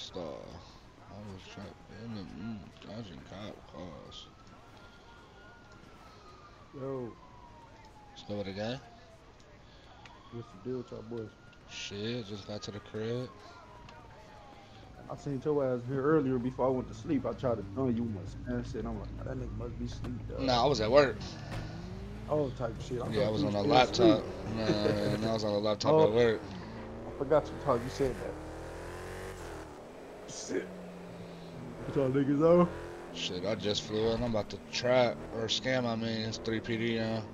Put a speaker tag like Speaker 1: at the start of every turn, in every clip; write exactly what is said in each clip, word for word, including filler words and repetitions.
Speaker 1: Star. I was trying to mm, dodging cop cars.
Speaker 2: Yo,
Speaker 1: Let's go with the game.
Speaker 2: what's the deal with y'all boys?
Speaker 1: Shit, just got to the crib.
Speaker 2: I seen your ass here earlier before I went to sleep. I tried to join you my spam shit. I'm like, "Ah, that nigga must be asleep, dog."
Speaker 1: Nah, I was at work.
Speaker 2: Oh, type shit. I
Speaker 1: Yeah, I
Speaker 2: thought
Speaker 1: was
Speaker 2: you
Speaker 1: on
Speaker 2: was
Speaker 1: a
Speaker 2: still asleep.
Speaker 1: laptop. Man, I was on a laptop
Speaker 2: Oh,
Speaker 1: at work.
Speaker 2: I forgot you talk. You said that. Shit. What y'all niggas on?
Speaker 1: Shit, I just flew in. I'm about to trap or scam. I mean, it's three P D now.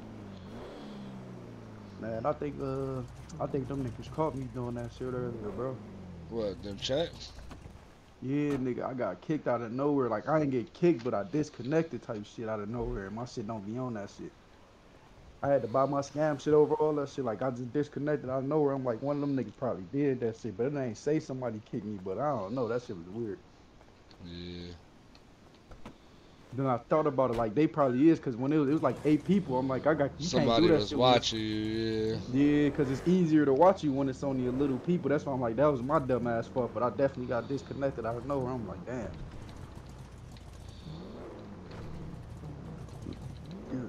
Speaker 2: Man, I think uh, I think them niggas caught me doing that shit earlier, bro.
Speaker 1: What, them checks?
Speaker 2: Yeah, nigga, I got kicked out of nowhere. Like I ain't get kicked, but I disconnected type shit out of nowhere. And my shit don't be on that shit. I had to buy my scam shit over all that shit. Like I just disconnected out of nowhere. I'm like, one of them niggas probably did that shit, but it ain't say somebody kicked me. But I don't know. That shit was weird.
Speaker 1: Yeah.
Speaker 2: Then I thought about it, like they probably is, cause when it was, it was like eight people. I'm like, I got you can't do
Speaker 1: Somebody
Speaker 2: that
Speaker 1: was
Speaker 2: shit when it's
Speaker 1: watching you, yeah.
Speaker 2: yeah, cause it's easier to watch you when it's only a little people. That's why I'm like, that was my dumb ass fault. But I definitely got disconnected out of nowhere. I'm like, damn. Yeah.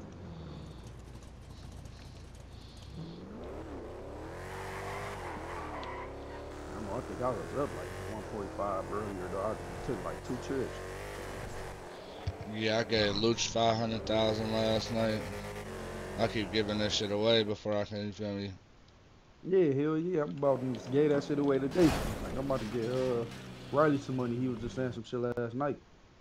Speaker 2: I know. I think I was up like one forty-five earlier though. I took like two trips.
Speaker 1: Yeah, I gave Luch five hundred thousand last night. I keep giving that shit away before I can, you feel me?
Speaker 2: Yeah, hell yeah. I'm about to just gave that shit away today. Like I'm about to get uh Riley some money. He was just saying some shit last night.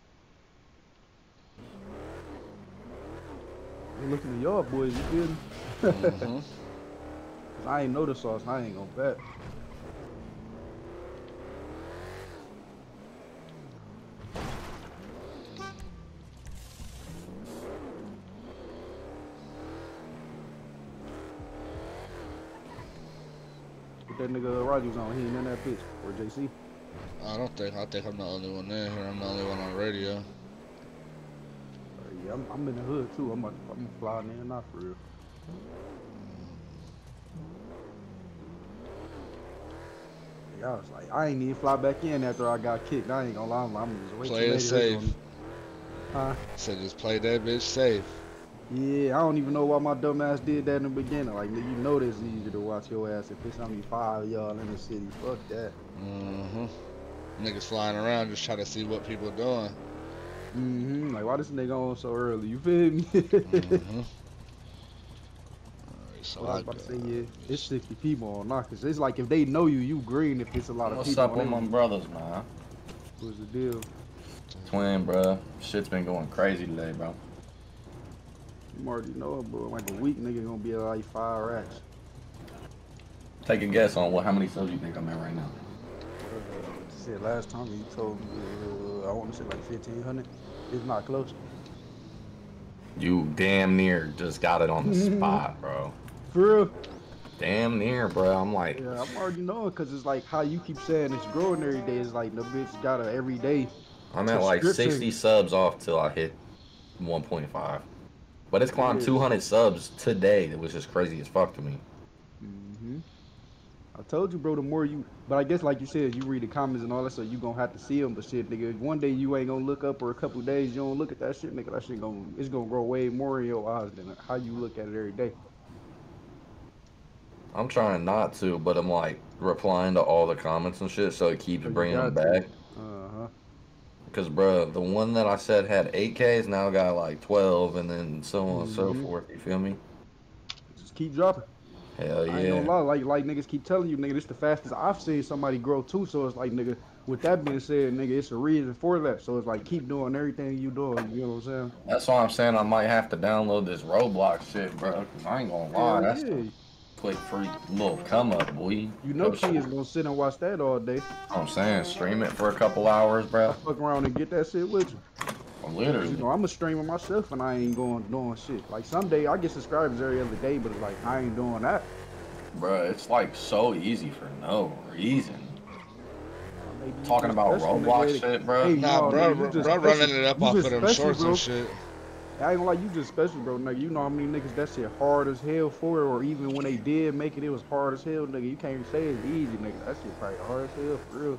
Speaker 2: I'm looking at y'all boys, you feel me?
Speaker 1: Mm-hmm.
Speaker 2: Cause I ain't know the sauce. I ain't gonna bet. But that nigga Rogers on, he ain't in that bitch. Or J C.
Speaker 1: I don't think, I think I'm the only one in here. I'm the only one on radio.
Speaker 2: Uh, yeah, I'm, I'm in the hood too. I'm about to, I'm flying in, not for real. Yeah, I was like, I ain't even fly back in after I got kicked. I ain't gonna lie, I'm, I'm just wait till
Speaker 1: Play it
Speaker 2: later. It's
Speaker 1: safe.
Speaker 2: gonna, huh?
Speaker 1: So just play that bitch safe.
Speaker 2: Yeah, I don't even know why my dumb ass did that in the beginning. Like, nigga, you know this easier to watch your ass if it's only five of y'all in the city. Fuck that.
Speaker 1: Mm-hmm. Niggas flying around just trying to see what people doing.
Speaker 2: Mm-hmm. Like, why this nigga on so early? You feel me?
Speaker 1: Mm-hmm. Alright, so
Speaker 2: What I was
Speaker 1: I
Speaker 2: about
Speaker 1: got
Speaker 2: to say, yeah, it's
Speaker 1: this.
Speaker 2: sixty people on now, cause it's like if they know you, you green. If it's a lot of
Speaker 3: What's
Speaker 2: people
Speaker 3: up
Speaker 2: on, they
Speaker 3: with
Speaker 2: don't
Speaker 3: my
Speaker 2: even.
Speaker 3: brothers, man?
Speaker 2: What's the deal?
Speaker 3: Twin, bro. Shit's been going crazy today, bro.
Speaker 2: You already know it, bro. Like a week, nigga gonna be at like five racks.
Speaker 3: Take a guess on what? How many subs you think I'm at right now?
Speaker 2: Uh, shit, last time you told me, uh, I want to say like fifteen hundred. It's not close.
Speaker 3: You damn near just got it on the spot, bro.
Speaker 2: For real?
Speaker 3: Damn near, bro. I'm like,
Speaker 2: Yeah, I'm already knowing because it's like how you keep saying it's growing every day. It's like the bitch got a everyday
Speaker 3: I'm at like
Speaker 2: subscription.
Speaker 3: sixty subs off till I hit one point five. But it's climbed
Speaker 2: Yes.
Speaker 3: two hundred subs today. That was just crazy as fuck to me.
Speaker 2: Mm-hmm. I told you, bro. The more you, but I guess like you said, you read the comments and all that, so you gonna have to see them. But shit, nigga, one day you ain't gonna look up, or a couple days you don't look at that shit, nigga. That shit gonna, it's gonna grow way more in your eyes than how you look at it every day.
Speaker 3: I'm trying not to, but I'm like replying to all the comments and shit, so it keeps
Speaker 2: So you
Speaker 3: bringing them
Speaker 2: got to.
Speaker 3: back.
Speaker 2: Uh huh.
Speaker 3: Because, bro, the one that I said had eight Ks now got like twelve, and then so on and so
Speaker 2: Mm-hmm.
Speaker 3: forth. You feel me?
Speaker 2: Just keep dropping.
Speaker 3: Hell
Speaker 2: I ain't gonna
Speaker 3: yeah.
Speaker 2: lie, like like niggas keep telling you, nigga, this the fastest I've seen somebody grow too. So it's like, nigga, with that being said, nigga, it's a reason for that. So it's like keep doing everything you doing. You know what I'm saying?
Speaker 3: That's why I'm saying I might have to download this Roblox shit, bro. Cause I ain't gonna lie,
Speaker 2: Hell
Speaker 3: that's the
Speaker 2: yeah.
Speaker 3: quick free little come up, boy.
Speaker 2: You know
Speaker 3: Go
Speaker 2: kids
Speaker 3: stream.
Speaker 2: gonna sit and watch that all day.
Speaker 3: I'm saying stream it for a couple hours,
Speaker 2: I
Speaker 3: bro.
Speaker 2: fuck around and get that shit with you. Cause you
Speaker 3: Literally,
Speaker 2: know I'm a streamer myself and I ain't going doing shit. Like someday I get subscribers every other day, but it's like I ain't doing that.
Speaker 3: bro. It's like so easy for no reason.
Speaker 2: Uh, maybe you
Speaker 3: Talking
Speaker 2: just
Speaker 3: about
Speaker 2: special,
Speaker 3: Roblox
Speaker 2: nigga.
Speaker 3: shit, bro.
Speaker 2: Hey,
Speaker 1: Nah,
Speaker 2: no,
Speaker 1: bro,
Speaker 2: nigga, you
Speaker 1: bro,
Speaker 2: just
Speaker 1: bro
Speaker 2: special.
Speaker 1: running it up
Speaker 2: You
Speaker 1: off
Speaker 2: just
Speaker 1: of them
Speaker 2: special,
Speaker 1: shorts and
Speaker 2: bro.
Speaker 1: shit.
Speaker 2: I ain't gonna lie, you just special, bro. Nigga, you know how many niggas that shit hard as hell for it, or even when they did make it, it was hard as hell, nigga. You can't say it's easy, nigga. That shit probably hard as hell for real.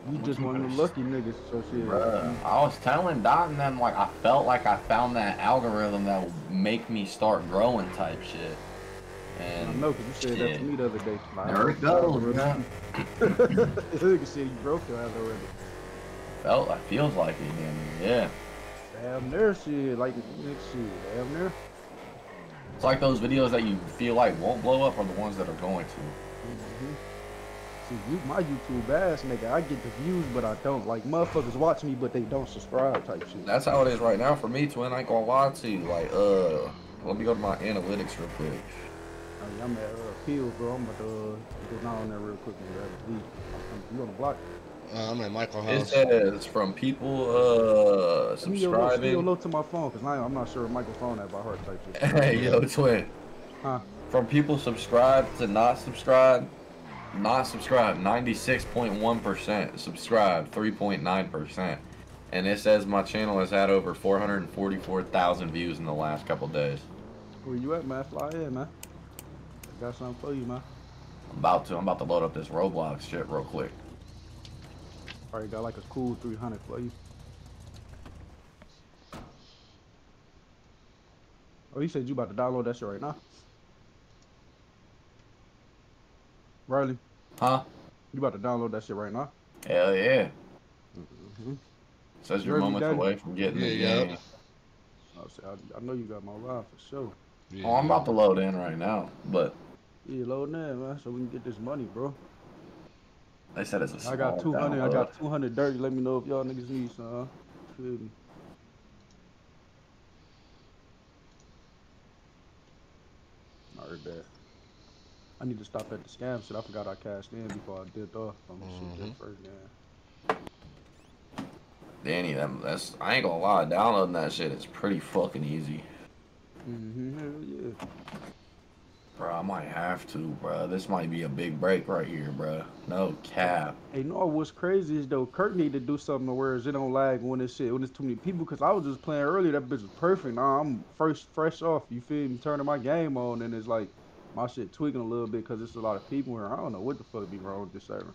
Speaker 2: You
Speaker 3: What
Speaker 2: just
Speaker 3: you
Speaker 2: one of
Speaker 3: gonna
Speaker 2: them
Speaker 3: s-
Speaker 2: lucky niggas, so shit.
Speaker 3: Bruh, I was telling Dot and them like I felt like I found that algorithm that will make me start growing type shit.
Speaker 2: I
Speaker 3: And
Speaker 2: know, cause you said that
Speaker 3: shit,
Speaker 2: to me the other day. Like, I
Speaker 3: there it
Speaker 2: broke the
Speaker 3: goes,
Speaker 2: algorithm.
Speaker 3: bruh.
Speaker 2: Nigga said you broke the algorithm.
Speaker 3: Felt, it feels like it, man. Yeah.
Speaker 2: Damn near shit, like nigga shit, damn near.
Speaker 3: It's like those videos that you feel like won't blow up are the ones that are going to.
Speaker 2: Mm-hmm. See, you, my YouTube ass, nigga, I get the views, but I don't. Like, motherfuckers watch me, but they don't subscribe type shit.
Speaker 3: That's how it is right now for me, twin. I ain't gonna lie to you. Like, uh, let me go to my analytics real quick.
Speaker 2: Oh, yeah, I'm at uh, Peel, bro. I'm about to uh, go down there real quick and grab a lead. You on the block?
Speaker 1: Uh, I'm at Michael
Speaker 3: It
Speaker 1: House.
Speaker 3: says from people uh
Speaker 2: Send me your low, send me your
Speaker 3: subscribing.
Speaker 2: low to my phone, cause now I'm not sure Michael's phone that by heart type shit.
Speaker 3: Hey, yo, twin.
Speaker 2: Huh?
Speaker 3: From people subscribed to not subscribed, not subscribed, ninety-six point one percent. Subscribed, three point nine percent. And it says my channel has had over four hundred forty-four thousand views in the last couple days.
Speaker 2: Where you at, man? Fly in, man. I got something for you, man.
Speaker 3: I'm about to. I'm about to load up this Roblox shit real quick.
Speaker 2: Already got like a cool three hundred for you. Oh, you said you about to download that shit right now? Riley,
Speaker 3: Huh?
Speaker 2: you about to download that shit right now?
Speaker 3: Hell yeah.
Speaker 2: Mm-hmm.
Speaker 3: Says
Speaker 2: You
Speaker 3: you're
Speaker 2: heard me,
Speaker 3: moments
Speaker 2: Daddy?
Speaker 3: away from getting
Speaker 1: Yeah,
Speaker 3: the
Speaker 1: yep.
Speaker 3: game.
Speaker 2: I, say, I, I know you got my line for sure.
Speaker 1: Yeah,
Speaker 3: Oh, I'm
Speaker 1: yeah.
Speaker 3: about to load in right now, but
Speaker 2: Yeah, loading in, man, so we can get this money, bro.
Speaker 3: they said it's a
Speaker 2: I got
Speaker 3: small
Speaker 2: two hundred. I
Speaker 3: download.
Speaker 2: got two hundred dirty. Let me know if y'all niggas need some. Feel me? I heard that. I need to stop at the scam shit. I forgot I cashed in before I dipped off on this shit
Speaker 1: Mm-hmm.
Speaker 2: that first game.
Speaker 3: Danny, that, that's I ain't gonna lie, downloading that shit is pretty fucking easy.
Speaker 2: Mm-hmm. Hell yeah.
Speaker 3: Bro, I might have to, bro. This might be a big break right here, bro. No cap.
Speaker 2: Hey, no, what's crazy is though, Kurt need to do something where it don't lag when this shit when there's too many people. Cause I was just playing earlier, that bitch was perfect. Now I'm first fresh off. You feel me? Turning my game on, and it's like my shit tweaking a little bit because there's a lot of people here. I don't know what the fuck be wrong with this server.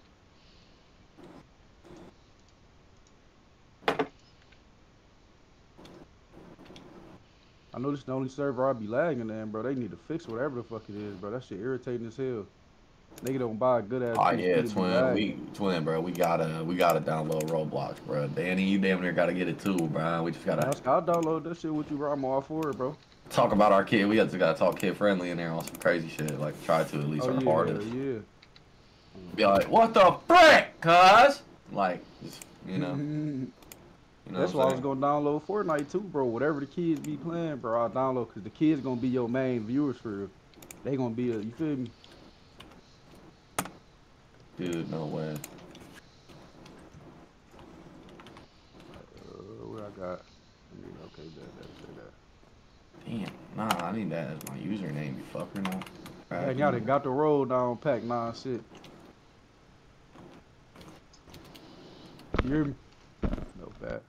Speaker 2: I know this is the only server I be lagging in, bro. They need to fix whatever the fuck it is, bro. That shit irritating as hell. Nigga don't buy a good ass
Speaker 3: Oh
Speaker 2: P C
Speaker 3: yeah,
Speaker 2: to be
Speaker 3: twin.
Speaker 2: lagging.
Speaker 3: We twin, bro. We gotta we gotta download Roblox, bro. Danny, you damn near gotta get it too, bro. We just gotta
Speaker 2: I'll, I'll download that shit with you, bro. I'm all for it, bro.
Speaker 3: talk about our kid. We just gotta talk kid friendly in there on some crazy shit. Like try to at least
Speaker 2: Oh
Speaker 3: our
Speaker 2: yeah, hell
Speaker 3: hardest.
Speaker 2: yeah.
Speaker 3: Be like, what the frick, cuz? Like, just you know, you know
Speaker 2: That's
Speaker 3: what
Speaker 2: why I
Speaker 3: I'm
Speaker 2: was
Speaker 3: saying?
Speaker 2: gonna download Fortnite too, bro. Whatever the kids be playing, bro, I'll download because the kids gonna be your main viewers for real. They gonna be a, you feel me?
Speaker 3: Dude, no way.
Speaker 2: Uh, what I got? I mean, okay, that, that, say that.
Speaker 3: Damn, nah, I need that as my username, you fucker. No.
Speaker 2: Dang,
Speaker 3: Crack
Speaker 2: y'all done
Speaker 3: you.
Speaker 2: got the roll down pack, nah, shit. You hear me? No bad.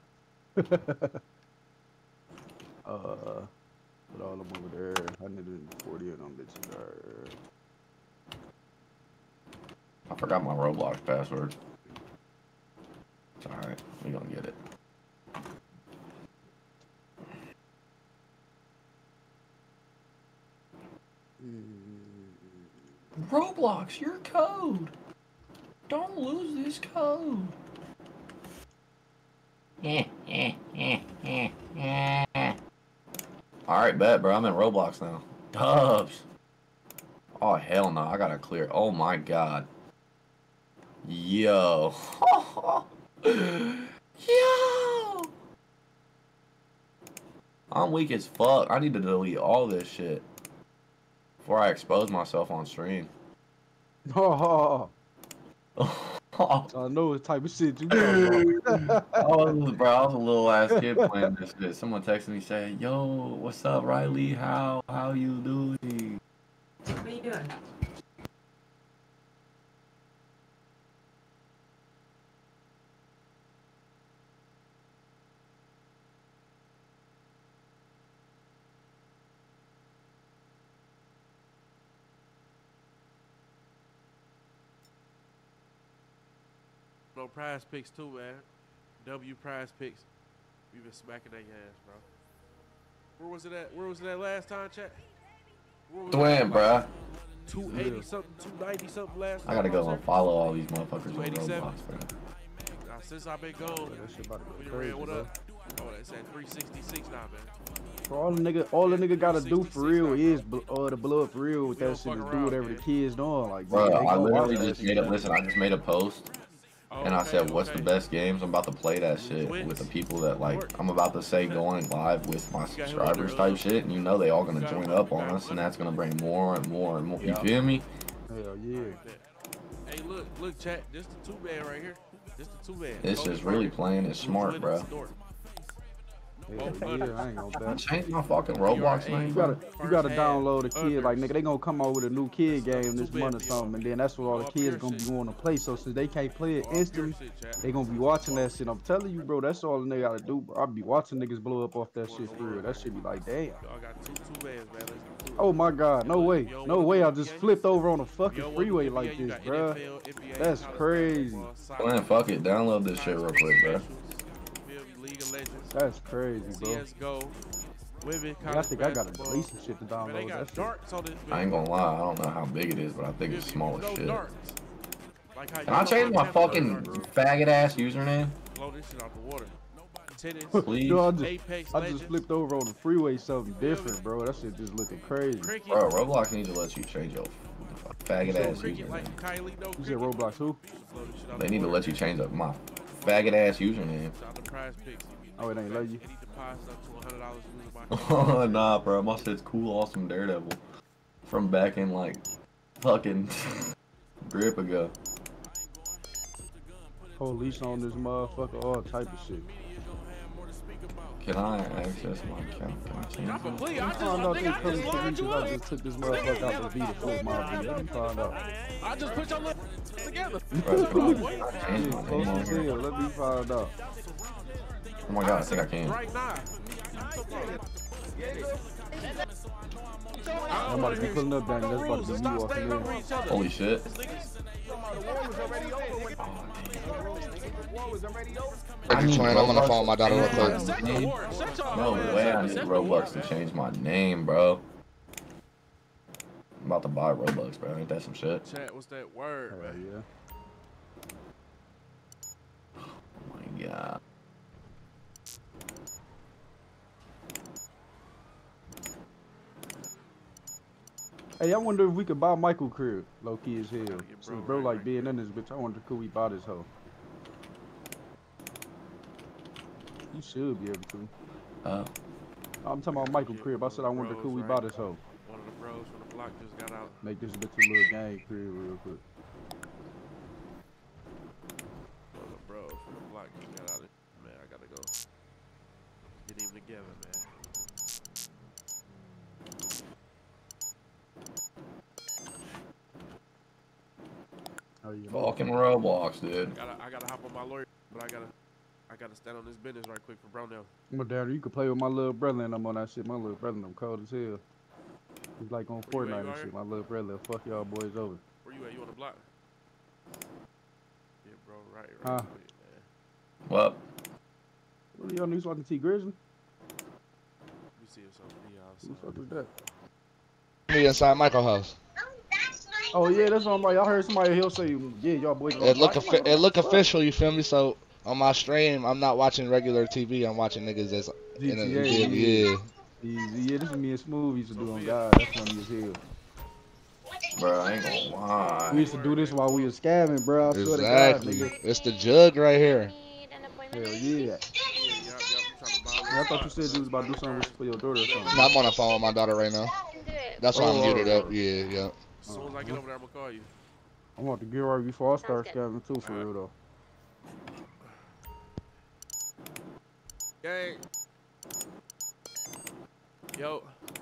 Speaker 2: uh, put all them over there. I need to forty of them bitches. Are...
Speaker 3: I forgot my Roblox password. It's alright. We gonna get it. Roblox, your code. Don't lose this code. Alright, bet, bro. I'm in Roblox now. Dubs. Oh, hell no. I gotta clear. Oh, my God. Yo. Yo. I'm weak as fuck. I need to delete all this shit before I expose myself on stream.
Speaker 2: Oh,
Speaker 3: Oh,
Speaker 2: I know what type of shit you talking about.
Speaker 3: I was, bro, I was a little ass kid playing this shit. Someone texted me saying, "Yo, what's up, Riley? How how you doing?"
Speaker 4: What are you doing? No Prize Picks too, man. W Prize Picks. We been smacking that ass, bro. Where was it at? Where was it at last time, chat?
Speaker 3: Twin, bruh.
Speaker 4: two eighty something, two ninety something last time.
Speaker 3: I gotta go and follow all these motherfuckers on
Speaker 4: two eighty-seven.
Speaker 3: Roblox, bro.
Speaker 4: Nah, since I've been gone,
Speaker 2: That shit about to
Speaker 4: when
Speaker 2: go
Speaker 4: you
Speaker 2: crazy,
Speaker 4: ran, what
Speaker 2: bro.
Speaker 4: up? Oh, that's at three sixty-six now, man.
Speaker 2: Bro, all the nigga, all the nigga gotta do for real is bl- uh, to blow up for real with
Speaker 4: We
Speaker 2: that
Speaker 4: don't
Speaker 2: shit
Speaker 4: fuck
Speaker 2: is do
Speaker 4: around,
Speaker 2: whatever
Speaker 4: man.
Speaker 2: the kids doing. Like,
Speaker 3: Bro,
Speaker 2: they
Speaker 3: I
Speaker 2: gonna
Speaker 3: literally
Speaker 2: watch that
Speaker 3: just
Speaker 2: shit.
Speaker 3: made a listen. I just made a post,
Speaker 4: Oh,
Speaker 3: and I
Speaker 4: okay,
Speaker 3: said, "What's
Speaker 4: okay.
Speaker 3: the best games?" I'm about to play that shit
Speaker 4: Twins.
Speaker 3: with the people that like.
Speaker 4: Work.
Speaker 3: I'm about to say going live with my
Speaker 4: got him
Speaker 3: subscribers
Speaker 4: under,
Speaker 3: type
Speaker 4: uh,
Speaker 3: shit, and you know they all gonna
Speaker 4: got him
Speaker 3: join
Speaker 4: under,
Speaker 3: up on
Speaker 4: got him
Speaker 3: us, and
Speaker 4: under.
Speaker 3: that's gonna bring more and more and more. You
Speaker 2: Yeah.
Speaker 3: feel me?
Speaker 2: Hell yeah.
Speaker 4: Hey, look, look, chat. This the two man right here. This the two man.
Speaker 3: This
Speaker 4: Cody
Speaker 3: is really
Speaker 4: Parker.
Speaker 3: playing it smart,
Speaker 4: Blue
Speaker 3: bro.
Speaker 4: Twins North.
Speaker 2: Hell
Speaker 4: Oh,
Speaker 2: yeah, I ain't gonna
Speaker 3: I
Speaker 2: bet.
Speaker 3: changed my fucking Roblox
Speaker 4: You
Speaker 3: name,
Speaker 2: You
Speaker 3: bro.
Speaker 2: gotta, you gotta
Speaker 4: First half,
Speaker 2: download a kid. Like, nigga, they gonna come out with a new kid game this
Speaker 4: Too bad
Speaker 2: month or
Speaker 4: for y'all.
Speaker 2: something, and then that's what all the
Speaker 4: Go up
Speaker 2: kids
Speaker 4: your
Speaker 2: gonna be
Speaker 4: shit.
Speaker 2: wanting to play. So since they can't play it
Speaker 4: Go off your
Speaker 2: instantly,
Speaker 4: shit, chat.
Speaker 2: they gonna be watching that shit. I'm telling you, bro, that's all the nigga gotta do, bro. I be watching niggas blow up off that shit for real. That shit be like, damn.
Speaker 4: Y'all got two two mans, man. Let's do it.
Speaker 2: Oh my god, no
Speaker 4: Hey, look,
Speaker 2: way,
Speaker 4: you don't
Speaker 2: no
Speaker 4: wanna
Speaker 2: way.
Speaker 4: do
Speaker 2: I
Speaker 4: N B A?
Speaker 2: just flipped over on a
Speaker 4: You
Speaker 2: fucking
Speaker 4: don't wanna
Speaker 2: freeway
Speaker 4: do N B A,
Speaker 2: like
Speaker 4: you
Speaker 2: this,
Speaker 4: got
Speaker 2: bruh.
Speaker 4: N F L, N B A,
Speaker 2: That's
Speaker 4: college
Speaker 2: crazy.
Speaker 4: basketball, soccer,
Speaker 3: Man, fuck it. Download this shit real quick, bro.
Speaker 4: League of Legends,
Speaker 2: That's crazy, bro.
Speaker 4: C S G O, women,
Speaker 2: Yeah, I
Speaker 4: college
Speaker 2: think I gotta
Speaker 4: basketball.
Speaker 2: delete some shit to
Speaker 4: Man, they
Speaker 2: download
Speaker 4: got
Speaker 2: that shit.
Speaker 4: darts on this.
Speaker 3: I ain't gonna lie. I don't know how big it is, but I think
Speaker 4: You
Speaker 3: it's
Speaker 4: feel
Speaker 3: small
Speaker 4: me?
Speaker 3: as
Speaker 4: No
Speaker 3: shit.
Speaker 4: darts. Like how
Speaker 3: Can
Speaker 4: you
Speaker 3: I
Speaker 4: know
Speaker 3: change my
Speaker 4: how Tampa
Speaker 3: fucking
Speaker 4: darts.
Speaker 3: faggot ass username?
Speaker 4: Blow this shit out the water. Tennis,
Speaker 3: Please?
Speaker 2: Yo, I just,
Speaker 4: Apex
Speaker 2: I
Speaker 4: Legends,
Speaker 2: just flipped over on the freeway, something different, bro. That shit just looking crazy.
Speaker 4: cricket,
Speaker 3: Bro, Roblox needs to let you change your faggot ass
Speaker 4: cricket
Speaker 3: username.
Speaker 4: like Kylie no
Speaker 2: You said
Speaker 4: cricket.
Speaker 2: Roblox who?
Speaker 4: Blow this shit out
Speaker 3: They
Speaker 4: the
Speaker 3: need to
Speaker 4: water.
Speaker 3: let you change up my faggot ass username.
Speaker 4: Shout out to Prize Picks.
Speaker 2: Oh, it ain't let you?
Speaker 4: Any deposit up to one hundred dollars using my code.
Speaker 3: Oh, nah, bro. My shit's cool, awesome Daredevil. From back in, like, fucking grip ago.
Speaker 2: Police on this motherfucker, all type of shit.
Speaker 3: Can I access my account? Can I change
Speaker 4: Drop a
Speaker 3: it?
Speaker 4: plea. I just,
Speaker 2: Found out
Speaker 4: nigga,
Speaker 2: they
Speaker 4: I
Speaker 2: coming
Speaker 4: just
Speaker 2: to me
Speaker 4: lined you
Speaker 2: 'cause
Speaker 4: up.
Speaker 2: I just took this motherfucker out the Vita flip my V. Let me find out.
Speaker 4: I just put your little together.
Speaker 3: Bro, can I change
Speaker 2: Shit,
Speaker 3: my
Speaker 2: close
Speaker 3: name on
Speaker 2: as
Speaker 3: here?
Speaker 2: hell. Let me find out.
Speaker 3: Oh my god, I think I can.
Speaker 4: Right now.
Speaker 2: I'm about to be pulling up, Danny. That's about to be you walking in.
Speaker 3: Holy shit.
Speaker 1: Hey, Twin, I'm on the phone with my daughter real quick.
Speaker 3: No way I need Robux to change my name, bro. I'm about to buy Robux, bro. Ain't that some shit?
Speaker 4: Chat, what's that word,
Speaker 2: Hell
Speaker 4: man?
Speaker 2: yeah.
Speaker 3: Oh my god.
Speaker 2: Hey, I wonder if we could buy Michael crib. Low key as hell.
Speaker 4: get bro
Speaker 2: Since bro
Speaker 4: right,
Speaker 2: like
Speaker 4: right.
Speaker 2: being in this bitch, I wonder could we buy this hoe. You should be able to.
Speaker 3: Uh,
Speaker 2: I'm talking about Michael
Speaker 4: Get
Speaker 2: crib. I said I
Speaker 4: one of
Speaker 2: wonder
Speaker 4: the
Speaker 2: could we
Speaker 4: bros,
Speaker 2: buy
Speaker 4: right?
Speaker 2: this hoe.
Speaker 4: One of the bros from the block just got out.
Speaker 2: Make this bitch a little gang crib real quick.
Speaker 4: One of the bros from the block just got out. Man, I gotta go. Get him together, man.
Speaker 2: Oh yeah.
Speaker 3: fucking Roblox, dude.
Speaker 4: I gotta, I gotta hop on my lawyer, but I gotta, I gotta stand on this business right quick for Brownell.
Speaker 2: Well, Daddy, you could play with my little brother and I'm on that shit. My little brother, I'm cold as hell. He's like on
Speaker 4: Where you at?
Speaker 2: Fortnite
Speaker 4: You
Speaker 2: and
Speaker 4: out
Speaker 2: shit.
Speaker 4: here?
Speaker 2: My little brother, fuck y'all boys over.
Speaker 4: Where you at? You on the block? Yeah, bro. Right, right.
Speaker 2: Huh?
Speaker 4: Quick, man.
Speaker 3: What?
Speaker 2: What are y'all niggas watching T Grizzly?
Speaker 4: Let me see if something be
Speaker 2: Who the
Speaker 4: outside.
Speaker 2: fuck is that?
Speaker 1: Me inside Michael house.
Speaker 2: Oh yeah, that's what I'm like. I heard somebody he'll say, yeah, y'all boys. on
Speaker 1: It
Speaker 2: the
Speaker 1: look
Speaker 2: block.
Speaker 1: offi-
Speaker 2: I'm like,
Speaker 1: it look
Speaker 2: what the fuck?
Speaker 1: official, you feel me? So on my stream, I'm not watching regular T V. I'm watching niggas that's in a
Speaker 2: G T A,
Speaker 1: yeah,
Speaker 2: yeah.
Speaker 1: yeah.
Speaker 2: Easy. Yeah, this is me and Smooth used to do on God. That's funny as hell.
Speaker 3: Bro, I ain't gonna
Speaker 2: We
Speaker 3: lie.
Speaker 2: used to do this while we was scamming, bro. I swear
Speaker 1: Exactly.
Speaker 2: to God, nigga.
Speaker 1: It's the jug right here.
Speaker 2: Hell yeah.
Speaker 4: Yeah, yup, yup. Trying to buy
Speaker 2: Yeah, I thought you said you was about to do something for your daughter or something.
Speaker 1: No, I'm on the phone with my daughter right now. That's why I'm
Speaker 2: Oh,
Speaker 1: muted
Speaker 2: oh,
Speaker 1: up. Yeah, yeah.
Speaker 4: As soon as I get over there, I'm gonna call you.
Speaker 2: I want to get right before I start scamming too, for real though.
Speaker 4: Gang. Yo.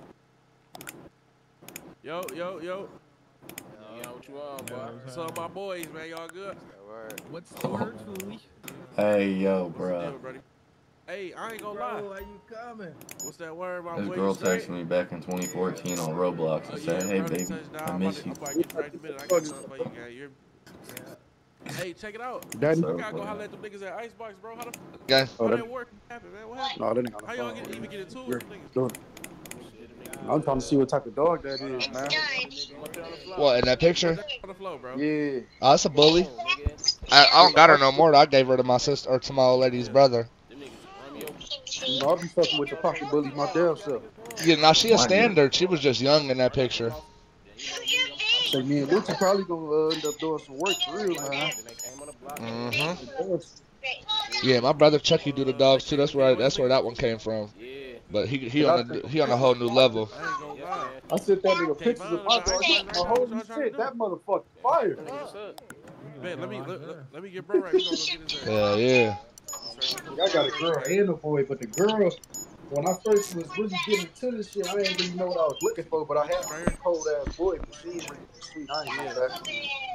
Speaker 4: Yo, yo, yo.
Speaker 5: Yo, what you on, boy?
Speaker 4: What's up, my boys, man? Y'all good?
Speaker 5: What's the word, Fooey?
Speaker 3: Hey, yo,
Speaker 4: What's the
Speaker 3: bro.
Speaker 4: deal, buddy? Hey, I ain't gonna lie.
Speaker 5: Bro, are you coming?
Speaker 4: What's that word, my
Speaker 3: This
Speaker 4: boy?
Speaker 3: girl
Speaker 4: You straight?
Speaker 3: texted me back in twenty fourteen on Roblox
Speaker 4: Oh,
Speaker 3: and
Speaker 4: yeah,
Speaker 3: said, hey,
Speaker 4: brother,
Speaker 3: baby,
Speaker 4: touchdown.
Speaker 3: I
Speaker 4: I'm
Speaker 3: miss
Speaker 4: about
Speaker 3: you.
Speaker 4: to- I'm about to get right in a minute. I got something for you, gang. You're... Hey, check it out.
Speaker 2: Daddy.
Speaker 4: I gotta go holler at them niggas at Icebox, bro. How the
Speaker 1: Okay.
Speaker 2: Oh,
Speaker 4: how
Speaker 2: that,
Speaker 4: that work happen, man? What happened?
Speaker 2: no, that nigga on the
Speaker 4: How y'all
Speaker 2: phone.
Speaker 4: get, even get into it
Speaker 2: You're
Speaker 4: with them niggas?
Speaker 2: doing it. I'm trying to see what type of dog that is, man.
Speaker 1: What, in that picture?
Speaker 4: On the floor, bro.
Speaker 2: Yeah.
Speaker 1: Oh, that's a bully. I, I don't got her no more. I gave her to my sister or to my old lady's brother.
Speaker 2: You know, I'll be fucking with the pocket bullies my damn self.
Speaker 1: Yeah, now she a standard. She was just young in that picture.
Speaker 2: So me and Lucci probably gonna uh, end up doing some work for real, man.
Speaker 1: Mm-hmm. Yeah, my brother Chucky do the dogs too. That's where I, that's where that one came from. But he he on a he on a whole new level.
Speaker 4: I ain't gonna lie.
Speaker 2: I sent that nigga pictures of my dog. Oh, holy shit, that motherfucker fire.
Speaker 4: Man, let me let, let, let me get bro right. We gonna go get his ass.
Speaker 1: Yeah, yeah.
Speaker 2: I got a girl and a boy, but the girl, when I first was really getting into this shit, I didn't really know what I was looking for, but I had a cold ass boy, but she ain't really sweet. I ain't know that.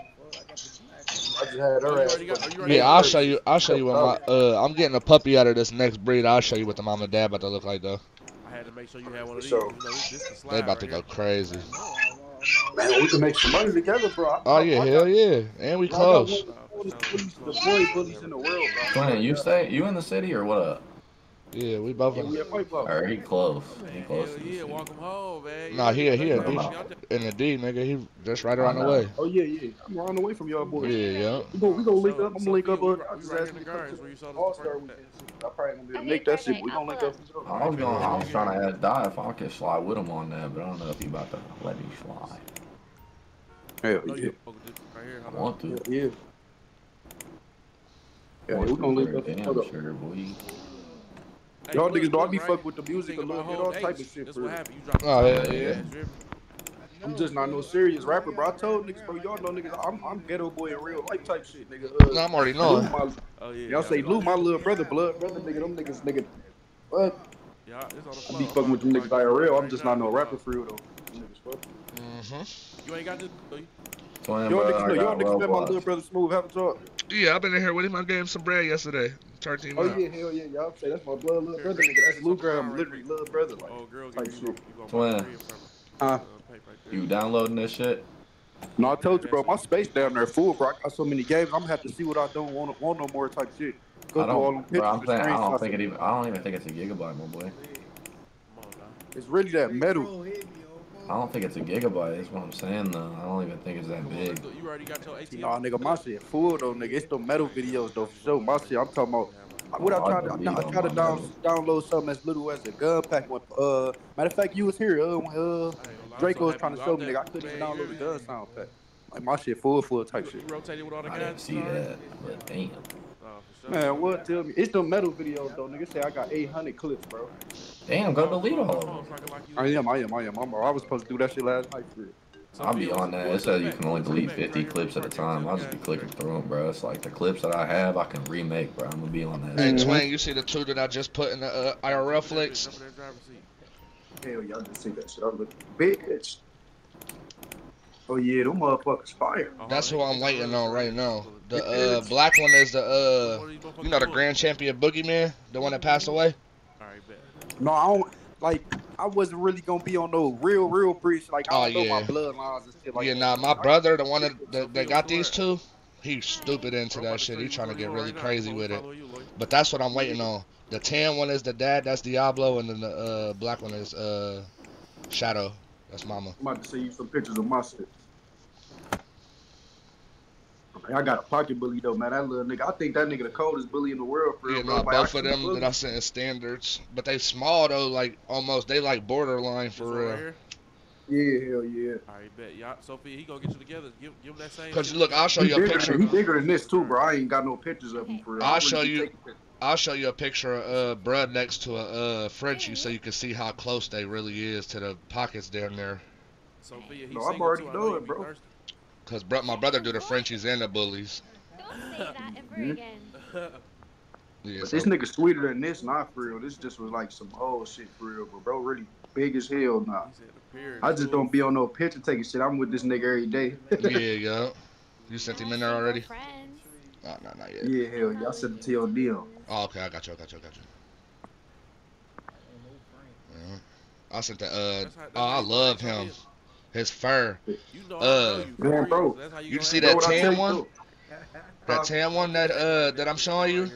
Speaker 2: I just had her
Speaker 4: You
Speaker 2: ass.
Speaker 4: already got- you already
Speaker 1: Yeah,
Speaker 4: got-
Speaker 1: I'll show you. I'll show you what my uh. I'm getting a puppy out of this next breed. I'll show you what the mom and dad about to look like though.
Speaker 4: I had to make sure you had one of these.
Speaker 2: So-
Speaker 4: You know, this, this the slide
Speaker 1: They about to
Speaker 4: right
Speaker 1: go
Speaker 4: here.
Speaker 1: crazy.
Speaker 2: Man, we can make some money together, bro. I,
Speaker 1: Oh yeah,
Speaker 2: I,
Speaker 1: hell
Speaker 2: I,
Speaker 1: yeah, and we
Speaker 2: I got
Speaker 1: close.
Speaker 2: one of the bullies, the boy bullies in the world, bro.
Speaker 3: Twin, you stay? You in the city or what up?
Speaker 1: Yeah, we both
Speaker 2: Yeah, we
Speaker 1: in,
Speaker 2: at Fight Club.
Speaker 3: Or he close? He
Speaker 4: Hell
Speaker 3: close to the
Speaker 4: yeah,
Speaker 3: city.
Speaker 4: walk him home, man.
Speaker 1: Nah, he a- he a
Speaker 4: You
Speaker 1: D.
Speaker 4: out there.
Speaker 1: in the D, nigga. He just right around
Speaker 3: I
Speaker 1: the
Speaker 3: know.
Speaker 1: way.
Speaker 2: Oh yeah, yeah. I'm on the way from y'all boys.
Speaker 1: Yeah, yeah.
Speaker 2: We gonna we gonna link
Speaker 4: So-
Speaker 2: up. I'm
Speaker 4: so
Speaker 2: gonna link
Speaker 4: we-
Speaker 2: up.
Speaker 4: we
Speaker 2: Uh,
Speaker 4: right-
Speaker 2: I
Speaker 4: we
Speaker 2: just
Speaker 4: right
Speaker 2: asked
Speaker 4: in
Speaker 2: me
Speaker 4: the
Speaker 2: to come
Speaker 4: gardens
Speaker 2: to
Speaker 4: where you saw the
Speaker 2: All Star
Speaker 4: first-
Speaker 2: weekend. I probably gonna be able to make that shit. We gonna link up.
Speaker 3: I was going. I was trying to ask Di if I could slide with him on that, but I don't know if he about to let me slide.
Speaker 2: Hell
Speaker 4: No,
Speaker 2: yeah.
Speaker 4: you fuck with this right here.
Speaker 3: I
Speaker 4: Hold on.
Speaker 3: want to.
Speaker 2: Yeah. Yeah, yeah we gonna link up.
Speaker 3: Damn
Speaker 2: Hold up.
Speaker 3: sure, boy.
Speaker 4: Hey,
Speaker 2: Y'all
Speaker 4: look,
Speaker 2: niggas know I
Speaker 4: look,
Speaker 2: be
Speaker 4: right?
Speaker 2: fucking with the
Speaker 4: You
Speaker 2: music
Speaker 4: think
Speaker 2: a little
Speaker 4: about
Speaker 2: bit,
Speaker 4: whole
Speaker 2: all type of
Speaker 4: H,
Speaker 2: shit.
Speaker 4: That's
Speaker 2: For
Speaker 4: what
Speaker 2: real.
Speaker 4: happened. You dropped
Speaker 1: Oh,
Speaker 4: the
Speaker 1: yeah,
Speaker 4: top,
Speaker 3: yeah.
Speaker 4: man. Drip.
Speaker 2: I'm just not no serious rapper, bro. I told niggas, bro, y'all know niggas. I'm I'm ghetto boy in real life type shit, nigga. Uh,
Speaker 1: No, I'm already
Speaker 2: Lou,
Speaker 1: knowing.
Speaker 2: my,
Speaker 4: Oh yeah.
Speaker 2: y'all say Lou, my little brother, blood brother, nigga. Them niggas, nigga. What?
Speaker 4: Yeah, it's on the
Speaker 2: I
Speaker 4: floor.
Speaker 2: be fucking with them niggas I R L. I'm just not no rapper for real though. Them niggas fuck.
Speaker 1: Mm-hmm.
Speaker 4: You ain't got this. do you?
Speaker 3: Twin,
Speaker 2: Y'all
Speaker 3: bro,
Speaker 2: niggas
Speaker 3: I
Speaker 2: know, y'all
Speaker 3: got
Speaker 2: niggas met my
Speaker 3: Roblox.
Speaker 2: little brother Smooth. Haven't talked.
Speaker 1: Yeah, I've been in here with him. I gave him some bread yesterday. Turned him
Speaker 2: Oh
Speaker 1: out.
Speaker 2: yeah, hell yeah, y'all say that's my blood little brother, nigga. That's Lou Graham, literally little brother. Like,
Speaker 4: Oh, girl,
Speaker 2: type
Speaker 4: give you,
Speaker 2: shit.
Speaker 4: you gonna
Speaker 3: Twin.
Speaker 4: buy three of them.
Speaker 2: Huh?
Speaker 4: Uh, paper right there.
Speaker 3: You downloading this shit?
Speaker 2: No, I told you, bro. My space down there full, bro. I got so many games. I'm gonna have to see what I don't want, want no more type shit. Go
Speaker 3: I
Speaker 2: through all
Speaker 3: don't.
Speaker 2: them
Speaker 3: Bro,
Speaker 2: pictures
Speaker 3: I'm
Speaker 2: and
Speaker 3: saying I don't
Speaker 2: screenshots.
Speaker 3: think it even. I don't even think it's a gigabyte, my boy.
Speaker 4: Come on now.
Speaker 2: It's really that metal.
Speaker 3: I don't think it's a gigabyte. That's what I'm saying though. I don't even think it's that
Speaker 4: Come on,
Speaker 3: big.
Speaker 4: let's go. You already got your A T M.
Speaker 2: Nah, nigga, my shit full though, nigga. It's the metal videos though for sure. My shit, I'm talking about. What I
Speaker 3: Oh, I
Speaker 2: tried to,
Speaker 3: delete
Speaker 2: I, I
Speaker 3: all
Speaker 2: tried to
Speaker 3: my
Speaker 2: down,
Speaker 3: metal.
Speaker 2: download something as little as a gun pack. With, uh, matter of fact, you was here. Uh, when, uh,
Speaker 4: I ain't gonna lie, I'm
Speaker 2: Draco
Speaker 4: so
Speaker 2: was
Speaker 4: happy
Speaker 2: trying to
Speaker 4: you
Speaker 2: show
Speaker 4: out
Speaker 2: me,
Speaker 4: there,
Speaker 2: nigga. I couldn't even
Speaker 4: man.
Speaker 2: download the gun sound pack. Like my shit full, full type
Speaker 4: You
Speaker 2: shit.
Speaker 4: rotated with all the
Speaker 3: I
Speaker 4: guys.
Speaker 3: didn't see that, but damn.
Speaker 4: Oh, for sure.
Speaker 2: Man, what? Tell me, it's the metal videos though, nigga. Say I got eight hundred clips, bro.
Speaker 3: Damn, go delete all of them.
Speaker 2: I am, I am, I am. I'm, I was supposed to do that shit last night for real.
Speaker 3: I'll be on that. It says you can only delete fifty clips at a time. I'll just be clicking through them, bro. It's like the clips that I have, I can remake, bro. I'm gonna be on that.
Speaker 1: Hey,
Speaker 2: Mhm.
Speaker 1: Twain, you see the two that I just put in the uh, I R L flicks?
Speaker 2: Hell, y'all didn't see that shit. I look bitch. Oh yeah, them motherfuckers fire.
Speaker 1: That's who I'm waiting on right now. The uh, black one is the, uh, you know, the Grand Champion Boogeyman, the one that passed away?
Speaker 4: Alright, bet.
Speaker 2: No, I don't. Like, I wasn't really gonna be on no real, real breach. Like, I
Speaker 1: Oh,
Speaker 2: don't know
Speaker 1: yeah.
Speaker 2: my bloodlines and shit. Like,
Speaker 1: Yeah, nah, my brother, the one that, that, that got these two, he's stupid into that shit. He trying to get really crazy with it. But that's what I'm waiting on. The tan one is the dad, that's Diablo, and then the uh, black one is uh, Shadow. That's Mama.
Speaker 2: I'm about to see you some pictures of my shit. I got a pocket bully though, man. That little nigga, I think that nigga the coldest bully in the world for real,
Speaker 1: Yeah,
Speaker 2: bro.
Speaker 1: nah,
Speaker 2: Like, I
Speaker 1: both of
Speaker 2: keep
Speaker 1: them
Speaker 2: bullying.
Speaker 1: that I sent in standards. But they small though, like almost, they like borderline for real.
Speaker 2: Yeah, hell yeah.
Speaker 4: Alright, bet. Y'all, Sophia, he gonna get you together. Give, give him that same.
Speaker 1: Cause
Speaker 4: shit.
Speaker 1: look, I'll show
Speaker 2: He
Speaker 1: you a
Speaker 2: bigger,
Speaker 1: picture.
Speaker 2: he bigger than this too, bro. I ain't got no pictures of him for real. I
Speaker 1: I'll
Speaker 2: don't
Speaker 1: show
Speaker 2: really be
Speaker 1: you-
Speaker 2: taking pictures.
Speaker 1: I'll show you a picture of uh, Brud next to a uh, Frenchie so you can see how close they really is to the pockets down there.
Speaker 4: Sophia, he
Speaker 2: No, I'm
Speaker 4: single
Speaker 2: already
Speaker 4: too. I
Speaker 2: know
Speaker 4: know
Speaker 2: it,
Speaker 4: you be
Speaker 2: bro.
Speaker 4: thirsty.
Speaker 1: Cause bro, my brother do the Frenchies and the bullies.
Speaker 6: Don't say that ever again.
Speaker 1: Yeah,
Speaker 2: But
Speaker 1: so,
Speaker 2: this nigga sweeter than this, not for real. This just was like some old shit for real, but bro, really big as hell now.
Speaker 4: He said the period.
Speaker 2: I just don't be on no picture taking shit. I'm with this nigga every day.
Speaker 1: yeah, yeah. You sent him in there already?
Speaker 6: Friends.
Speaker 1: Oh, no, not yet.
Speaker 2: Yeah, hell yeah. I sent it to your D M.
Speaker 1: Oh, okay, I got you, I got you, I got you. Yeah. I sent the, uh,
Speaker 4: That's how- that's
Speaker 1: oh,
Speaker 4: how
Speaker 1: I
Speaker 4: you
Speaker 1: love
Speaker 4: know
Speaker 1: him.
Speaker 4: it's
Speaker 1: His fur.
Speaker 4: You know, I
Speaker 1: Uh,
Speaker 4: know you,
Speaker 2: man,
Speaker 4: for real.
Speaker 2: bro,
Speaker 4: That's how you
Speaker 1: you
Speaker 4: gonna
Speaker 1: see
Speaker 4: handle
Speaker 1: that
Speaker 2: Bro, what I
Speaker 1: tan
Speaker 2: tell you,
Speaker 1: one?
Speaker 2: though,
Speaker 1: That tan one that uh that I'm showing you,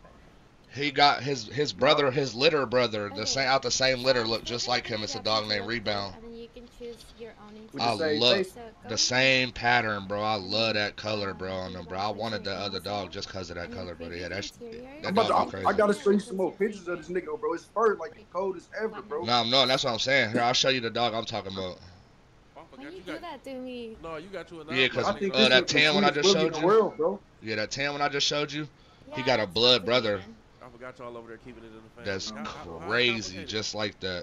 Speaker 1: he got his his brother, his litter brother, the same out the same litter, look just like him. It's a dog named Rebound.
Speaker 6: And then you can choose your own
Speaker 2: With
Speaker 1: I
Speaker 2: the same
Speaker 1: love
Speaker 2: face?
Speaker 6: So go
Speaker 1: the
Speaker 6: ahead.
Speaker 1: same pattern, bro. I love that color, bro, on them, bro. I wanted the other dog just cause of that
Speaker 6: And then
Speaker 1: color, bro.
Speaker 6: preview
Speaker 1: Yeah,
Speaker 6: the
Speaker 1: that's
Speaker 6: interior.
Speaker 1: that
Speaker 2: I'm
Speaker 1: dog
Speaker 2: about
Speaker 1: go
Speaker 2: to, I, I
Speaker 1: crazy.
Speaker 2: gotta show you some more pictures of this nigga, bro. His fur like the coldest ever, bro.
Speaker 1: No, I'm no, that's what I'm saying. Here, I'll show you the dog I'm talking about.
Speaker 4: I
Speaker 6: Why
Speaker 4: forgot
Speaker 6: you
Speaker 4: you
Speaker 6: do
Speaker 4: got.
Speaker 6: that to me?
Speaker 4: No, you got you a
Speaker 1: Yeah,
Speaker 4: nine.
Speaker 1: cause
Speaker 2: I think
Speaker 1: uh,
Speaker 2: this
Speaker 1: that
Speaker 2: is the
Speaker 1: tan one I
Speaker 2: sweetest
Speaker 1: just
Speaker 2: bully in
Speaker 1: showed
Speaker 2: the
Speaker 1: you.
Speaker 2: world, bro.
Speaker 1: Yeah, that tan one I just showed you. He
Speaker 6: Yeah,
Speaker 1: got a
Speaker 6: it's
Speaker 1: blood
Speaker 6: not
Speaker 1: brother.
Speaker 6: Canadian.
Speaker 4: I forgot y'all over there keeping it in the family.
Speaker 1: That's
Speaker 4: How- how- how
Speaker 1: crazy,
Speaker 4: complicated?
Speaker 1: just like that.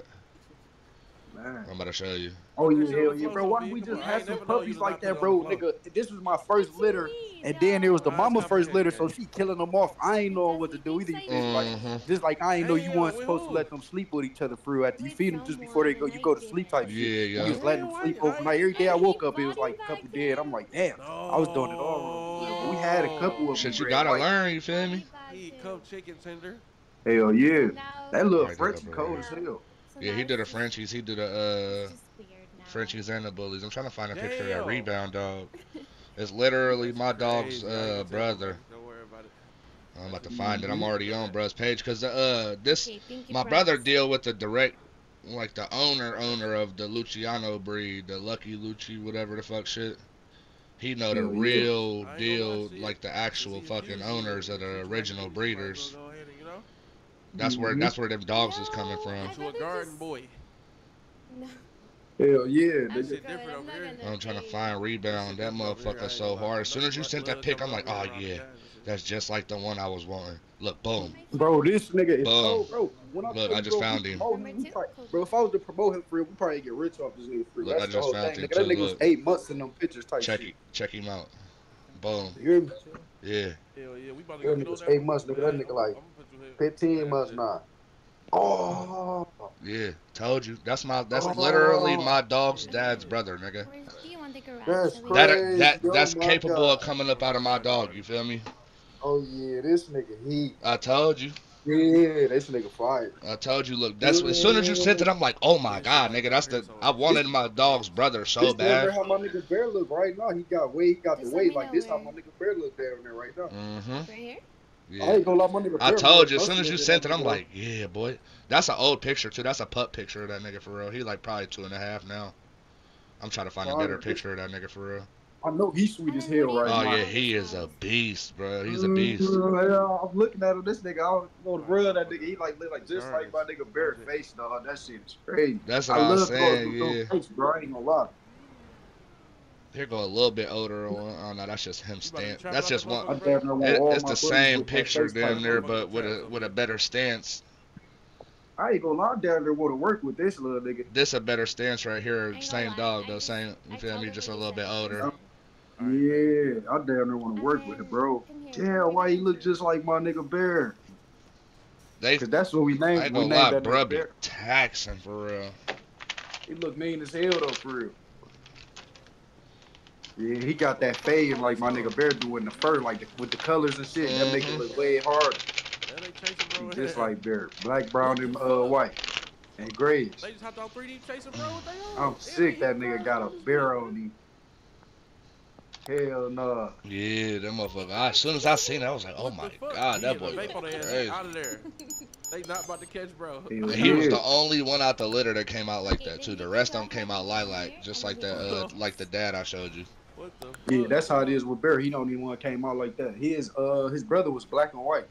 Speaker 2: Man.
Speaker 1: I'm about to show you.
Speaker 2: Oh
Speaker 4: Put that
Speaker 2: yeah,
Speaker 4: shit
Speaker 2: hell
Speaker 4: on
Speaker 2: yeah,
Speaker 4: the
Speaker 2: bro.
Speaker 4: floor,
Speaker 2: Why
Speaker 4: so
Speaker 2: don't we
Speaker 4: big.
Speaker 2: just
Speaker 4: Come on, I
Speaker 2: have
Speaker 4: ain't
Speaker 2: some
Speaker 4: never know you
Speaker 2: puppies
Speaker 4: to
Speaker 2: like
Speaker 4: not
Speaker 2: that,
Speaker 4: put it
Speaker 2: bro?
Speaker 4: on the floor.
Speaker 2: Nigga, this was my first
Speaker 6: What you
Speaker 2: litter,
Speaker 6: mean,
Speaker 2: and then it was the
Speaker 6: dog?
Speaker 4: Why it's
Speaker 2: mama first litter,
Speaker 4: complicated,
Speaker 2: so she killing them off. I ain't know what to do
Speaker 6: Because
Speaker 2: either.
Speaker 6: you think
Speaker 2: Like,
Speaker 1: Mm-hmm.
Speaker 2: just like I ain't know you
Speaker 4: Damn,
Speaker 2: weren't
Speaker 4: with
Speaker 2: supposed to
Speaker 4: who?
Speaker 2: let them sleep with each other for real. After you
Speaker 6: With
Speaker 2: feed them just before they go,
Speaker 6: someone,
Speaker 2: you
Speaker 6: and
Speaker 2: go
Speaker 6: I
Speaker 2: to
Speaker 6: get
Speaker 2: sleep
Speaker 6: it.
Speaker 2: type
Speaker 1: Yeah,
Speaker 2: shit.
Speaker 1: yeah.
Speaker 2: We was letting
Speaker 4: Man,
Speaker 2: them
Speaker 4: why
Speaker 2: sleep
Speaker 4: you- I
Speaker 2: overnight.
Speaker 4: ain't-
Speaker 2: Every day I
Speaker 6: And
Speaker 2: woke
Speaker 6: he
Speaker 2: up, it was
Speaker 6: body
Speaker 2: like a couple
Speaker 6: back
Speaker 2: dead. I'm
Speaker 6: him.
Speaker 2: like, damn, I was doing it all wrong.
Speaker 4: No.
Speaker 2: But we had a couple of them.
Speaker 1: Shit, you
Speaker 2: red,
Speaker 1: gotta
Speaker 2: white.
Speaker 1: learn. You feel me?
Speaker 6: Body
Speaker 4: He
Speaker 6: back
Speaker 4: come
Speaker 6: him.
Speaker 4: chicken tender.
Speaker 2: Hell yeah,
Speaker 6: Now,
Speaker 2: that little
Speaker 1: Right,
Speaker 2: Frenchie
Speaker 1: there,
Speaker 2: cold
Speaker 1: bro.
Speaker 2: as hell.
Speaker 6: so
Speaker 1: Yeah,
Speaker 6: now
Speaker 1: he
Speaker 6: it's
Speaker 1: did the
Speaker 6: just-
Speaker 1: Frenchies. He did
Speaker 6: It's
Speaker 1: the uh
Speaker 6: just weird now.
Speaker 1: Frenchies and the bullies. I'm trying to find a picture of that
Speaker 4: Damn.
Speaker 1: Rebound dog. It's literally
Speaker 4: That's
Speaker 1: my dog's
Speaker 4: crazy. I ain't
Speaker 1: uh
Speaker 4: gonna tell
Speaker 1: brother.
Speaker 4: nobody. Don't worry about it.
Speaker 1: I'm about to
Speaker 2: Mhm.
Speaker 1: find it. I'm already on bruh's page because uh this
Speaker 6: Okay, thank you,
Speaker 1: my brother
Speaker 6: Prince.
Speaker 1: deal with the direct like the owner owner of the Luciano breed, the Lucky Lucci, whatever the fuck shit. He know the
Speaker 2: Hell yeah.
Speaker 1: real
Speaker 4: I ain't gonna lie,
Speaker 1: deal,
Speaker 4: shit.
Speaker 1: like the actual
Speaker 4: Since he
Speaker 1: fucking
Speaker 4: infused you
Speaker 1: owners
Speaker 4: with-
Speaker 1: of the
Speaker 4: since you like
Speaker 1: original
Speaker 4: beef, you might as well
Speaker 1: breeders.
Speaker 4: go ahead and, you know,
Speaker 1: That's where
Speaker 2: Mhm.
Speaker 1: that's where them dogs is coming
Speaker 6: No,
Speaker 1: from.
Speaker 6: I'd
Speaker 4: get you a
Speaker 6: rather
Speaker 4: garden
Speaker 6: just-
Speaker 4: boy.
Speaker 6: No,
Speaker 2: Hell yeah,
Speaker 6: I'm
Speaker 4: That
Speaker 2: nigga.
Speaker 4: shit
Speaker 6: good.
Speaker 4: different
Speaker 6: I'm
Speaker 4: over
Speaker 6: not
Speaker 4: here.
Speaker 6: gonna
Speaker 1: I'm trying to
Speaker 6: pay
Speaker 1: find Rebound. That
Speaker 4: different over here, I
Speaker 1: motherfucker
Speaker 4: ain't
Speaker 1: so
Speaker 4: gonna lie.
Speaker 1: hard. As soon as you
Speaker 4: Blood-
Speaker 1: sent that
Speaker 4: blood
Speaker 1: pic,
Speaker 4: coming
Speaker 1: I'm like,
Speaker 4: over
Speaker 1: oh
Speaker 4: here around the
Speaker 1: yeah,
Speaker 4: guys and shit.
Speaker 1: that's just like the one I was wanting. Look, boom.
Speaker 2: Bro, this nigga is
Speaker 1: Boom.
Speaker 2: cold, bro. When I
Speaker 1: Look,
Speaker 2: tell
Speaker 1: I
Speaker 2: you,
Speaker 1: just
Speaker 2: bro,
Speaker 1: found
Speaker 2: we
Speaker 1: him.
Speaker 2: promote
Speaker 6: Number
Speaker 2: we
Speaker 6: two?
Speaker 2: probably, bro, if I was to promote him for real, we probably get rich off this nigga for real.
Speaker 1: Look, I
Speaker 2: That's the
Speaker 1: just
Speaker 2: whole
Speaker 1: found
Speaker 2: thing,
Speaker 1: him
Speaker 2: nigga. That
Speaker 1: too,
Speaker 2: nigga was
Speaker 1: look.
Speaker 2: eight months in them pictures type
Speaker 1: Check
Speaker 2: shit.
Speaker 1: it, check him out. Boom.
Speaker 2: You hear me?
Speaker 1: Yeah.
Speaker 4: Hell yeah, we about to
Speaker 2: That
Speaker 4: go get
Speaker 2: nigga's
Speaker 4: on that.
Speaker 2: eight months, nigga. That
Speaker 4: Man,
Speaker 2: nigga
Speaker 4: I'm-
Speaker 2: like
Speaker 4: I'm gonna put you here-
Speaker 2: fifteen
Speaker 4: man,
Speaker 2: months
Speaker 4: shit.
Speaker 2: now. Oh,
Speaker 1: Yeah, told you. That's my. That's
Speaker 2: Oh.
Speaker 1: literally my dog's dad's brother, nigga.
Speaker 6: Where do you want the garage?
Speaker 2: That's
Speaker 6: so we
Speaker 1: That
Speaker 6: can-
Speaker 1: that
Speaker 2: Crazy.
Speaker 1: that's
Speaker 2: Oh my
Speaker 1: capable
Speaker 2: God.
Speaker 1: of coming up out of my dog. You feel me?
Speaker 2: oh yeah, this nigga heat.
Speaker 1: I told you.
Speaker 2: Yeah, this nigga fire.
Speaker 1: I told you. Look, that's as soon as you sent it, I'm like, oh my god, nigga. That's the. I wanted my dog's brother so
Speaker 2: This damn near
Speaker 1: bad.
Speaker 2: how my nigga Bear look right now. He got way, he got the
Speaker 6: Just
Speaker 2: way
Speaker 6: let me
Speaker 2: like
Speaker 6: know
Speaker 2: this. How
Speaker 6: where.
Speaker 2: my nigga Bear look down there right now.
Speaker 1: Mm-hmm.
Speaker 6: Right here?
Speaker 2: I
Speaker 1: Yeah.
Speaker 2: ain't gonna lie, my nigga
Speaker 1: I
Speaker 2: Bear
Speaker 1: told
Speaker 2: look
Speaker 1: you. As soon as
Speaker 2: muscular
Speaker 1: you
Speaker 2: than
Speaker 1: sent
Speaker 2: that
Speaker 1: it, I'm
Speaker 2: nigga.
Speaker 1: like, yeah, boy. That's an old picture too. That's a pup picture of that nigga for real. He like probably two and a half now. I'm trying to find a
Speaker 2: Fire.
Speaker 1: better picture of that nigga for real.
Speaker 2: I know he's sweet as
Speaker 6: And then
Speaker 2: hell
Speaker 6: what
Speaker 2: right
Speaker 6: do
Speaker 1: Oh
Speaker 6: you
Speaker 2: now.
Speaker 1: yeah,
Speaker 6: want?
Speaker 1: he is a beast, bro. He's a beast.
Speaker 2: Mm, yeah, I'm looking at him. This nigga, I want to run that nigga. He like look like just like my nigga Bear face, dog. That shit is crazy.
Speaker 1: That's
Speaker 2: I
Speaker 1: what I'm
Speaker 2: love
Speaker 1: saying.
Speaker 2: those
Speaker 1: Yeah.
Speaker 2: face, bro. I ain't gonna lie.
Speaker 1: Here go a little bit older one. Oh no, that's just him
Speaker 4: You about to
Speaker 1: stand.
Speaker 4: trap
Speaker 1: That's
Speaker 4: out
Speaker 1: just
Speaker 4: that
Speaker 1: one.
Speaker 2: I
Speaker 4: motherfucker,
Speaker 2: damn near want
Speaker 1: It,
Speaker 2: all
Speaker 1: it's
Speaker 2: my
Speaker 1: the
Speaker 2: buddies
Speaker 1: same
Speaker 2: with that
Speaker 1: picture
Speaker 2: face type
Speaker 1: damn near,
Speaker 2: shit.
Speaker 1: but with a with a better stance.
Speaker 2: I ain't gonna lie, down there want to work with this little nigga.
Speaker 1: This a better stance right here.
Speaker 6: ain't
Speaker 1: Same
Speaker 6: gonna lie,
Speaker 1: dog
Speaker 6: I
Speaker 1: though.
Speaker 6: just-
Speaker 1: Same. You
Speaker 6: I
Speaker 1: feel
Speaker 6: told
Speaker 1: me?
Speaker 6: him
Speaker 1: Just a
Speaker 6: what you
Speaker 1: little bit
Speaker 6: said.
Speaker 1: older.
Speaker 2: Yeah, I damn near want to work with it, bro.
Speaker 6: Come here,
Speaker 2: Yeah,
Speaker 6: come
Speaker 2: why
Speaker 6: here.
Speaker 2: he look just like my nigga Bear?
Speaker 1: They.
Speaker 2: Cause that's what we
Speaker 1: I
Speaker 2: named.
Speaker 1: ain't
Speaker 2: We
Speaker 1: gonna
Speaker 2: named
Speaker 1: lie,
Speaker 2: that
Speaker 1: bruh
Speaker 2: nigga
Speaker 1: be
Speaker 2: Bear.
Speaker 1: taxing for real.
Speaker 2: He look mean as hell though, for real. Yeah, he got that fade like my nigga Bear do in the fur, like the, with the colors and shit. That make it
Speaker 1: Mhm.
Speaker 2: look way harder.
Speaker 4: Man, they chasing, bro.
Speaker 2: He just like Bear, black, brown, and uh, white, and grays.
Speaker 4: They just hopped on three D chasing, bro. What they on?
Speaker 2: I'm
Speaker 4: They
Speaker 2: sick
Speaker 4: ain't
Speaker 2: that
Speaker 4: hit
Speaker 2: nigga
Speaker 4: cars
Speaker 2: got
Speaker 4: on
Speaker 2: a
Speaker 4: this
Speaker 2: bear
Speaker 4: bitch.
Speaker 2: on him. Hell no.
Speaker 1: Yeah, that motherfucker. I, as soon as I seen it, I was like, oh
Speaker 4: What
Speaker 1: my
Speaker 4: the fuck?
Speaker 1: god,
Speaker 4: He
Speaker 1: that
Speaker 4: hit
Speaker 1: boy
Speaker 4: a vape on their ass.
Speaker 1: crazy.
Speaker 4: Out of there. They not about to catch, bro.
Speaker 2: Hell
Speaker 1: And he was
Speaker 2: yeah.
Speaker 1: the only one out the litter that came out like that too. The rest of them came out lilac, just like that, uh, like the dad I showed you.
Speaker 4: What the
Speaker 2: Yeah,
Speaker 4: fuck?
Speaker 2: that's how it is with Bear. He don't even want to came out like that. His uh his brother was black and white.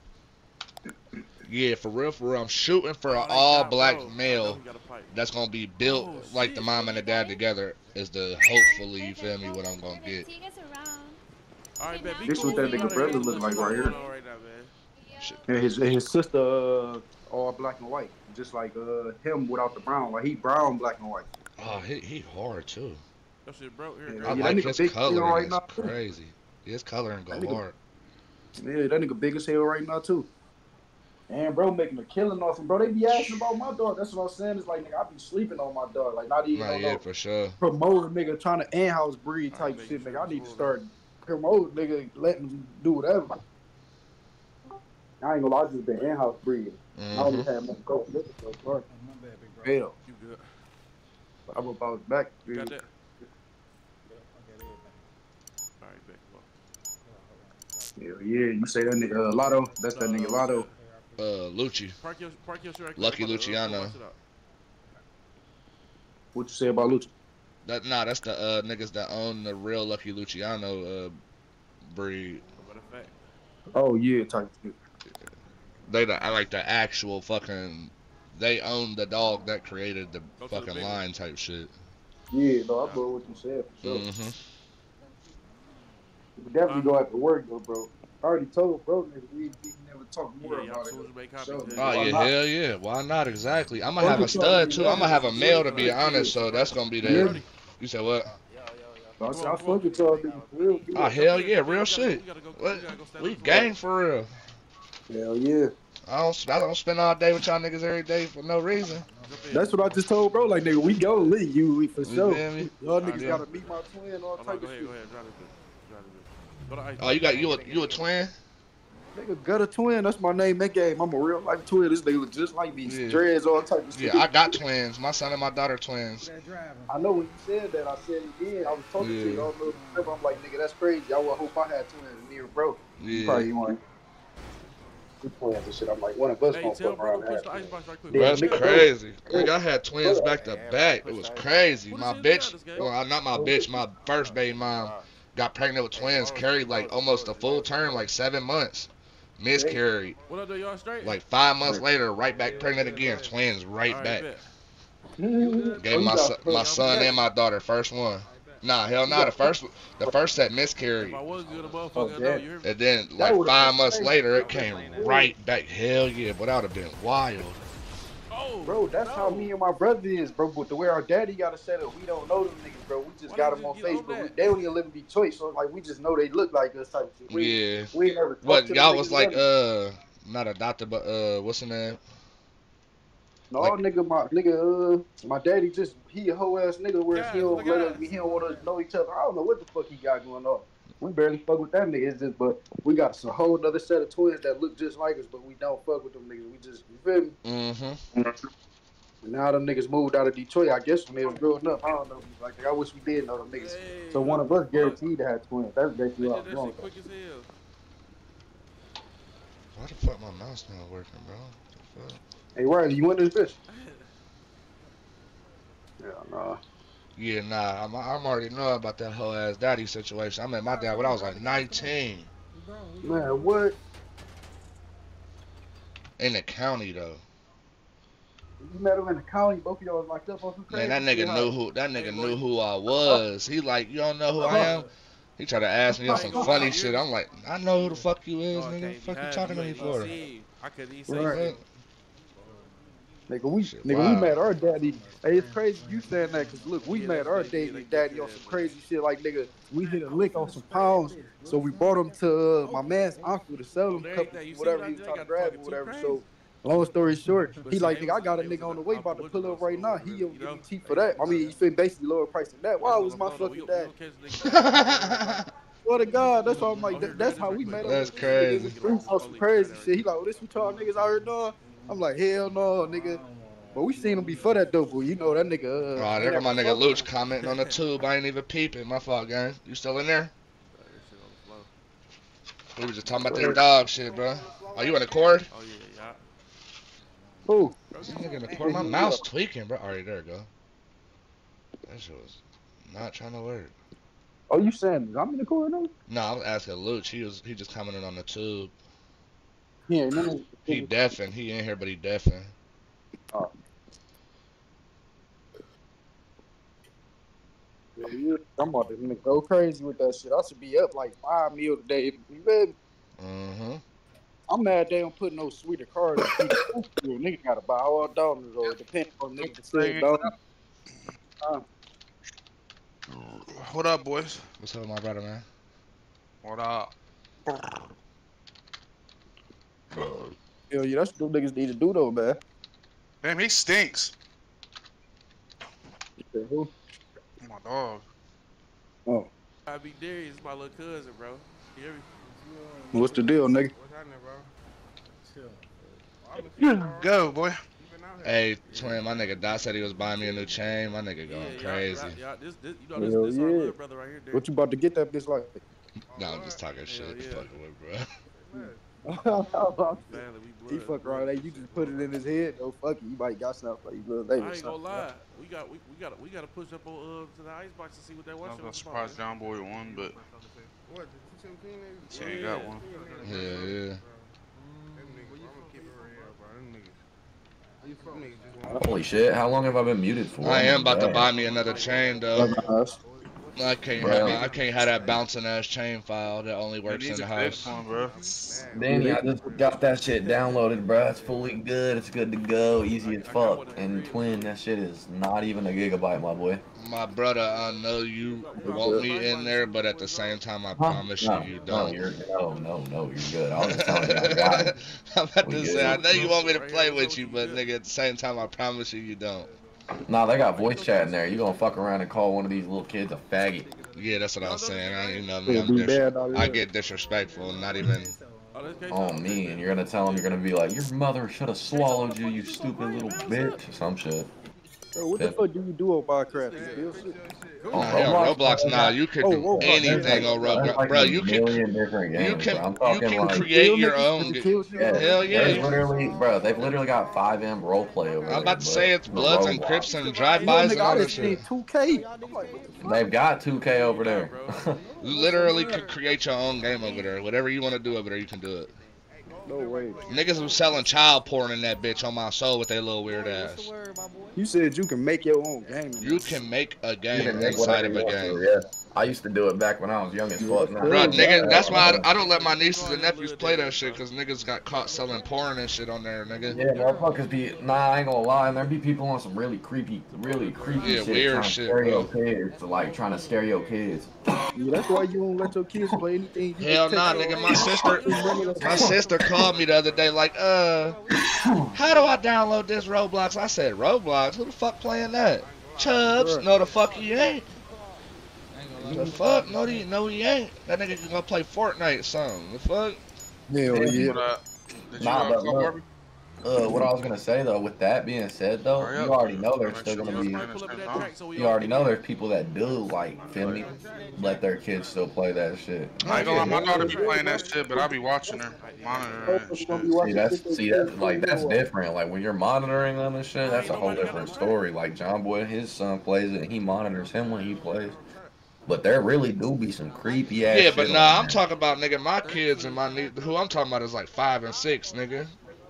Speaker 1: Yeah, for real, for real. I'm shooting for
Speaker 4: Oh,
Speaker 1: an
Speaker 4: they
Speaker 1: all
Speaker 4: got-
Speaker 1: black
Speaker 4: bro, I know
Speaker 1: male
Speaker 4: he got a pipe.
Speaker 1: that's gonna be built
Speaker 4: Oh,
Speaker 1: like the
Speaker 4: shit.
Speaker 1: mom and the dad together. Is the hopefully you feel me what I'm gonna get.
Speaker 6: See you guys around.
Speaker 4: All right, bet. Be
Speaker 2: This
Speaker 4: cool.
Speaker 2: what that
Speaker 4: We
Speaker 2: nigga
Speaker 4: gotta
Speaker 2: brother
Speaker 4: hear
Speaker 2: look
Speaker 4: what's
Speaker 2: like right
Speaker 4: going
Speaker 2: here.
Speaker 4: on right now, man.
Speaker 1: Shit.
Speaker 2: And his and his sister uh, all black and white, just like uh him without the brown. Like he brown, black and white.
Speaker 1: Oh, he he hard too.
Speaker 4: That shit broke here.
Speaker 2: Yeah,
Speaker 1: I
Speaker 4: girl.
Speaker 2: that
Speaker 1: like
Speaker 2: nigga
Speaker 1: his
Speaker 2: big
Speaker 1: coloring.
Speaker 2: right
Speaker 1: It's
Speaker 2: now.
Speaker 1: crazy. His coloring go
Speaker 2: That nigga-
Speaker 1: hard.
Speaker 2: Yeah, that nigga big as hell right now too. And bro, making a killing off him, bro. They be asking about my dog. That's what I'm saying. It's like nigga, I be sleeping on my dog. Like not even
Speaker 1: Nah,
Speaker 2: on
Speaker 1: yeah,
Speaker 2: no
Speaker 1: for sure.
Speaker 2: promoting nigga trying to in-house breed
Speaker 4: I
Speaker 2: type
Speaker 4: make
Speaker 2: shit,
Speaker 4: sure
Speaker 2: nigga. I
Speaker 4: it's
Speaker 2: need to
Speaker 4: cool,
Speaker 2: start promoting nigga, letting them do whatever. I ain't gonna lie, I just been in-house breeding. I only
Speaker 1: hmm
Speaker 2: had my go nigga so far.
Speaker 5: My bad, big bro.
Speaker 2: Hell,
Speaker 4: You good.
Speaker 2: I'm about back.
Speaker 4: You got
Speaker 2: dude.
Speaker 4: that?
Speaker 5: Yeah, I got everything.
Speaker 4: All right, bet. Come on.
Speaker 2: Hell yeah, you say that nigga uh, Lotto? That's that nigga Lotto.
Speaker 1: Uh, Lucci.
Speaker 4: Park your, park your shit right
Speaker 1: Lucky
Speaker 4: quick. I'm about to, uh,
Speaker 1: Luciano.
Speaker 4: watch it out.
Speaker 2: What you say about Lucci?
Speaker 1: That nah, that's the uh niggas that own the real Lucky Luciano uh breed.
Speaker 4: Matter of fact.
Speaker 2: Oh yeah, type shit.
Speaker 1: They the I like the actual fucking. They own the dog that created the
Speaker 4: Go to the
Speaker 1: fucking
Speaker 4: big
Speaker 1: line type shit.
Speaker 2: Yeah, no, I bro what you said for sure.
Speaker 1: Mm-hmm.
Speaker 2: We definitely
Speaker 4: Uh,
Speaker 2: go have to work though, bro. I already told bro nigga we, we can never talk more
Speaker 4: Yeah, y'all
Speaker 2: about it.
Speaker 4: soon as you make copies,
Speaker 2: So,
Speaker 4: then-
Speaker 1: Oh
Speaker 2: why
Speaker 1: yeah,
Speaker 2: not?
Speaker 1: hell yeah. Why not? Exactly. I'm gonna
Speaker 2: Fuck
Speaker 1: have a
Speaker 2: with y'all,
Speaker 1: stud
Speaker 2: nigga.
Speaker 1: too. I'm gonna have a male to be
Speaker 2: Yeah.
Speaker 1: honest. So that's gonna be
Speaker 2: Yeah.
Speaker 1: the. You said what?
Speaker 2: I said I fuck with y'all niggas for real.
Speaker 1: Oh
Speaker 2: Yeah.
Speaker 1: hell yeah,
Speaker 4: We
Speaker 1: real
Speaker 4: gotta go-
Speaker 1: shit.
Speaker 4: we gotta go-
Speaker 1: What?
Speaker 4: we gotta go stand
Speaker 1: We
Speaker 4: up for
Speaker 1: gang
Speaker 4: it.
Speaker 1: for real.
Speaker 2: Hell yeah.
Speaker 1: I don't. I don't spend all day with y'all niggas every day for no reason.
Speaker 4: Jump in.
Speaker 2: That's what I just told bro. Like nigga, we go lead you we for
Speaker 1: You
Speaker 2: sure.
Speaker 1: feel me?
Speaker 2: Y'all niggas
Speaker 1: Yeah.
Speaker 2: gotta meet my twin, all
Speaker 4: Hold on,
Speaker 2: type
Speaker 4: go
Speaker 2: of
Speaker 4: ahead,
Speaker 2: shit.
Speaker 4: go ahead. Drive this bitch. Drive this bitch. Go to ice.
Speaker 1: Oh, you got you a you a twin?
Speaker 2: Nigga got a twin. That's my name. That game. I'm a real life twin. This nigga look just like me.
Speaker 1: Yeah.
Speaker 2: Dreads, all type of shit.
Speaker 1: Yeah, I got twins. My son and my daughter twins.
Speaker 2: I know when you said that, I said it again. I was talking
Speaker 1: Yeah.
Speaker 2: to you. I don't know if you remember. I'm like, nigga, that's crazy. I would hope I had twins. Me or bro. You
Speaker 1: Yeah.
Speaker 2: probably want good twins and shit. I'm like, one of us
Speaker 4: Hey,
Speaker 2: gonna
Speaker 4: tell
Speaker 2: fuck
Speaker 4: bro
Speaker 2: around
Speaker 4: to
Speaker 2: and
Speaker 4: push the
Speaker 2: have
Speaker 4: ice box right quick.
Speaker 2: Yeah,
Speaker 1: Bro, that's
Speaker 2: nigga,
Speaker 1: crazy.
Speaker 2: bro.
Speaker 1: Nigga, I had twins back to back. It was crazy.
Speaker 4: What
Speaker 1: My
Speaker 4: is it
Speaker 1: bitch,
Speaker 4: about this game?
Speaker 1: well, not my bitch, my first baby mom got pregnant with twins, carried like almost a full term, like seven months. Miscarried.
Speaker 4: What up, though? Y'all straight?
Speaker 1: Like five months later, right back pregnant again. Twins right
Speaker 4: All
Speaker 1: back.
Speaker 4: bet.
Speaker 2: twins.
Speaker 1: Gave my son, my son and my daughter first one. Nah, hell nah. The first the first set miscarried.
Speaker 4: If I was good, a
Speaker 2: Oh,
Speaker 4: motherfucker, I know
Speaker 2: yeah.
Speaker 4: you hear me?
Speaker 1: And then
Speaker 2: That
Speaker 1: like
Speaker 2: would've
Speaker 1: five
Speaker 2: been
Speaker 1: months
Speaker 2: crazy.
Speaker 1: later, it came right back. Hell yeah, but that would have been wild.
Speaker 4: Oh,
Speaker 2: Bro, that's
Speaker 4: no.
Speaker 2: how me and my brother is, bro. But the way our daddy got us set up, we don't know them niggas, bro. We just
Speaker 4: Why
Speaker 2: got
Speaker 4: don't
Speaker 2: them on
Speaker 4: you get on
Speaker 2: Facebook. We,
Speaker 4: that?
Speaker 2: they don't even live in Detroit, so like we just know they look like us type shit. We,
Speaker 1: Yeah.
Speaker 2: we ain't never talked
Speaker 1: What
Speaker 2: to
Speaker 1: y'all
Speaker 2: them
Speaker 1: was
Speaker 2: niggas
Speaker 1: like?
Speaker 2: never.
Speaker 1: Uh, not adopted, but uh, what's the name?
Speaker 2: No,
Speaker 1: like-
Speaker 2: nigga, my nigga, uh, my daddy just he a hoe ass nigga where
Speaker 4: Guys,
Speaker 2: he don't
Speaker 4: the
Speaker 2: let us,
Speaker 4: guys.
Speaker 2: he don't want us to know each other. I don't know what the fuck he got going on. We barely fuck with that nigga. It's just, but we got some whole other set of twins that look just like us, but we don't fuck with them niggas. We just, you feel me?
Speaker 1: Mm-hmm.
Speaker 2: And now them niggas moved out of Detroit. I guess when they was growing up, I don't know. Like I wish we did know them niggas.
Speaker 4: Hey,
Speaker 2: So one of us
Speaker 4: look,
Speaker 2: guaranteed to have twins. That's
Speaker 4: They
Speaker 2: basically what
Speaker 4: did
Speaker 2: I'm
Speaker 4: that
Speaker 2: doing.
Speaker 4: shit quick as hell.
Speaker 1: Why the fuck my mouse not working, bro? What the fuck?
Speaker 2: Hey, Riley, you want this bitch? Yeah, nah.
Speaker 1: Yeah, nah, I'm, I'm already know about that whole ass daddy situation. I met my dad when I was like nineteen
Speaker 2: Man, what?
Speaker 1: in the county though.
Speaker 2: You met him in the county. Both of y'all was locked up on some crazy
Speaker 1: Man, that
Speaker 2: shit,
Speaker 1: nigga
Speaker 2: huh?
Speaker 1: knew who that nigga
Speaker 4: Hey,
Speaker 1: knew
Speaker 4: boy.
Speaker 1: who I was. He like, you don't know who I am? He tried to ask me on some funny shit. I'm like, I know who the fuck you is,
Speaker 4: Oh, I
Speaker 1: nigga.
Speaker 4: can't
Speaker 1: What the fuck
Speaker 4: be
Speaker 1: you
Speaker 4: hiding.
Speaker 1: talking to me
Speaker 4: ain't
Speaker 1: for?
Speaker 4: even see. I couldn't even say
Speaker 2: Right.
Speaker 4: shit.
Speaker 2: Nigga, we
Speaker 1: Shit,
Speaker 2: nigga,
Speaker 1: wow.
Speaker 2: we met our daddy. Hey, it's crazy you saying that, cause look, we
Speaker 4: Yeah,
Speaker 2: met
Speaker 4: they-
Speaker 2: our
Speaker 4: they-
Speaker 2: daddy,
Speaker 4: they-
Speaker 2: daddy
Speaker 4: they-
Speaker 2: on some
Speaker 4: they-
Speaker 2: crazy shit. Like nigga, we hit a lick on some pounds, so we brought him to uh, my man's uncle to sell him
Speaker 4: There
Speaker 2: a
Speaker 4: you
Speaker 2: couple,
Speaker 4: go. You see
Speaker 2: whatever
Speaker 4: what
Speaker 2: he
Speaker 4: I
Speaker 2: was
Speaker 4: did?
Speaker 2: trying to
Speaker 4: Got
Speaker 2: grab
Speaker 4: fucking
Speaker 2: or
Speaker 4: too
Speaker 2: whatever.
Speaker 4: crazy.
Speaker 2: So, long story short,
Speaker 4: But
Speaker 2: he
Speaker 4: see,
Speaker 2: like,
Speaker 4: they
Speaker 2: nigga, I
Speaker 4: was-
Speaker 2: got a
Speaker 4: they
Speaker 2: nigga
Speaker 4: was
Speaker 2: on the
Speaker 4: in
Speaker 2: way
Speaker 4: the
Speaker 2: about to pull up right
Speaker 4: upper
Speaker 2: now. He
Speaker 4: Woodrow,
Speaker 2: don't
Speaker 4: so,
Speaker 2: give me
Speaker 4: you
Speaker 2: cheap
Speaker 4: know?
Speaker 2: for that. I mean, he fit basically lower price than that. Why was my fucking dad? Swear to God, that's why I'm like, that, that's how we met up.
Speaker 1: That's
Speaker 2: with this nigga in the
Speaker 1: crazy.
Speaker 2: streets on some crazy shit. He like, oh, this what y'all niggas out here doing? I'm like, hell no, nigga. But we seen him before that though, boy. You know that nigga. Uh,
Speaker 1: Oh,
Speaker 2: ain't
Speaker 1: there go my
Speaker 2: never
Speaker 1: nigga
Speaker 2: fuck with
Speaker 1: Luch
Speaker 2: him.
Speaker 1: commenting on the tube. I ain't even peeping. My fault, gang. You still in there? We was just talking about that dog shit, bro. Are you in the cord?
Speaker 4: Oh yeah, yeah.
Speaker 2: Who?
Speaker 1: This nigga in the cord. My mouse tweaking, bro. Alright, there we go. That shit was not trying to work.
Speaker 2: Oh, you saying I'm in the corner?
Speaker 1: No, I was asking Luch. He was he just commented on the tube.
Speaker 2: Yeah, no, no.
Speaker 1: He deafin'. He in here, but he deafin'.
Speaker 2: Oh. Yeah, yeah. I'm about to go crazy with that shit. I should be up like five meals a day. You feel me?
Speaker 1: Mm-hmm.
Speaker 2: I'm mad they don't put no sweeter cards. Nigga gotta buy all dollars or depending on nigga to say dollars. Uh,
Speaker 7: What up, boys?
Speaker 1: What's up, my brother, man?
Speaker 7: What up?
Speaker 2: hell yeah, that's what them niggas need to do though, man.
Speaker 7: Damn, he stinks.
Speaker 2: Who?
Speaker 7: My dog.
Speaker 2: Oh,
Speaker 4: I be Darius, my little cousin, bro. You hear me?
Speaker 2: what's the deal, nigga?
Speaker 4: What's happening, bro?
Speaker 7: Go, boy.
Speaker 1: Hey, twin, my nigga Dot said he was buying me a new chain. My nigga
Speaker 4: Yeah,
Speaker 1: going
Speaker 4: y'all-
Speaker 1: crazy.
Speaker 4: y'all- y'all- this, this, you know, this,
Speaker 2: Hell
Speaker 4: this our
Speaker 2: yeah.
Speaker 4: little brother right here, Darius.
Speaker 2: What you about to get that bitch like?
Speaker 1: No, I'm just talking shit.
Speaker 4: yeah.
Speaker 1: Fucking with, bro.
Speaker 4: Family, we
Speaker 2: He
Speaker 4: blood,
Speaker 2: fuck
Speaker 4: bro.
Speaker 2: around that. You just put it in his head. Oh fuck it, you might got something for you little lady.
Speaker 4: I ain't gonna lie. We got we, we got we got to push up on uh to the icebox to see what that
Speaker 7: I
Speaker 4: was.
Speaker 7: was gonna surprise John Boy won, but he ain't got one.
Speaker 1: Yeah, yeah.
Speaker 3: Holy shit! How long have I been muted for?
Speaker 1: I am about to
Speaker 3: Damn.
Speaker 1: buy me another chain though. I can't
Speaker 3: Bro.
Speaker 1: have I can't have that bouncing ass chain file that only
Speaker 7: He
Speaker 1: works in
Speaker 7: needs
Speaker 1: the
Speaker 7: a fix
Speaker 1: house.
Speaker 7: one, bro.
Speaker 3: Danny, I just got that shit downloaded, bro. It's fully good. It's good to go. Easy as fuck. And twin, that shit is not even a gigabyte, my boy.
Speaker 1: My brother, I know you want me in there, but at the same time, I promise
Speaker 3: No,
Speaker 1: you, you
Speaker 3: no,
Speaker 1: don't.
Speaker 3: you're no, no, no, you're good. I was just telling you, I got it.
Speaker 1: I'm about
Speaker 3: We
Speaker 1: to
Speaker 3: good.
Speaker 1: say, I know you want me to play with you, but nigga, at the same time, I promise you, you don't.
Speaker 3: Nah, they got voice chat in there. You gonna fuck around and call one of these little kids a faggot?
Speaker 1: Yeah, that's what I was saying. I, you know, me,
Speaker 2: It'd
Speaker 1: I'm
Speaker 2: be
Speaker 1: dis-
Speaker 2: bad out
Speaker 1: I
Speaker 2: there.
Speaker 1: get disrespectful, not even.
Speaker 3: Oh, me, and you're gonna tell them you're gonna be like, your mother should have swallowed you, you stupid little bitch, or some shit.
Speaker 2: Bro, what the
Speaker 3: Yeah.
Speaker 2: fuck do you do on Minecraft? You build shit?
Speaker 3: On
Speaker 1: Nah, hell, Roblox, nah, you could
Speaker 2: Oh,
Speaker 1: do
Speaker 2: Roblox,
Speaker 1: anything
Speaker 3: There's
Speaker 1: on
Speaker 3: like- there's
Speaker 1: Roblox,
Speaker 3: like
Speaker 1: bro.
Speaker 3: a
Speaker 1: You can,
Speaker 3: million different
Speaker 1: you
Speaker 3: games,
Speaker 1: can,
Speaker 3: bro. I'm
Speaker 1: you
Speaker 3: talking
Speaker 1: can
Speaker 3: like,
Speaker 1: create your
Speaker 2: Kill
Speaker 1: own.
Speaker 2: niggas,
Speaker 1: ga-
Speaker 2: kill shit.
Speaker 3: yeah,
Speaker 1: Hell yeah.
Speaker 3: there's literally, bro, they've literally got five M roleplay over there.
Speaker 1: I'm about to
Speaker 3: but
Speaker 1: say it's
Speaker 3: for
Speaker 1: Bloods and
Speaker 3: Roblox.
Speaker 1: Crips and
Speaker 2: Yo,
Speaker 1: drive-bys and
Speaker 2: nigga,
Speaker 1: all
Speaker 2: I
Speaker 1: that
Speaker 2: just
Speaker 1: shit.
Speaker 2: spent two K. I'm like,
Speaker 3: They've got two K over there.
Speaker 1: You literally could create your own game over there. Whatever you want to do over there, you can do it.
Speaker 2: no way.
Speaker 1: Niggas was selling child porn in that bitch on my soul with their little weird ass.
Speaker 2: You said you can make your own game.
Speaker 1: You can make a
Speaker 3: You
Speaker 1: game
Speaker 3: can make
Speaker 1: inside of
Speaker 3: whatever
Speaker 1: a
Speaker 3: you want
Speaker 1: game.
Speaker 3: to, yeah. I used to do it back when I was young as fuck. Now,
Speaker 1: Bro,
Speaker 2: Oh,
Speaker 1: nigga,
Speaker 2: God.
Speaker 1: that's why I, I don't let my nieces and nephews play that shit, cause niggas got caught selling porn and shit on there, nigga.
Speaker 3: Yeah, motherfuckers be, nah, I ain't gonna lie, and there be people on some really creepy, really creepy
Speaker 1: Yeah,
Speaker 3: shit,
Speaker 1: weird
Speaker 3: trying to
Speaker 1: shit,
Speaker 3: scare your
Speaker 1: bro.
Speaker 3: kids, like trying to scare your kids.
Speaker 2: Yeah, that's why you don't let your kids play anything. You
Speaker 1: Hell
Speaker 2: just
Speaker 1: nah,
Speaker 2: take
Speaker 1: nigga.
Speaker 2: your-
Speaker 1: My sister, my sister called me the other day, like, uh, how do I download this Roblox? I said, Roblox? Who the fuck playing that? Chubbs? No, the fuck he ain't. The fuck? No, he, no, he ain't. That nigga can go play Fortnite or something. The fuck?
Speaker 2: Hell yeah.
Speaker 7: But, uh, did you
Speaker 3: Nah,
Speaker 7: uh,
Speaker 3: but
Speaker 7: call
Speaker 3: look,
Speaker 7: Barbie?
Speaker 3: uh, what I was gonna say though, with that being said though,
Speaker 7: Hurry
Speaker 3: you
Speaker 7: up.
Speaker 3: already know there's
Speaker 7: Make
Speaker 3: still
Speaker 7: sure
Speaker 3: gonna
Speaker 7: you
Speaker 3: be,
Speaker 7: guys finish that song.
Speaker 3: you already know there's people that do, like, feel me, let their kids still play that shit.
Speaker 7: I ain't gonna lie, my daughter be playing that shit, but I be watching her, monitoring her and shit.
Speaker 3: See, that's, see, that's, like, that's different. Like, when you're monitoring them and shit, that's a whole different story. Like, John Boy, his son plays it, and he monitors him when he plays. But there really do be some creepy ass
Speaker 1: Yeah,
Speaker 3: shit
Speaker 1: but
Speaker 3: on
Speaker 1: nah, I'm
Speaker 3: there.
Speaker 1: talking about, nigga, my kids and my nie- who I'm talking about is like five and six, nigga.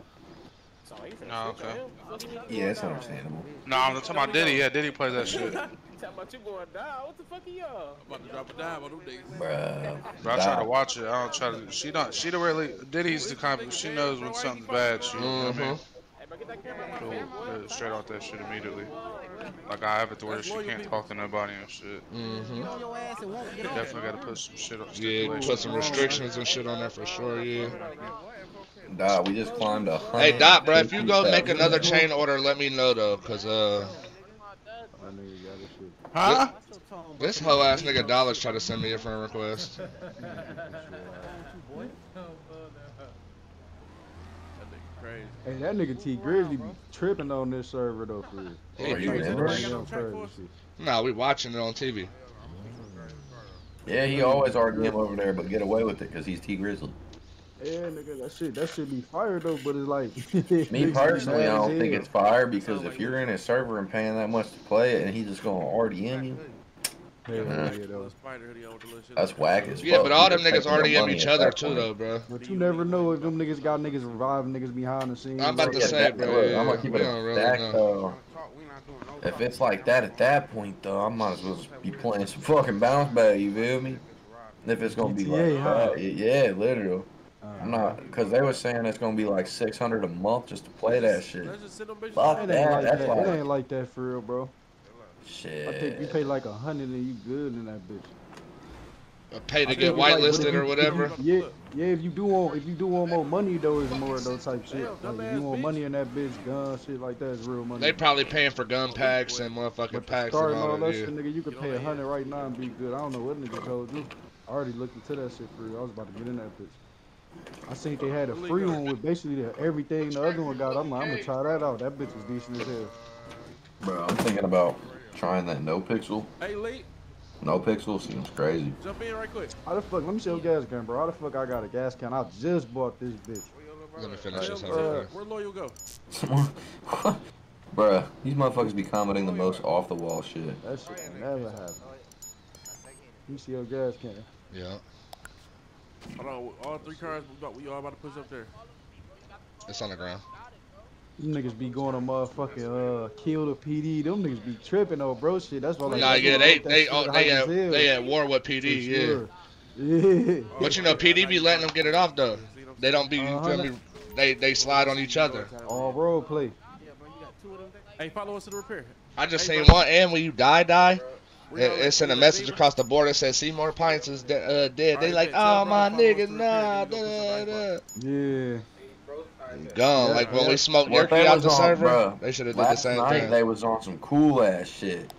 Speaker 7: Oh, okay.
Speaker 3: Yeah, it's understandable.
Speaker 7: No, I'm talking about Diddy. Yeah, Diddy plays that shit.
Speaker 5: Talking about you going down. What the fuck are y'all?
Speaker 4: About to drop a dime on them niggas.
Speaker 3: Bruh.
Speaker 7: But I try to
Speaker 3: Nah.
Speaker 7: watch it. I don't try to. She don't. She don't really. Diddy's the kind of. She knows when something's bad. She. You know what I mean?
Speaker 5: Hey, bro, get that camera.
Speaker 7: She'll uh, straight out that shit immediately. Like I have it to where she can't talk to nobody and shit.
Speaker 1: Mm-hmm.
Speaker 7: You definitely gotta put some shit up.
Speaker 1: Yeah, put some restrictions and shit on there for sure, yeah.
Speaker 3: Nah, we just climbed a hundred.
Speaker 1: Hey, Dot, bro, if you go make another chain order, let me know, though, because, uh,
Speaker 2: My nigga got this shit.
Speaker 7: Huh?
Speaker 1: this hoe ass nigga Dollars tried to send me a friend request.
Speaker 4: That nigga crazy.
Speaker 2: Hey, that nigga T Grizzly be tripping on this server though, for real.
Speaker 1: Hey,
Speaker 3: Are you
Speaker 1: you-
Speaker 3: in
Speaker 2: Bring
Speaker 3: there?
Speaker 2: it on server and shit.
Speaker 1: Nah, we watching it on T V.
Speaker 3: Yeah, he always argue him over there, but get away with it because he's T Grizzly.
Speaker 2: Yeah, nigga, that shit, that shit be fire though, but it's like.
Speaker 3: Me
Speaker 2: niggas be
Speaker 3: personally, I
Speaker 2: mad as
Speaker 3: don't think
Speaker 2: hell.
Speaker 3: it's fire because if you're in his server and paying that much to play it and he's just gonna already in you,
Speaker 2: Hell
Speaker 3: Yeah.
Speaker 2: yeah, though.
Speaker 4: Spider hoodie on with the little shit.
Speaker 3: that's whack as fuck.
Speaker 1: Yeah, but all them
Speaker 3: You're
Speaker 1: niggas
Speaker 3: taking
Speaker 1: already
Speaker 3: your
Speaker 1: in
Speaker 3: money
Speaker 1: each
Speaker 3: at
Speaker 1: other,
Speaker 3: that
Speaker 1: too,
Speaker 3: point.
Speaker 1: though, bro.
Speaker 2: But you never know if them niggas got niggas reviving niggas behind the scenes.
Speaker 1: I'm about to
Speaker 3: Yeah,
Speaker 1: say,
Speaker 3: that-
Speaker 1: bro,
Speaker 3: look,
Speaker 1: yeah,
Speaker 3: I'm gonna keep
Speaker 1: we
Speaker 3: it
Speaker 1: don't
Speaker 3: a
Speaker 1: really
Speaker 3: stack
Speaker 1: know.
Speaker 3: though. If it's like that at that point though, I might as well just be playing some fucking bounce bag, you feel me? If it's gonna be
Speaker 2: G T A,
Speaker 3: like
Speaker 2: huh?
Speaker 3: that, yeah, literally.
Speaker 2: Uh,
Speaker 3: I'm not, cause they were saying it's gonna be like six hundred a month just to play that shit.
Speaker 4: Let's just send them bitches
Speaker 3: Fuck
Speaker 2: It
Speaker 4: out.
Speaker 2: ain't
Speaker 3: that,
Speaker 2: like
Speaker 3: that's
Speaker 2: that.
Speaker 3: like-
Speaker 2: It ain't like that for real, bro. I think you
Speaker 3: Shit.
Speaker 2: pay like a hundred and you good in that bitch.
Speaker 1: Uh, Pay to
Speaker 2: I
Speaker 1: get
Speaker 2: feel like, but if
Speaker 1: whitelisted
Speaker 2: you-
Speaker 1: or whatever.
Speaker 2: Yeah, yeah. If you do want, if you do want more money though, it's more of those type shit. Like if you want money in that bitch, gun shit like that is real money.
Speaker 1: They probably paying for gun packs and motherfucking
Speaker 2: But
Speaker 1: packs and
Speaker 2: starting
Speaker 1: all
Speaker 2: all
Speaker 1: that,
Speaker 2: that
Speaker 1: yeah.
Speaker 2: shit, nigga, you could pay a hundred right now and be good. I don't know what nigga told you. I already looked into that shit for real. I was about to get in that bitch. I seen they had a free one with basically the, everything the other one got. I'm like, I'm gonna try that out. That bitch was decent as hell.
Speaker 3: Bro, I'm thinking about trying that no pixel.
Speaker 4: Hey, Lee.
Speaker 3: No pixels seems crazy.
Speaker 4: Jump in right quick.
Speaker 2: How the fuck? Let me see your gas can, bro. How the fuck I got a gas can? I just bought this bitch.
Speaker 1: Let me finish this
Speaker 2: Uh,
Speaker 1: over here.
Speaker 4: Where Loyal go?
Speaker 3: Bruh, these motherfuckers be commenting the most off the wall shit.
Speaker 2: That shit never happened. Let me see your gas can.
Speaker 1: Yeah.
Speaker 4: Hold on, all three cars we got. We all about to push up there.
Speaker 1: It's on the ground.
Speaker 2: Them niggas be going to motherfucking uh kill the P D. Them niggas be tripping over bro shit. That's why. Like,
Speaker 1: Nah,
Speaker 2: I
Speaker 1: yeah,
Speaker 2: don't
Speaker 1: they
Speaker 2: like that
Speaker 1: they
Speaker 2: shit
Speaker 1: oh,
Speaker 2: at
Speaker 1: they
Speaker 2: Hype
Speaker 1: at,
Speaker 2: as hell.
Speaker 1: they at war with P D,
Speaker 2: For
Speaker 1: yeah.
Speaker 2: sure. Yeah.
Speaker 1: But you know, P D be letting them get it off though. They don't be, you
Speaker 2: Uh-huh.
Speaker 1: feel me? They they slide on each other.
Speaker 2: All road play.
Speaker 4: Hey, follow us to the repair.
Speaker 1: I just
Speaker 4: Hey,
Speaker 1: seen
Speaker 4: bro.
Speaker 1: one, and when you die, die,
Speaker 4: We
Speaker 1: it,
Speaker 4: all-
Speaker 1: it sent a
Speaker 4: we
Speaker 1: message
Speaker 4: all-
Speaker 1: across the board that says Seymour Pints is de- uh, dead. They
Speaker 4: Alright,
Speaker 1: like,
Speaker 4: bet. Tell
Speaker 1: oh
Speaker 4: bro
Speaker 1: my
Speaker 4: to follow us
Speaker 1: nigga,
Speaker 4: to the repair,
Speaker 1: nah,
Speaker 4: then we
Speaker 1: da,
Speaker 4: gonna push
Speaker 1: da,
Speaker 4: up
Speaker 1: da.
Speaker 2: Yeah.
Speaker 1: Gone.
Speaker 2: Yeah,
Speaker 1: Like when
Speaker 2: yeah.
Speaker 1: we smoked
Speaker 3: What
Speaker 1: Yerky
Speaker 3: they
Speaker 1: out
Speaker 3: was
Speaker 1: the
Speaker 3: on,
Speaker 1: server,
Speaker 3: bro,
Speaker 1: they should have did the
Speaker 3: last
Speaker 1: same
Speaker 3: night
Speaker 1: thing.
Speaker 3: they was on some cool ass shit.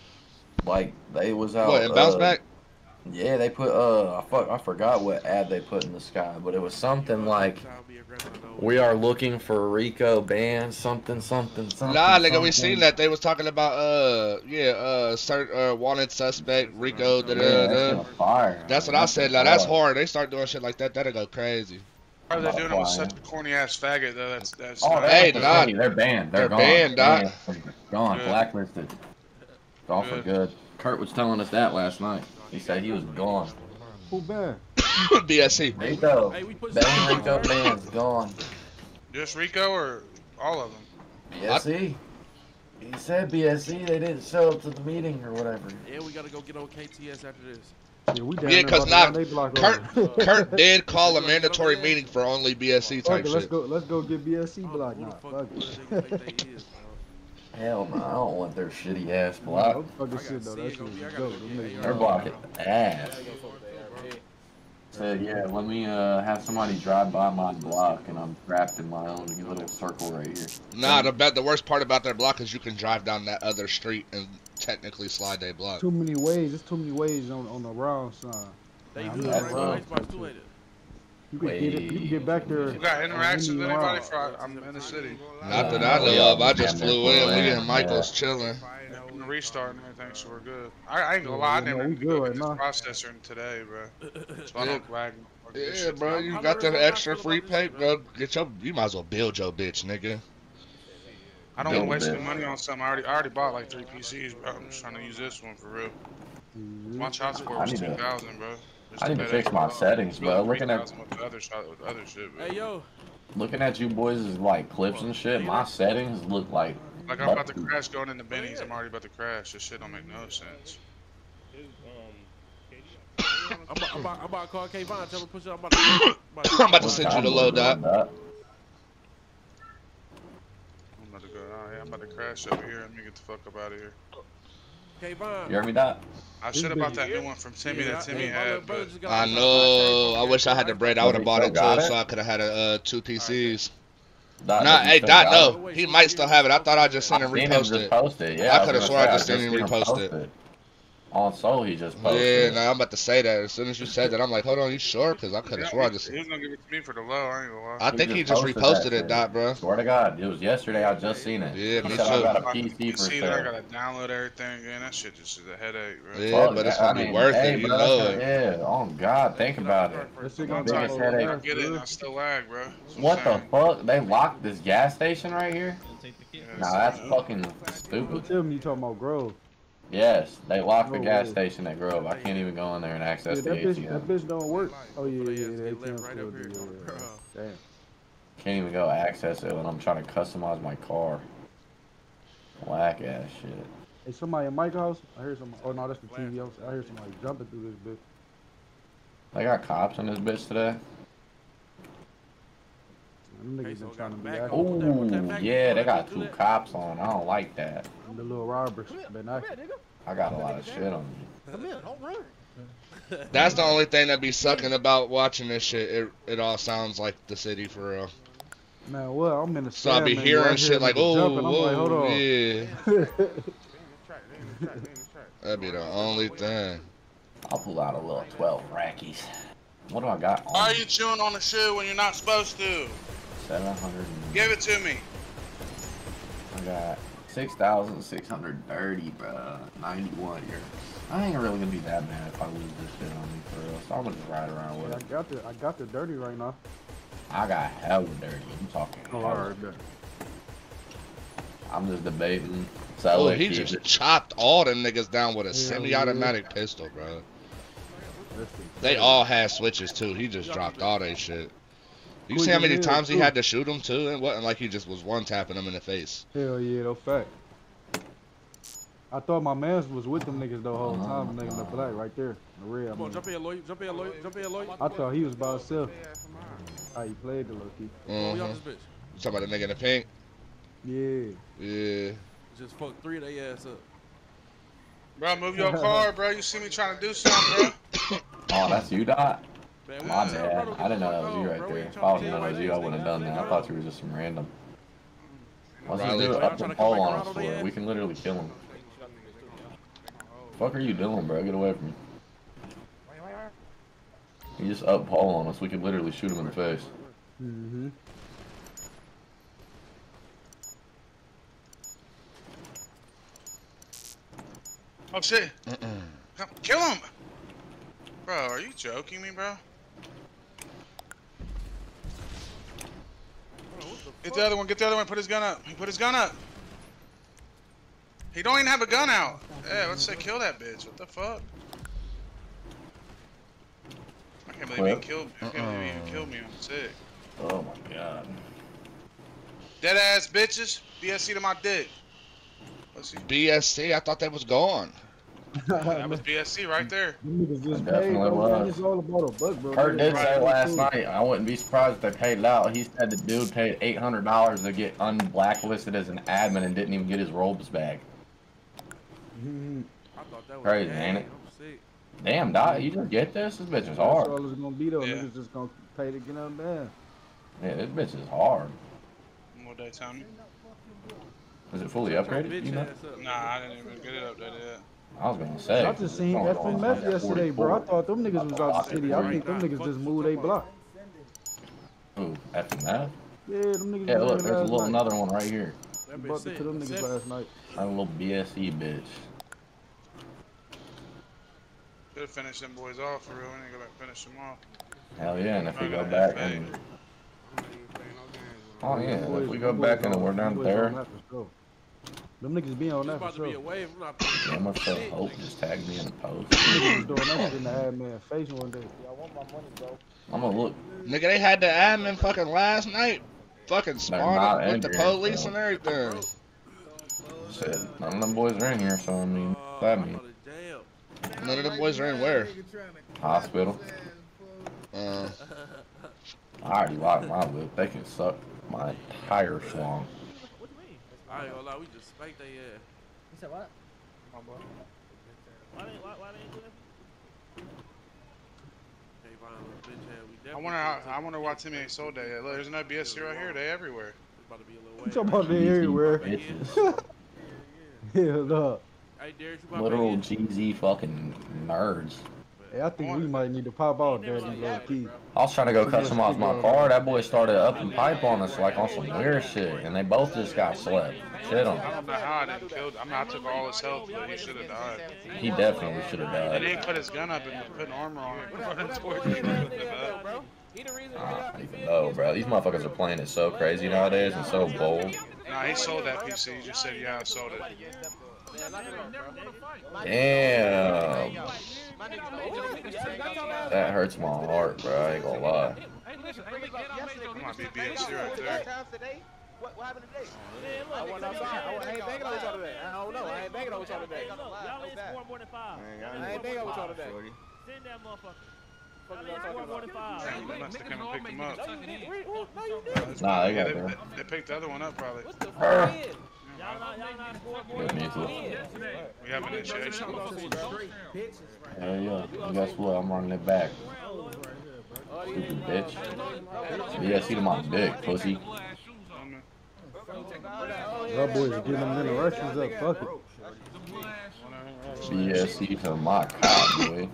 Speaker 3: Like they was out.
Speaker 1: What, and bounce
Speaker 3: uh,
Speaker 1: back?
Speaker 3: Yeah, they put uh, I fuck, I forgot what ad they put in the sky, but it was something like, "We are looking for Rico band something something something."
Speaker 1: Nah, nigga, we
Speaker 3: something."
Speaker 1: seen that. They was talking about, uh, yeah, uh, cert, uh wanted suspect, Rico, da
Speaker 3: Yeah,
Speaker 1: da
Speaker 3: that shit
Speaker 1: da.
Speaker 3: was fire.
Speaker 1: That's what I said. Now, that's hard. They start doing shit like that, that'll go crazy.
Speaker 7: Why are they
Speaker 3: Not
Speaker 7: doing it with
Speaker 3: flying.
Speaker 7: such a corny ass faggot though? That's that's.
Speaker 3: Oh,
Speaker 7: not-
Speaker 3: they're,
Speaker 1: Hey,
Speaker 3: hey,
Speaker 1: nah.
Speaker 3: they're banned. They're,
Speaker 1: They're
Speaker 3: gone.
Speaker 1: banned, dog.
Speaker 3: Banned. Gone.
Speaker 7: Good.
Speaker 3: Blacklisted. Gone for
Speaker 7: Good.
Speaker 3: good. Kurt was telling us that last night. He said he was gone.
Speaker 2: Who banned?
Speaker 1: B S C.
Speaker 3: Rico.
Speaker 4: Hey, we put
Speaker 3: Ban Rico band's gone.
Speaker 7: Just Rico or all of them?
Speaker 3: B S E. He said B S E. They didn't show up to the meeting or whatever.
Speaker 4: Yeah, we gotta go get on K T S after this.
Speaker 2: Yeah, we down
Speaker 1: Yeah,
Speaker 2: there
Speaker 1: 'cause
Speaker 2: about to
Speaker 1: now
Speaker 2: run they block
Speaker 1: Kurt,
Speaker 2: over.
Speaker 1: Kurt did call a mandatory meeting for only B S C
Speaker 2: Fuck
Speaker 1: type
Speaker 2: it, let's
Speaker 1: shit.
Speaker 2: go. Let's go get B S C
Speaker 4: I don't
Speaker 2: block
Speaker 4: know
Speaker 2: now.
Speaker 4: who
Speaker 2: Fuck
Speaker 4: the
Speaker 2: it.
Speaker 4: fuck they think they is, bro.
Speaker 3: Hell no. I don't want their shitty ass
Speaker 2: Nah,
Speaker 3: block.
Speaker 2: them fucking
Speaker 4: I
Speaker 2: shit
Speaker 4: gotta
Speaker 2: though.
Speaker 4: see
Speaker 2: That
Speaker 4: it
Speaker 2: shit
Speaker 4: gonna
Speaker 2: was
Speaker 4: be- I
Speaker 2: dope.
Speaker 4: gotta
Speaker 2: Them
Speaker 4: get-
Speaker 2: niggas-
Speaker 4: hey,
Speaker 3: They're blocking ass.
Speaker 4: Bro.
Speaker 3: Said, yeah, let me uh have somebody drive by my block, and I'm trapped in my own little circle right here.
Speaker 1: Nah, the bet the worst part about their block is you can drive down that other street and technically slide their block.
Speaker 2: Too many ways. There's too many ways on on the round sign.
Speaker 4: They
Speaker 2: Nah,
Speaker 4: good
Speaker 2: I'm
Speaker 4: right
Speaker 3: not
Speaker 4: now.
Speaker 3: wrong.
Speaker 4: Xbox two ain't it?
Speaker 2: You can get it. You can get back there.
Speaker 7: You got interactions with
Speaker 2: on any
Speaker 7: anybody?
Speaker 2: round.
Speaker 7: For I'm in the city.
Speaker 1: Not that
Speaker 3: Uh,
Speaker 1: I
Speaker 3: we
Speaker 1: know
Speaker 3: all
Speaker 1: of. I
Speaker 3: just
Speaker 1: just
Speaker 3: damn near
Speaker 1: flew in.
Speaker 3: flew
Speaker 1: Me
Speaker 3: in,
Speaker 1: and Michael's
Speaker 3: yeah.
Speaker 1: chilling.
Speaker 7: I'm restarting everything, so we're good. I, I ain't gonna
Speaker 2: Yeah,
Speaker 7: lie, I
Speaker 2: yeah,
Speaker 7: never
Speaker 2: we
Speaker 7: need to
Speaker 2: good
Speaker 7: go
Speaker 2: right
Speaker 7: get this
Speaker 2: now.
Speaker 7: processor today, bro. So I don't lag.
Speaker 1: Yeah, bro, you got that extra free pay, bro. Get your, you might as well build your bitch, nigga.
Speaker 7: I don't
Speaker 3: Build
Speaker 7: want to waste
Speaker 3: it.
Speaker 7: the money on something. I already, I already bought like three P Cs, bro. I'm just trying to use this one for real.
Speaker 2: Mhm.
Speaker 7: My child support
Speaker 3: I
Speaker 7: was
Speaker 3: need
Speaker 7: two
Speaker 3: to-
Speaker 7: thousand, bro. Just
Speaker 3: I need to
Speaker 7: pay
Speaker 3: fix
Speaker 7: that.
Speaker 3: my settings,
Speaker 7: It's
Speaker 3: bro.
Speaker 7: really
Speaker 3: Looking at-
Speaker 7: three thousand with the other shot with the other shit, bro.
Speaker 4: Hey, yo.
Speaker 3: Looking at you boys' like clips and shit, my settings look like
Speaker 7: Like I'm about to crash going into Benny's. I'm already about to crash. This shit don't make no sense.
Speaker 4: I'm about, I'm about, I'm about to call K Von. Tell him to push it. I'm about to,
Speaker 1: I'm about to send you the low dot.
Speaker 7: I'm about to go. Oh, yeah, I'm about to crash over here. Let me get the fuck up out of here.
Speaker 4: K Von.
Speaker 3: You heard me, Dot?
Speaker 7: I should have bought that new one from Timmy that Timmy had, but
Speaker 1: I know. I wish I had the bread. I would have bought it
Speaker 3: Got
Speaker 1: too,
Speaker 3: it?
Speaker 1: so I could have had a uh, two P Cs.
Speaker 3: Dot,
Speaker 1: Nah,
Speaker 3: did you
Speaker 1: hey,
Speaker 3: still
Speaker 1: Dot,
Speaker 3: got
Speaker 1: no.
Speaker 3: it?
Speaker 1: He might still have it. I thought I just
Speaker 3: I
Speaker 1: seen him
Speaker 3: seen him
Speaker 1: repost
Speaker 3: just
Speaker 1: it.
Speaker 3: post it. Yeah,
Speaker 1: I
Speaker 3: was
Speaker 1: coulda
Speaker 3: gonna
Speaker 1: swore I
Speaker 3: say,
Speaker 1: just seen him
Speaker 3: seen
Speaker 1: repost
Speaker 3: post
Speaker 1: it.
Speaker 3: On Soul, he just
Speaker 1: Yeah,
Speaker 3: posted.
Speaker 1: nah, I'm about to say that. As soon as you said that, I'm like, hold on, you sure? Because I could have
Speaker 7: yeah,
Speaker 1: swore I
Speaker 7: he,
Speaker 1: just.
Speaker 7: he was gonna give it to me for the low. I ain't gonna lie.
Speaker 1: I
Speaker 3: He
Speaker 1: think
Speaker 3: just
Speaker 1: he just
Speaker 3: posted
Speaker 1: reposted
Speaker 3: that
Speaker 1: it,
Speaker 3: shit.
Speaker 1: Dot, bro.
Speaker 3: Swear to God, it was yesterday. I just seen it.
Speaker 1: Yeah,
Speaker 3: He
Speaker 1: me
Speaker 3: said I
Speaker 1: too.
Speaker 3: got a
Speaker 7: I
Speaker 3: P C for
Speaker 7: see that I
Speaker 3: sale.
Speaker 7: gotta download everything again. That shit just is a headache, bro.
Speaker 1: Yeah,
Speaker 3: Fuck
Speaker 1: but it's
Speaker 3: that.
Speaker 1: gonna
Speaker 3: I
Speaker 1: be
Speaker 3: mean,
Speaker 1: worth
Speaker 3: hey,
Speaker 1: it. You
Speaker 3: bro,
Speaker 1: know
Speaker 3: that's
Speaker 1: it.
Speaker 3: gonna- Yeah, oh God, think about it.
Speaker 2: That shit
Speaker 7: I'm
Speaker 2: gonna
Speaker 7: tired.
Speaker 3: biggest
Speaker 2: download
Speaker 3: headache.
Speaker 7: I
Speaker 2: fast,
Speaker 7: get it.
Speaker 2: bro.
Speaker 7: and I still lag, bro. That's
Speaker 3: What the
Speaker 7: I'm saying.
Speaker 3: fuck? They locked this gas station right here?
Speaker 7: Yeah,
Speaker 3: Nah, that's
Speaker 7: so-
Speaker 3: fucking
Speaker 2: Don't
Speaker 3: stupid.
Speaker 2: tell me you talking about Grove.
Speaker 3: Yes, they locked the
Speaker 2: No
Speaker 3: gas
Speaker 2: way.
Speaker 3: station at Grove. I can't even go in there and
Speaker 2: Yeah,
Speaker 3: access the
Speaker 2: that bitch,
Speaker 3: A T
Speaker 2: that
Speaker 3: M.
Speaker 2: bitch don't work. Oh yeah,
Speaker 4: They
Speaker 2: yeah,
Speaker 4: just
Speaker 2: yeah.
Speaker 4: get
Speaker 2: The A T M
Speaker 4: left right up
Speaker 2: still
Speaker 4: here.
Speaker 2: do, yeah, yeah. Damn.
Speaker 3: Can't even go access it when I'm trying to customize my car. Whack ass shit.
Speaker 2: Hey, somebody in Mike's house? I heard some. Oh no, that's the T V. I heard somebody jumping through this bitch.
Speaker 3: They got cops in this bitch today.
Speaker 2: Them
Speaker 4: Hey,
Speaker 2: niggas
Speaker 4: so
Speaker 2: been trying to be
Speaker 4: got
Speaker 2: active.
Speaker 4: back- With that- with that
Speaker 3: Ooh,
Speaker 4: vacuum
Speaker 3: yeah, they
Speaker 4: cleaner,
Speaker 3: got
Speaker 4: do
Speaker 3: two
Speaker 4: that?
Speaker 3: cops on. I don't like that.
Speaker 2: The little robbers been active.
Speaker 3: I got a lot of shit on me.
Speaker 1: That's the only thing that be sucking about watching this shit. It it all sounds like the city for real.
Speaker 2: Man, well, I'm in the
Speaker 1: So I be
Speaker 2: stand, man,
Speaker 1: hearing
Speaker 2: right
Speaker 1: shit
Speaker 2: here,
Speaker 1: like,
Speaker 2: niggas
Speaker 1: oh,
Speaker 2: jumping. I'm like, hold
Speaker 1: oh,
Speaker 2: on.
Speaker 1: yeah. That'd be the only thing.
Speaker 3: I'll pull out a little twelve rackies. What do I got
Speaker 7: Why
Speaker 3: on
Speaker 7: are
Speaker 3: me?
Speaker 7: you chewing on the shoe when you're not supposed to?
Speaker 3: seven hundred.
Speaker 7: Give it to me.
Speaker 3: I got six thousand six hundred thirty, bruh. ninety-one here. I ain't really gonna be that mad if I lose this shit on me for real. So I'm gonna just ride around with
Speaker 2: I
Speaker 3: it.
Speaker 2: got the I got the dirty right now.
Speaker 3: I got hella dirty. I'm talking
Speaker 2: Oh,
Speaker 3: hard.
Speaker 2: alright, bet.
Speaker 3: I'm just debating. So
Speaker 1: Oh, he just chopped all them niggas down with a semi-automatic pistol, bro. They all had switches too. He just dropped all that shit. You see how many times he had to shoot him too? It wasn't like he just was one tapping him in the face.
Speaker 2: Hell yeah, no fact. I thought my mans was with them niggas the whole time. Nigga in the black right there, the red.
Speaker 4: Come on, jump in, Lloyd. Jump in, Lloyd. Jump in, Lloyd.
Speaker 2: I thought he was by himself. How he played the low key.
Speaker 1: Mm-hmm. You talking about the nigga in the pink?
Speaker 2: Yeah.
Speaker 1: Yeah.
Speaker 4: Just fuck three of their ass up.
Speaker 7: Bro, move your car, bro. You see me trying to do something, bro?
Speaker 3: Oh, that's you, Dot?
Speaker 4: Man,
Speaker 3: My bad. I didn't know that was you right there. If I was know that was you, I wouldn't have done that. I thought you were just some random. Let's just do it up the pole on us for it. We can literally kill him. Fuck are you doing, bro? Get away from me. You just up pole on us. We could literally shoot him in the face.
Speaker 2: Mm-hmm.
Speaker 7: Oh shit! Come, kill him, bro. Are you joking me, bro? Get the other one. Get the other one. Put his gun up. He put his gun up. He don't even have a gun out. Yeah, let's say kill that bitch. What the fuck? I can't believe he killed me. I can't believe he even killed me. I'm sick.
Speaker 3: Oh my god.
Speaker 7: Dead ass bitches. B S C to my dick.
Speaker 1: B S C? I thought that was gone.
Speaker 7: That was B S C right there.
Speaker 2: Niggas just
Speaker 3: It definitely
Speaker 2: paid, bro. Man,
Speaker 3: was.
Speaker 2: it's all about a buck, bro.
Speaker 3: Kurt did
Speaker 2: Niggas
Speaker 3: say
Speaker 2: right
Speaker 3: last
Speaker 2: too.
Speaker 3: night, I wouldn't be surprised if they paid it out. He said the dude paid eight hundred dollars to get unblacklisted as an admin and didn't even get his robes back.
Speaker 2: Mm-hmm.
Speaker 4: I thought that was
Speaker 3: Crazy,
Speaker 4: gang.
Speaker 3: ain't it?
Speaker 4: I'm sick.
Speaker 3: Damn, Dot, you just get this? This bitch is
Speaker 2: That's
Speaker 3: hard.
Speaker 2: all it's gonna be though.
Speaker 7: Yeah.
Speaker 2: Niggas just gonna pay to get them down.
Speaker 3: Yeah, this bitch is hard.
Speaker 7: What they tell me?
Speaker 3: Is it fully
Speaker 4: Shut your
Speaker 3: upgraded?
Speaker 4: bitch
Speaker 3: You know?
Speaker 4: ass up.
Speaker 7: Nah, I didn't even get it up there yet.
Speaker 3: I was gonna say.
Speaker 2: I just seen
Speaker 3: it's
Speaker 2: F
Speaker 3: only
Speaker 2: M
Speaker 3: going
Speaker 2: F
Speaker 3: on
Speaker 2: yesterday, bro. I
Speaker 3: forty-four.
Speaker 2: thought them niggas was out the city. I think them niggas just moved they block.
Speaker 3: Ooh, F M F?
Speaker 2: Yeah, them niggas
Speaker 3: Yeah,
Speaker 2: was
Speaker 3: look,
Speaker 2: there
Speaker 3: there's a
Speaker 2: last
Speaker 3: little
Speaker 2: night.
Speaker 3: another one right here.
Speaker 4: That bitch
Speaker 2: Bumped
Speaker 4: sick.
Speaker 2: into them niggas
Speaker 4: Seven.
Speaker 2: last night.
Speaker 3: A little B S E bitch.
Speaker 7: Should finish them boys off for real. We need to go back and finish them off.
Speaker 3: Hell yeah, and if we
Speaker 7: I'm
Speaker 3: go
Speaker 7: gonna
Speaker 3: back
Speaker 7: have
Speaker 3: and...
Speaker 7: faith.
Speaker 3: Oh yeah,
Speaker 2: Them boys-
Speaker 3: if we go
Speaker 2: them boys
Speaker 3: back and
Speaker 2: on-
Speaker 3: we're
Speaker 2: them
Speaker 3: down
Speaker 2: boys
Speaker 3: there,
Speaker 2: on that for sure. Them niggas be on
Speaker 4: It's
Speaker 2: that
Speaker 4: about
Speaker 2: for
Speaker 4: to be a
Speaker 2: sure.
Speaker 4: wave. I'm not
Speaker 3: damn, I felt hope just tagged me in the post.
Speaker 2: Niggas was doing that shit in the admin face one day.
Speaker 3: I'm gonna look.
Speaker 1: Nigga, they had the admin fucking last night. Fucking
Speaker 3: not
Speaker 1: spawning with the
Speaker 3: in here,
Speaker 1: police
Speaker 3: so.
Speaker 1: and everything.
Speaker 3: Shit, none of them boys are in here, so I mean, that mean
Speaker 4: Damn.
Speaker 1: None of them boys are in where?
Speaker 3: hospital.
Speaker 1: Uh,
Speaker 3: I already locked my whip. They can suck my entire swung.
Speaker 4: I ain't gonna lie, we just spanked their ass.
Speaker 5: You said what?
Speaker 7: My boy.
Speaker 5: Why they, why, why they ain't do that?
Speaker 4: Can't find a little bitch ass. We
Speaker 7: I
Speaker 4: definitely
Speaker 7: wonder how,
Speaker 4: could've
Speaker 7: I wonder why Timmy ain't sold that yet. Look, there's no B S C right here. They everywhere.
Speaker 4: It's about to be a little
Speaker 2: You
Speaker 4: wave.
Speaker 2: talking about they everywhere?
Speaker 3: Bitches.
Speaker 2: Hell no.
Speaker 4: Hey, Derek, you about
Speaker 3: Literal
Speaker 4: to
Speaker 3: G Z fucking nerds.
Speaker 2: Hey, I think we might need to pop out there, low key.
Speaker 3: I was trying to go customize my car. That boy started up and pipe on us like on some weird shit, and they both just got slept. Shit on
Speaker 7: I
Speaker 3: him.
Speaker 7: don't know how I didn't kill. I mean, I took all his health, but he should have died.
Speaker 3: He definitely should have
Speaker 7: He
Speaker 3: died.
Speaker 7: didn't put his gun up and put an armor on it. Running towards me.
Speaker 5: He the reason
Speaker 3: I don't even know, bro. These motherfuckers are playing it so crazy nowadays and so bold.
Speaker 7: Nah, he sold that P C. He just said, yeah, I sold it.
Speaker 3: Damn. That hurts my heart, bro. I ain't gonna lie.
Speaker 7: That might be B S C right there.
Speaker 5: What, what happened today? I wasn't outside. I ain't banging on y'all today. I don't know. I ain't banging on y'all today.
Speaker 8: Y'all ain't score more than five.
Speaker 5: I ain't banging on y'all today.
Speaker 8: Send that motherfucker.
Speaker 5: Fuck
Speaker 8: Y'all
Speaker 5: y'all
Speaker 8: ain't
Speaker 5: talking
Speaker 8: score more than
Speaker 5: about?
Speaker 8: five.
Speaker 7: They must have come and picked him up.
Speaker 5: No, you didn't. Wait, who- no, you didn't.
Speaker 3: Nah, they
Speaker 7: Yeah,
Speaker 3: got
Speaker 7: they,
Speaker 3: there.
Speaker 7: they picked the other one up probably.
Speaker 5: What the fuck?
Speaker 3: Her.
Speaker 5: man?
Speaker 8: Y'all not, y'all not score more
Speaker 3: Good
Speaker 8: than
Speaker 3: music.
Speaker 7: We have initiation.
Speaker 3: Hell yeah. And guess what? I'm running it back. Stupid bitch. B S C to my dick, pussy.
Speaker 2: Y'all boys are getting them interactions up. Fuck it.
Speaker 3: B S C to my cock, boy.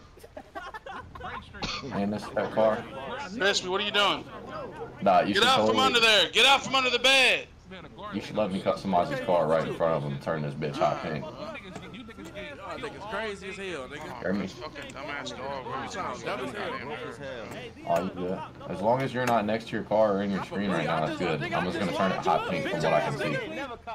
Speaker 3: And this that car.
Speaker 7: Crispy, what are you doing?
Speaker 3: Nah, you
Speaker 7: Get
Speaker 3: should
Speaker 7: out from
Speaker 3: totally,
Speaker 7: under there. Get out from under the bed.
Speaker 3: you should let me customize this car right in front of him and turn this bitch hot pink.
Speaker 4: Y'all niggas crazy as hell, nigga.
Speaker 3: Hear me?
Speaker 7: Fucking dumbass dog. Bro.
Speaker 4: You sound dumb as hell, bro.
Speaker 3: Oh, you good. As long as you're not next to your car or in your screen right now, that's good. I'm just gonna turn it hot pink from what I can see.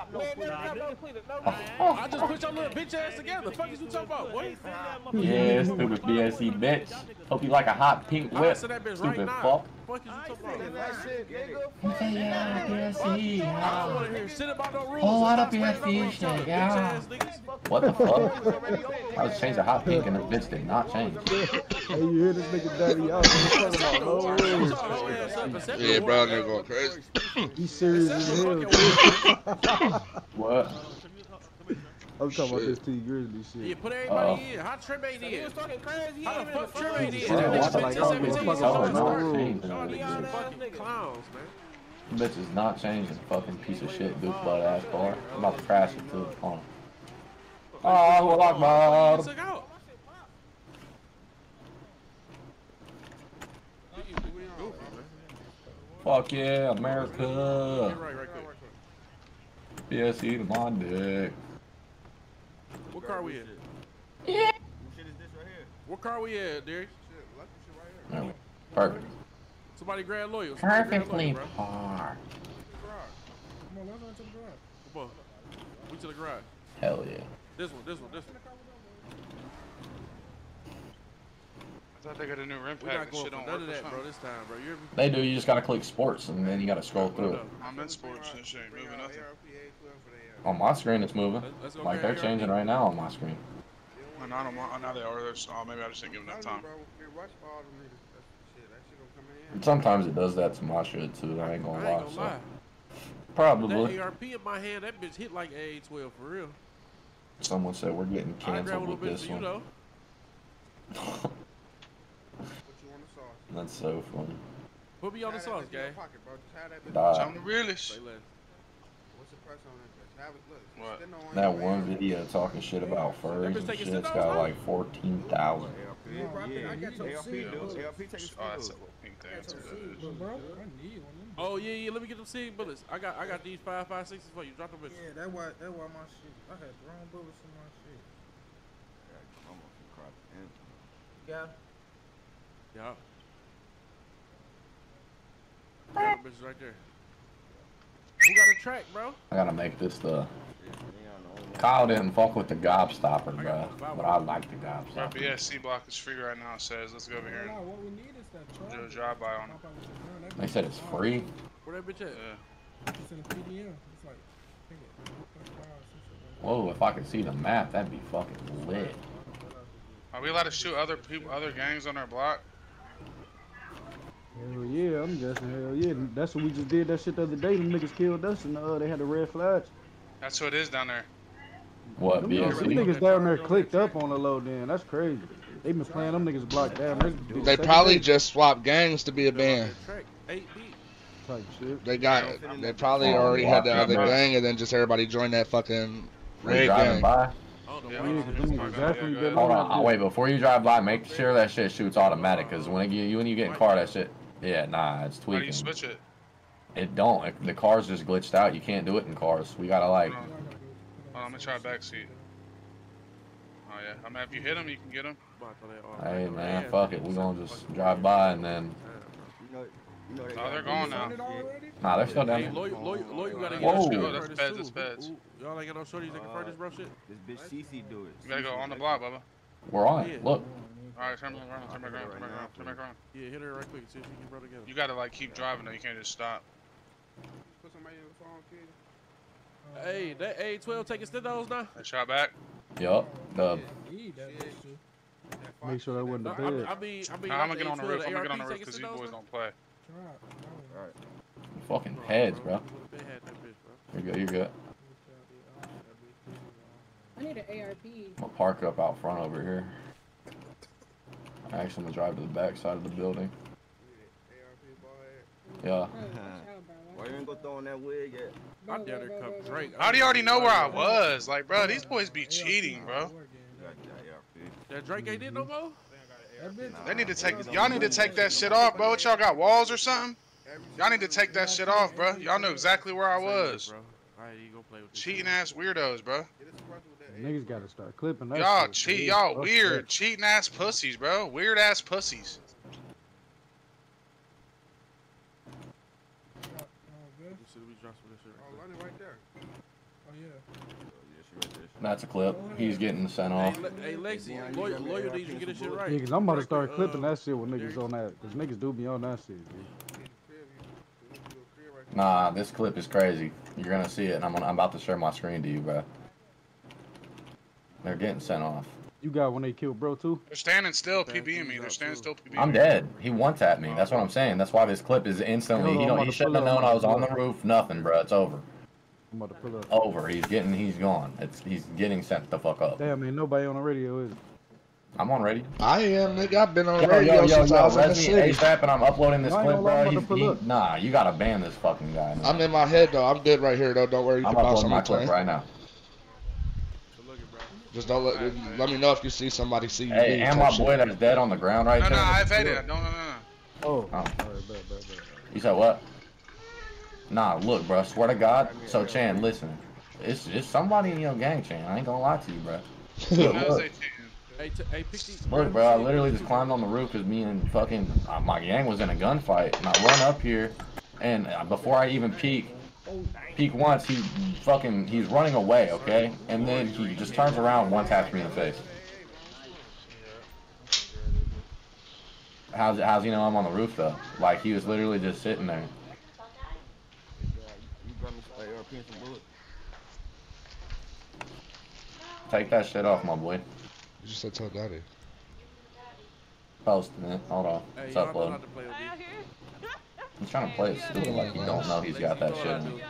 Speaker 4: I just put your little bitch ass together. The fuck is you talking about, boy?
Speaker 3: Yeah, stupid B S E bitch. Hope you like a hot pink
Speaker 4: I
Speaker 3: whip,
Speaker 4: answer that bitch right
Speaker 3: stupid
Speaker 4: now.
Speaker 3: fuck.
Speaker 4: Fuck is you talking about?
Speaker 3: Yeah, B S E.
Speaker 4: I don't wanna hear shit about no rules.
Speaker 3: Oh, what up,
Speaker 4: Stop
Speaker 3: B S E
Speaker 4: standing
Speaker 3: shit,
Speaker 4: up with
Speaker 3: yeah.
Speaker 4: bitch ass niggas.
Speaker 3: What the fuck? I was changing hot pink and this bitch did not change.
Speaker 2: Hey, you hear this nigga daddy out? He's talking about no rules.
Speaker 1: Yeah, bro, nigga going crazy.
Speaker 2: He's serious as hell.
Speaker 3: What?
Speaker 2: I'm talking about this T Grizzly
Speaker 4: Yeah,
Speaker 2: shit.
Speaker 4: put everybody
Speaker 3: Uh-oh.
Speaker 4: in. How Trim ain't in?
Speaker 5: was talking crazy.
Speaker 4: How the fuck Trim ain't in?
Speaker 2: Bro,
Speaker 4: That
Speaker 2: why
Speaker 4: bitch
Speaker 2: the like
Speaker 4: fifteen,
Speaker 2: y'all
Speaker 4: seventeen,
Speaker 2: motherfuckers
Speaker 3: Tell her
Speaker 2: talking
Speaker 3: not
Speaker 2: about
Speaker 3: to
Speaker 2: rules?
Speaker 3: change
Speaker 4: Y'all
Speaker 3: none of
Speaker 4: niggas
Speaker 3: this.
Speaker 4: fucking clowns, man.
Speaker 3: Bitch is not changing, fucking piece of shit, goof butt ass car. I'm about to crash it too. Hold on. Oh, well,
Speaker 4: Fuck
Speaker 3: Akbar.
Speaker 4: you took out.
Speaker 3: Fuck yeah,
Speaker 4: Get
Speaker 3: America.
Speaker 4: right, right quick.
Speaker 3: B S E to my dick.
Speaker 4: What car we in?
Speaker 3: Yeah.
Speaker 4: What car we at, Derek?
Speaker 3: There we- Perfect.
Speaker 4: Somebody grab loyal. Somebody grab
Speaker 3: Perfectly
Speaker 4: loyal, bro.
Speaker 3: parked.
Speaker 4: Come on, let's run to the garage. Come on. We to the garage.
Speaker 3: Hell yeah.
Speaker 4: This one, this one, this one.
Speaker 7: I thought they got a new rim
Speaker 4: We
Speaker 7: pack.
Speaker 4: not
Speaker 7: This
Speaker 4: going
Speaker 7: shit
Speaker 4: for
Speaker 7: don't
Speaker 4: none
Speaker 7: work
Speaker 4: of
Speaker 7: or
Speaker 4: that, bro,
Speaker 7: something.
Speaker 4: this time, bro. You hear me?
Speaker 3: They do, you just gotta click sports and then you gotta scroll through it.
Speaker 7: I'm in sports and shit ain't moving nothing.
Speaker 3: On my screen it's moving.
Speaker 4: Let's- let's go
Speaker 3: Like
Speaker 4: grab
Speaker 3: they're
Speaker 4: your-
Speaker 3: changing right now on my screen.
Speaker 7: Oh, no, I don't want- oh, now they are. There's- Oh, maybe I just didn't give enough time.
Speaker 3: Sometimes it does that to my shit too, I ain't gonna
Speaker 4: I
Speaker 3: lie.
Speaker 4: ain't gonna
Speaker 3: So.
Speaker 4: lie.
Speaker 3: Probably.
Speaker 4: That A R P in my hand, that bitch hit like A twelve for real.
Speaker 3: Someone said we're getting
Speaker 4: I grab a
Speaker 3: canceled
Speaker 4: little
Speaker 3: with
Speaker 4: bit
Speaker 3: this
Speaker 4: for you
Speaker 3: one.
Speaker 4: though.
Speaker 3: That's so funny.
Speaker 4: Put me on the sauce, gang.
Speaker 3: Die.
Speaker 7: I'm the realest.
Speaker 4: Say less.
Speaker 7: What?
Speaker 3: That one video talking shit about furries and
Speaker 4: taking
Speaker 3: shit's
Speaker 4: sit-downs
Speaker 3: got
Speaker 4: now?
Speaker 3: like fourteen thousand.
Speaker 7: Oh, that's a little pink thing. That's what that is.
Speaker 4: Oh yeah, yeah. Let me get them seed bullets. I got, I got these five, five, sixes for you. Drop them bitches.
Speaker 9: Yeah, that's why, that's why my shit, I had wrong bullets in my shit. Yeah.
Speaker 4: Yeah. Got them bitches right there. Who got a track, bro?
Speaker 3: I gotta make this the. Kyle didn't fuck with the gobstopper, bro. But I like the
Speaker 7: My
Speaker 3: gobstopper.
Speaker 7: B S C block is free right now. It says, let's go over here and
Speaker 9: What we need is that
Speaker 7: do a drive by on it.
Speaker 3: They said it's free.
Speaker 4: Where that bitch at?
Speaker 7: Yeah.
Speaker 9: It's in the P D M. It's like, I think it- five, six,
Speaker 3: Whoa, if I could see the map, that'd be fucking lit.
Speaker 7: Are we allowed to shoot other people, other gangs on our block?
Speaker 2: Hell yeah, I'm guessing hell yeah. That's what we just did that shit the other day. Them niggas killed us and uh, they had the red flags.
Speaker 7: That's what it is down there.
Speaker 3: What,
Speaker 2: Them,
Speaker 3: B S
Speaker 2: them
Speaker 3: C?
Speaker 2: niggas down there clicked up on the low then. That's crazy. They been playing them niggas blocked down. They,
Speaker 1: They probably just swapped gangs to be a band.
Speaker 4: Track eight beat.
Speaker 2: type shit.
Speaker 1: They got. They probably
Speaker 3: Oh,
Speaker 1: already had the
Speaker 3: block
Speaker 1: other
Speaker 3: gang.
Speaker 1: gang, and then just everybody joined that fucking
Speaker 3: We
Speaker 1: red
Speaker 3: driving
Speaker 1: gang.
Speaker 3: by?
Speaker 4: I don't know
Speaker 7: Yeah,
Speaker 4: why
Speaker 2: Yeah,
Speaker 4: you
Speaker 2: cause
Speaker 4: did
Speaker 2: them
Speaker 4: this.
Speaker 2: niggas
Speaker 7: Yeah,
Speaker 2: definitely
Speaker 7: go
Speaker 2: been
Speaker 7: ahead.
Speaker 3: Hold
Speaker 2: on
Speaker 3: on,
Speaker 2: that
Speaker 3: uh, wait, before you drive by, make sure that shit shoots automatic, cause when you, you when you get in car, that shit, yeah, nah, it's
Speaker 7: How do you
Speaker 3: tweaking.
Speaker 7: switch it?
Speaker 3: It don't. It, the car's just glitched out. You can't do it in cars. We gotta like.
Speaker 7: Hold on. Hold on, I'm gonna try back seat. Oh yeah, I mean if you hit them, you can get them.
Speaker 3: Hey man, fuck it. We gonna just drive by and then.
Speaker 7: Oh, they're gone now.
Speaker 3: Nah, they're still down
Speaker 4: Hey,
Speaker 3: there.
Speaker 4: Loyal, Loyal, Loyal gotta get
Speaker 3: Whoa.
Speaker 4: us
Speaker 7: Oh, that's
Speaker 4: furnace
Speaker 7: feds,
Speaker 4: too.
Speaker 7: that's feds.
Speaker 4: Ooh, y'all ain't got no shorties that can furnace bro shit?
Speaker 5: This bitch Cece do it.
Speaker 7: You gotta go on the block, Bubba.
Speaker 3: We're on
Speaker 4: Yeah.
Speaker 3: it. Look.
Speaker 7: Alright, turn back around, turn back around, turn back around, turn back around.
Speaker 4: Yeah, hit her right quick. See if you can bro together.
Speaker 7: You gotta like keep driving though, you can't just stop.
Speaker 4: Hey, that A twelve taking stendos now?
Speaker 7: They shot back.
Speaker 3: Yup. The.
Speaker 9: Need that bitch too.
Speaker 2: Make sure that wasn't the
Speaker 4: I, I,
Speaker 2: bed.
Speaker 4: I mean, I mean,
Speaker 7: Nah, I'm
Speaker 4: like
Speaker 7: gonna get on the
Speaker 4: A twelve,
Speaker 7: roof, I'm gonna get on the
Speaker 4: A R P
Speaker 7: roof because these
Speaker 4: taking
Speaker 7: boys
Speaker 4: stendos
Speaker 7: don't play.
Speaker 9: Try it.
Speaker 3: Fucking heads, bro.
Speaker 4: They had that bitch, bro.
Speaker 3: You're good. You're good.
Speaker 6: I need an A R P.
Speaker 3: I'm gonna park up out front over here. I actually gonna drive to the back side of the building. Yeah.
Speaker 5: Why you ain't go throw on that wig yet?
Speaker 4: I dare to come Drake.
Speaker 7: How do you already know where I was? Like, bro, these boys be cheating, bro.
Speaker 4: That Drake ain't did no more?
Speaker 7: They need to take, y'all need to take that shit off, bro. What y'all got, walls or something? Y'all need to take that shit off, bro. Y'all know exactly where I was.
Speaker 4: Bro. Alright, you go play with this.
Speaker 7: Cheating ass weirdos, bro.
Speaker 2: Niggas gotta start clipping that
Speaker 7: Y'all
Speaker 2: shit,
Speaker 7: cheat.
Speaker 2: dude.
Speaker 7: Y'all
Speaker 2: Fuck
Speaker 7: weird,
Speaker 2: that.
Speaker 7: cheating ass pussies, bro. Weird ass pussies.
Speaker 9: Oh, good.
Speaker 4: You see, we dropped some of this shit
Speaker 5: Oh,
Speaker 4: right
Speaker 5: Lenny right there.
Speaker 9: Oh, yeah.
Speaker 3: That's a clip. He's getting sent
Speaker 4: there.
Speaker 3: off.
Speaker 4: Hey, Le- hey Lexi, lawyer, lawyer needs you to get this shit right.
Speaker 2: Yeah, cause I'm about to
Speaker 4: Right
Speaker 2: start
Speaker 4: quick,
Speaker 2: clipping
Speaker 4: uh,
Speaker 2: that shit with
Speaker 4: there
Speaker 2: niggas
Speaker 4: you-
Speaker 2: on that. Cause niggas do be on that shit, dude.
Speaker 3: Nah, this clip is crazy. You're gonna see it, and I'm gonna, I'm about to share my screen to you, bro. They're getting sent off.
Speaker 2: You got when they killed bro too?
Speaker 7: They're standing still, PBing me. They're standing still, PBing me.
Speaker 3: I'm dead. He one-tapped me. That's what I'm saying. That's why this clip is instantly.
Speaker 2: Hold on,
Speaker 3: He
Speaker 2: I'm
Speaker 3: don't.
Speaker 2: about
Speaker 3: He
Speaker 2: to
Speaker 3: shouldn't
Speaker 2: pull
Speaker 3: have
Speaker 2: up,
Speaker 3: known
Speaker 2: I'm
Speaker 3: I
Speaker 2: about
Speaker 3: was
Speaker 2: to
Speaker 3: on
Speaker 2: pull
Speaker 3: the
Speaker 2: up.
Speaker 3: roof. Nothing, bro. It's over.
Speaker 2: I'm about to pull up.
Speaker 3: Over. He's getting. He's gone. It's. He's getting sent the fuck up.
Speaker 2: Damn, ain't nobody on the radio, is it?
Speaker 3: I'm on ready.
Speaker 1: I am, nigga. I've been on
Speaker 3: Yo,
Speaker 1: radio
Speaker 3: yo, yo,
Speaker 1: since I
Speaker 3: yo,
Speaker 1: was in the
Speaker 3: Resmi
Speaker 1: city.
Speaker 3: ASAP, and I'm uploading this
Speaker 2: No, I ain't
Speaker 3: clip,
Speaker 2: gonna lie, I'm
Speaker 3: bro.
Speaker 2: about
Speaker 3: He,
Speaker 2: to pull
Speaker 3: he,
Speaker 2: up.
Speaker 3: nah, you gotta ban this fucking guy, man.
Speaker 1: I'm in my head though. I'm good right here though. Don't worry. You
Speaker 3: I'm
Speaker 1: can bounce
Speaker 3: uploading
Speaker 1: on
Speaker 3: my
Speaker 1: me,
Speaker 3: clip
Speaker 1: twin.
Speaker 3: right now.
Speaker 4: So look it, bro.
Speaker 1: Just don't let, let me know if you see somebody see you.
Speaker 3: Hey,
Speaker 1: leave
Speaker 3: and
Speaker 1: type
Speaker 3: my
Speaker 1: shit.
Speaker 3: boy that's dead on the ground right
Speaker 7: No,
Speaker 3: there.
Speaker 7: no, I've had it. No, no, no, no.
Speaker 2: Oh,
Speaker 3: Oh.
Speaker 2: alright, bet, bet, bet.
Speaker 3: You said what? Nah, look, bro. Swear to God. So, Chan, listen. It's it's somebody in your gang, Chan. I ain't gonna lie to you, bro. Look,
Speaker 7: How's
Speaker 3: look.
Speaker 7: they cheating?
Speaker 4: Hey, t- hey, pick these.
Speaker 3: Look, bro, I literally just climbed on the roof because me and fucking uh, my gang was in a gunfight, and I run up here, and uh, before I even peek, peek once, he fucking he's running away, okay, and then he just turns around, one taps me in the face. How's how's he know I'm on the roof though? Like he was literally just sitting there. Take that shit off, my boy.
Speaker 1: You just said tell daddy.
Speaker 3: Posting it. Hold on.
Speaker 4: Hey,
Speaker 3: It's
Speaker 4: y'all know
Speaker 3: uploading.
Speaker 4: not to play with me.
Speaker 3: He's trying to play it stupid like you don't know he's got that shit in him.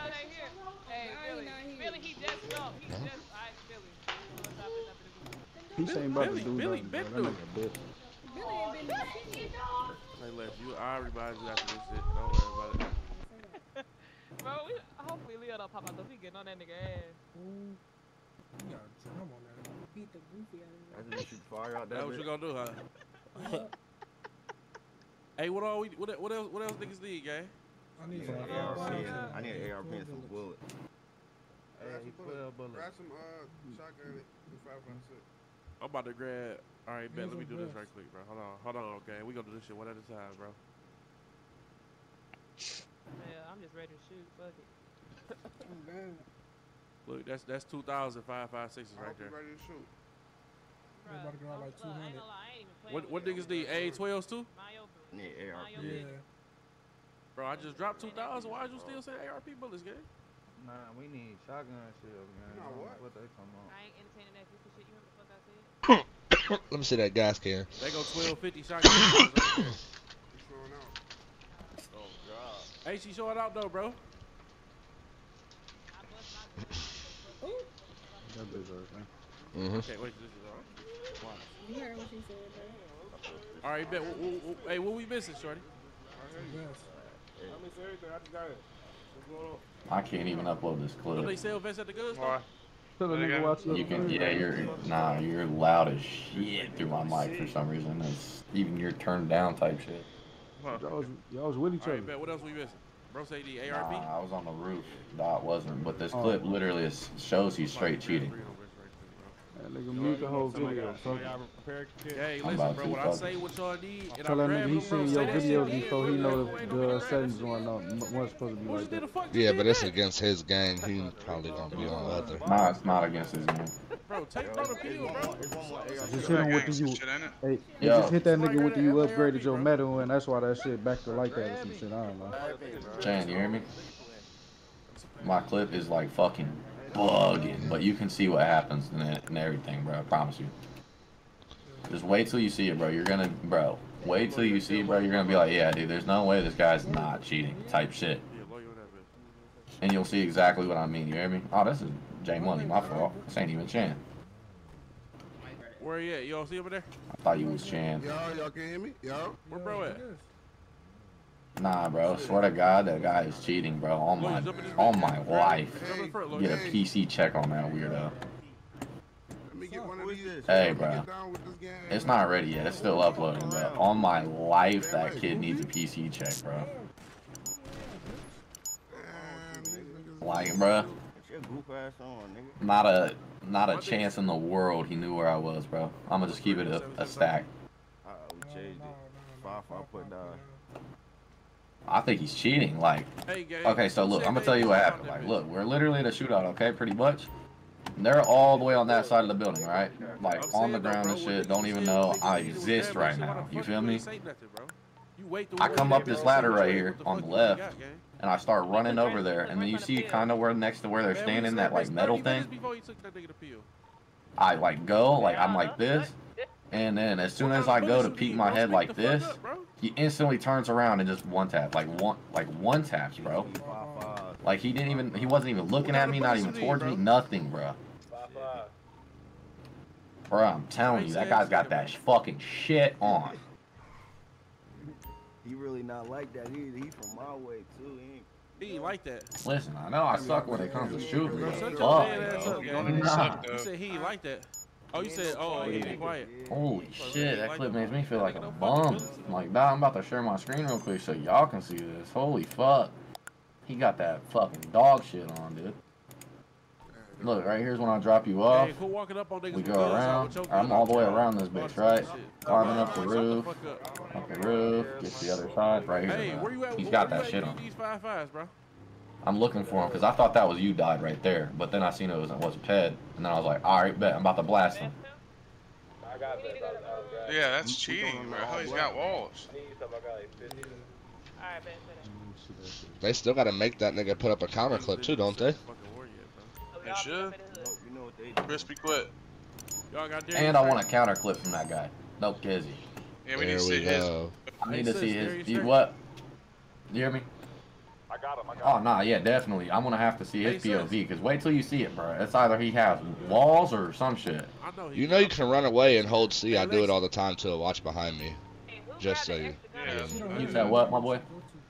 Speaker 2: He ain't about to
Speaker 4: Billy,
Speaker 2: do
Speaker 4: Billy,
Speaker 2: nothing,
Speaker 4: Billy,
Speaker 2: bro. That nigga bitch.
Speaker 4: Hey, Les, you, I remind you after this shit. Don't worry about it.
Speaker 10: Bro, we, hopefully Leo don't pop out because we getting on that nigga ass.
Speaker 9: You gotta drum on that. Beat the goofy out of
Speaker 5: That's what you fire out
Speaker 4: That's
Speaker 5: that
Speaker 4: what you
Speaker 5: bitch.
Speaker 4: gonna do, huh? Hey, what all we, what, what else, what else niggas need, gang?
Speaker 9: I need
Speaker 5: Yeah,
Speaker 9: some
Speaker 5: A R P.
Speaker 9: uh,
Speaker 5: I need an A R P and some bullets.
Speaker 7: Grab some bullets. Grab some uh, shotgun and five five six.
Speaker 4: I'm about to grab. All right, bet.
Speaker 9: Here's
Speaker 4: Let me
Speaker 9: some
Speaker 4: do this
Speaker 9: bullets.
Speaker 4: right quick, bro. Hold on, hold on, okay. We gonna do this shit one at a time, bro.
Speaker 10: Yeah, I'm just ready to shoot. Fuck it.
Speaker 4: Look, that's that's two thousand five five sixes
Speaker 7: I
Speaker 4: right
Speaker 7: hope you
Speaker 4: there.
Speaker 7: ready to shoot.
Speaker 9: They about to go out like two hundred.
Speaker 4: What what niggas need? A twelves too?
Speaker 5: I need A R P.
Speaker 9: Yeah.
Speaker 4: Bro, I just dropped two thousand. Why you still say A R P bullets, gang?
Speaker 11: Nah, we need shotgun shells, man.
Speaker 7: You know
Speaker 11: I don't know
Speaker 7: what?
Speaker 11: what they talking about.
Speaker 10: I ain't entertaining that goofy shit. You heard what the fuck I said?
Speaker 1: Let me see that gas can.
Speaker 4: They go twelve fifty shotgun. Right there.
Speaker 7: He's throwing out.
Speaker 5: Oh god.
Speaker 4: Hey, she showing out though, bro.
Speaker 2: That bitch right there.
Speaker 1: Mm-hmm.
Speaker 4: Okay, wait, this is on. Why?
Speaker 6: You heard what she said, bro.
Speaker 4: All right, bet. Wh- wh- wh- Hey, what we missing, shorty?
Speaker 9: Yes.
Speaker 5: I miss everything. I just got it. What's going on?
Speaker 3: I can't even upload this
Speaker 4: Don't they
Speaker 3: clip.
Speaker 4: sell vests at the goods
Speaker 7: Why?
Speaker 4: store?
Speaker 2: Tell the
Speaker 7: There you
Speaker 2: nigga
Speaker 7: go.
Speaker 2: watch
Speaker 3: You can, yeah, you're, nah, you're loud as shit through my mic for some reason. It's even you're turned down type shit.
Speaker 2: Y'all was, y'all was with each
Speaker 4: All right,
Speaker 2: other.
Speaker 4: bet. What else we missing? Bro say the A R P?
Speaker 3: Nah, I was on the roof. Dot wasn't, but this
Speaker 2: Oh.
Speaker 3: clip literally is, shows he's straight cheating.
Speaker 2: That nigga mute the whole video. Fuck.
Speaker 4: Hey,
Speaker 3: I'm
Speaker 4: listen,
Speaker 3: about
Speaker 4: bro.
Speaker 3: to
Speaker 4: When I
Speaker 3: fuck
Speaker 4: say
Speaker 3: it.
Speaker 4: what y'all need, and
Speaker 2: Tell
Speaker 4: I'm
Speaker 2: that nigga
Speaker 4: grabbing
Speaker 2: he
Speaker 4: them, bro,
Speaker 2: seen
Speaker 4: say
Speaker 2: your
Speaker 4: that
Speaker 2: videos
Speaker 4: shit.
Speaker 2: before he know
Speaker 4: Wait,
Speaker 2: the,
Speaker 4: wait,
Speaker 2: the
Speaker 4: wait,
Speaker 2: settings
Speaker 4: wait,
Speaker 2: going on. M- Wasn't supposed to be
Speaker 4: Who
Speaker 2: like
Speaker 4: just did
Speaker 2: that.
Speaker 4: the fuck?
Speaker 1: Yeah,
Speaker 4: just
Speaker 1: but
Speaker 4: did
Speaker 1: it's
Speaker 4: that?
Speaker 1: against his gang. He probably gonna be on other.
Speaker 3: Nah, it's not against his game.
Speaker 4: Bro, take bro the pill, bro.
Speaker 2: Just hit him with the
Speaker 7: Some
Speaker 2: you.
Speaker 7: shit in it.
Speaker 2: Hey, hey,
Speaker 3: Yo.
Speaker 2: just hit that nigga with the you
Speaker 4: Somebody
Speaker 2: upgraded
Speaker 4: got
Speaker 2: your
Speaker 4: bro.
Speaker 2: metal, and that's why that shit back to like that or some shit. I don't know.
Speaker 3: Chan, you hear me? My clip is like fucking bugging, but you can see what happens and, it, and everything, bro. I promise you. Just wait till you see it, bro. You're gonna, bro. Wait till you see it, bro. You're gonna be like, yeah, dude. There's no way this guy's not cheating, type shit.
Speaker 4: Yeah, lawyer that bitch.
Speaker 3: And you'll see exactly what I mean. You hear me? Oh, this is J Money. My fault. This ain't even Chan.
Speaker 4: Where he at? You all see over there?
Speaker 3: I thought you was Chan.
Speaker 5: Y'all, y'all can hear me? Y'all?
Speaker 4: Where bro at?
Speaker 3: Nah, bro. Swear to God, that guy is cheating, bro. On my, on my life.
Speaker 4: Jump in front,
Speaker 3: Get
Speaker 4: lawyer.
Speaker 3: a P C check on that weirdo.
Speaker 5: Let me get one of these.
Speaker 3: Hey,
Speaker 5: Let me
Speaker 3: bro.
Speaker 5: get down with this game.
Speaker 3: It's not ready yet. It's still uploading, bro. On my life, that kid needs a P C check, bro.
Speaker 5: Man, these niggas-
Speaker 3: Like, bro.
Speaker 12: your goof ass on, nigga.
Speaker 3: Not a, not a chance in the world he knew where I was, bro. I'm gonna just keep it a, a stack.
Speaker 12: Uh, we changed it. Five, five, put down.
Speaker 3: I think he's cheating. Like, okay, so look, I'm gonna tell you what happened. Like, look, we're literally at a shootout, okay, pretty much. And they're all the way on that side of the building, right? Like, on the ground and shit. Don't even know I exist right now. You feel me? I come up this ladder right here on the left, and I start running over there, and then you see kind of where next to where they're standing, that like metal thing. I like go, like I'm like this, and then as soon as I go to peek my head like this, he instantly turns around and just one tap, like one, like one taps, bro. Like he didn't even, he wasn't even looking at me, not even towards me, nothing, bro. Bro, I'm telling you, that guy's got that fucking shit on.
Speaker 12: He really not like that either. He from my way too. He ain't,
Speaker 4: he ain't like that.
Speaker 3: Listen, I know I suck when it comes to shooting.
Speaker 4: Bro,
Speaker 3: But
Speaker 4: fuck.
Speaker 3: nah.
Speaker 4: You said he ain't like that. Oh, you said, oh, he be quiet.
Speaker 3: Holy shit, that clip makes me feel like a bum. Like, nah, I'm about to share my screen real quick so y'all can see this. Holy fuck. He got that fucking dog shit on, dude. Look, right here's when I drop you off. We go around. I'm all the way around this bitch, right? Climbing up the roof. Up the roof. Get to the other side. Right here. He's got that shit on. I'm looking for him because I thought that was you died right there. But then I seen it was, it wasn't Ped. And then I was like, alright, bet. I'm about to blast him.
Speaker 7: Yeah, that's cheating, bro. He's got walls.
Speaker 1: They still gotta make that nigga put up a counter clip too, don't they?
Speaker 7: They should. Crispy quit.
Speaker 3: And I want a counter clip from that guy. No kizzy.
Speaker 7: Yeah, we need to see his.
Speaker 3: I need to see his. You, what? You hear me?
Speaker 5: I got him. I got him.
Speaker 3: Oh, nah, yeah, definitely. I'm gonna have to see his P O V, because wait till you see it, bro. It's either he has walls or some shit.
Speaker 1: You know you can run away and hold C. I do it all the time too. Watch behind me. Just so you.
Speaker 7: Yeah.
Speaker 3: You said what, my boy?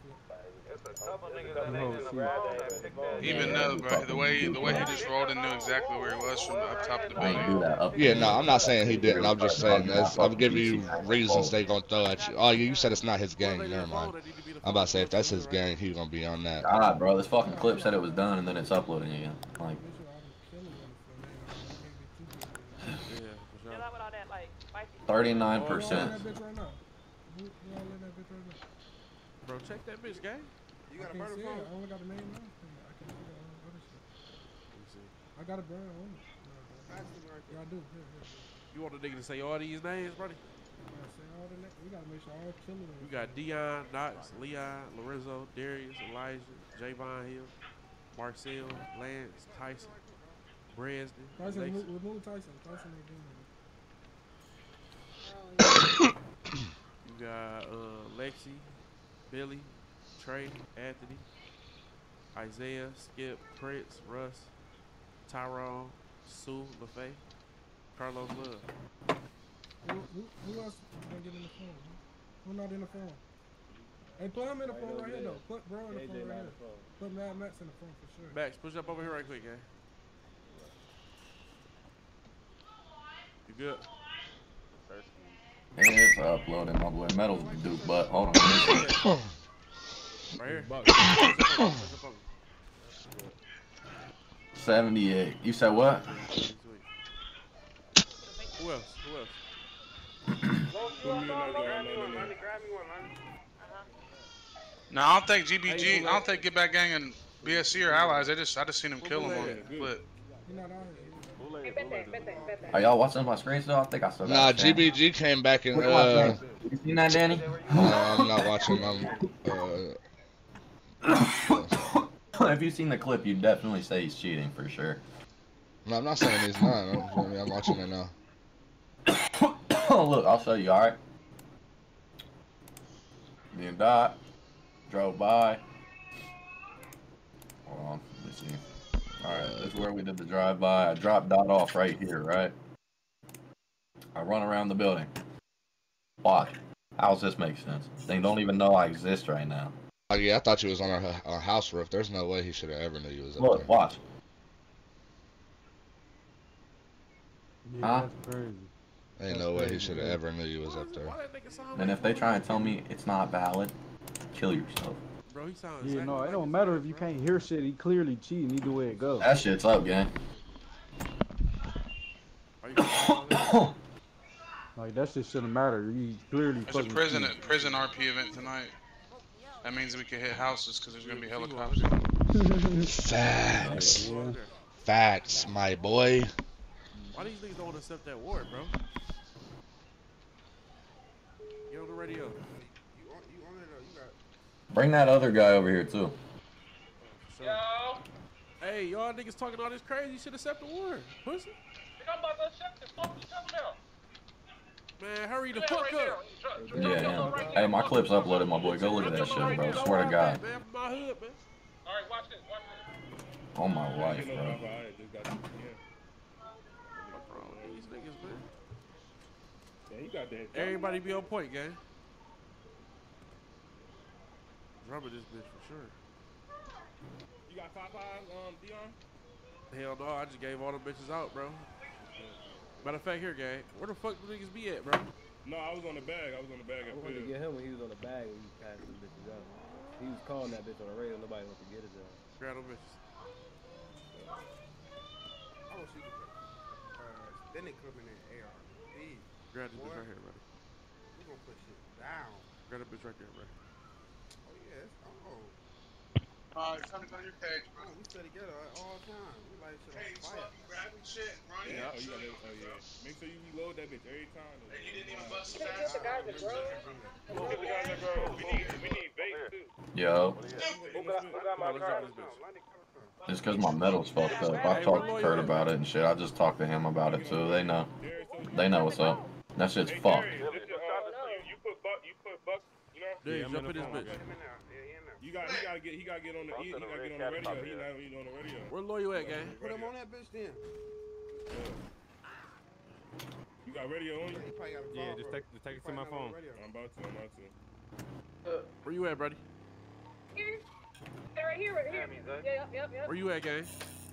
Speaker 7: Even though, bro, the way the way he just rolled and knew exactly where he was from up top of the
Speaker 3: I ain't do
Speaker 7: building.
Speaker 3: that up.
Speaker 1: Yeah, no, I'm not saying he didn't. I'm just saying that's, I'm giving you reasons they gonna throw at you. Oh, you said it's not his gang. Never mind. I'm about to say if that's his gang, he's gonna be on that.
Speaker 3: God, bro, this fucking clip said it was done and then it's uploading again. Like, thirty-nine percent.
Speaker 4: Bro, check that bitch, gang.
Speaker 9: You got a murder phone? I only got a name now. I can figure out other shit. I got a brand on it. Yeah, I do. Here, here.
Speaker 4: You want the nigga to say all these names, buddy?
Speaker 9: Yeah, say all the names. We gotta make sure all killers.
Speaker 4: We got Dion, Knox, Leon, Lorenzo, Darius, Elijah, Javon Hill, Marcel, Lance, Tyson, Bresden.
Speaker 9: Tyson, remove, remove Tyson. Tyson ain't doing
Speaker 4: it. You got uh, Lexi, Billy, Trey, Anthony, Isaiah, Skip, Prince, Russ, Tyrone, Sue, LaFay, Carlos Love.
Speaker 9: Who, who, who else gonna get in the phone? Who not in the phone? Hey, put him in the phone right here though. Put bro in the phone right here. Put Mad Max in the phone for sure.
Speaker 4: Max, push up over here right quick, gang. You good?
Speaker 3: It's uploading, my boy. Metal's Duke, but hold on.
Speaker 4: Right here.
Speaker 3: seventy-eight. You said what?
Speaker 4: Who else? Who else?
Speaker 7: No, I don't think G B G. I don't think Get Back Gang and B S C are allies. I just I just seen him kill him on the clip.
Speaker 3: Are y'all watching my screen still? I think I still got
Speaker 1: Nah,
Speaker 3: it.
Speaker 1: G B G came back and uh.
Speaker 3: You seen that, Danny?
Speaker 1: No, I'm not watching. I'm. Uh,
Speaker 3: If you've seen the clip, you'd definitely say he's cheating for sure.
Speaker 1: No, I'm not saying he's not. I'm, I'm watching it now.
Speaker 3: Oh, look, I'll show you, alright? Me and Dot drove by. Hold on, let me see. Alright, this is where we did the drive-by. I dropped Dot off right here, right? I run around the building. Watch. How's this make sense? They don't even know I exist right now.
Speaker 1: Oh yeah, I thought you was on our, our house roof. There's no way he should have ever knew you was up
Speaker 3: Look,
Speaker 1: there.
Speaker 3: watch.
Speaker 2: Yeah,
Speaker 3: Huh?
Speaker 2: that's crazy.
Speaker 1: Ain't no way he should have ever knew you was up there.
Speaker 3: And if they try and tell me it's not valid, kill yourself.
Speaker 4: bro. He sounds.
Speaker 2: Yeah,
Speaker 4: exactly
Speaker 2: no,
Speaker 4: like
Speaker 2: it don't
Speaker 4: his
Speaker 2: matter
Speaker 4: dad,
Speaker 2: if you
Speaker 4: bro.
Speaker 2: can't hear shit. He clearly cheating either way it goes.
Speaker 3: That shit's up, gang.
Speaker 4: Are you gonna call it?
Speaker 2: Like that shit shouldn't matter. He clearly
Speaker 7: There's a
Speaker 2: fucking
Speaker 7: prison
Speaker 2: cheating.
Speaker 7: prison R P event tonight. That means we can hit houses because there's gonna be helicopters.
Speaker 1: Facts.
Speaker 2: Yeah.
Speaker 1: Facts, my boy.
Speaker 4: Why these niggas don't want to accept that ward, bro? Get on the radio.
Speaker 3: Bring that other guy over here too.
Speaker 4: So, hey, y'all niggas talking all this crazy. You should accept the ward, pussy.
Speaker 5: I'm about to accept this. Fuck you, tell now.
Speaker 4: Man, hurry the fuck up.
Speaker 3: Yeah, yeah. Hey, my clip's uploaded, my boy. Go look at that shit, bro. Swear to God.
Speaker 4: Man, from my hood, man.
Speaker 5: All right, watch this. Watch this.
Speaker 3: Oh my wife, bro.
Speaker 4: What's wrong with these niggas, man?
Speaker 12: Yeah, you got that.
Speaker 4: Everybody be on point, gang. Drumming this bitch for sure.
Speaker 12: You got five five, um, Dion?
Speaker 4: Hell no, I just gave all the bitches out, bro. Matter of fact, here, gang. Where the fuck do niggas be at, bro?
Speaker 12: No, I was on the bag. I was on the bag.
Speaker 13: I wanted to get him when he was on the bag when he passed them bitches out. He was calling that bitch on the radio. Nobody wanted to get his ass.
Speaker 4: Grab them bitches.
Speaker 14: I wish you could. Uh, then they come in an A R P.
Speaker 4: Grab this bitch right here, buddy.
Speaker 14: We gonna put shit down.
Speaker 4: Grab that bitch right there, buddy.
Speaker 14: Oh yes. Oh.
Speaker 7: Alright, tell me on your page, bro.
Speaker 14: We stay together at all times. We like shit
Speaker 7: Hey,
Speaker 14: on
Speaker 7: so
Speaker 14: fire.
Speaker 7: you grabbing shit, running.
Speaker 12: Yeah, oh, you got that. Oh, yeah. Make sure you reload that bitch every time.
Speaker 7: Hey, you didn't even bust
Speaker 5: Get
Speaker 7: his ass.
Speaker 5: the guys that grow. Get the guys that grow. We need, we need bait too.
Speaker 3: Yo.
Speaker 5: Who got, who got my car?
Speaker 3: It's because my metal's fucked up. I talked to Kurt about it and shit. I just talked to him about it too. They know. They know what's up. That shit's fucked.
Speaker 12: You put buck, you put buck, you know?
Speaker 4: Dude,
Speaker 12: Yeah, I'm
Speaker 4: jump
Speaker 12: in
Speaker 4: in
Speaker 12: the
Speaker 4: this
Speaker 12: phone,
Speaker 4: bitch.
Speaker 12: okay. You got, he gotta get, he gotta get on the, he, he gotta get on the radio. He not even on the radio.
Speaker 4: Where Loyal at, gang?
Speaker 14: Put him on that bitch then.
Speaker 12: You got radio on you?
Speaker 14: He probably got a
Speaker 12: Yeah,
Speaker 14: phone,
Speaker 12: just
Speaker 14: bro.
Speaker 12: take, just take it to my
Speaker 14: Probably
Speaker 12: phone.
Speaker 14: not on radio.
Speaker 12: I'm about to, I'm about to.
Speaker 4: Where you at, buddy?
Speaker 10: Here. Hey, right here, right here. Yeah, yep, yep, yep.
Speaker 4: Where you at, gang?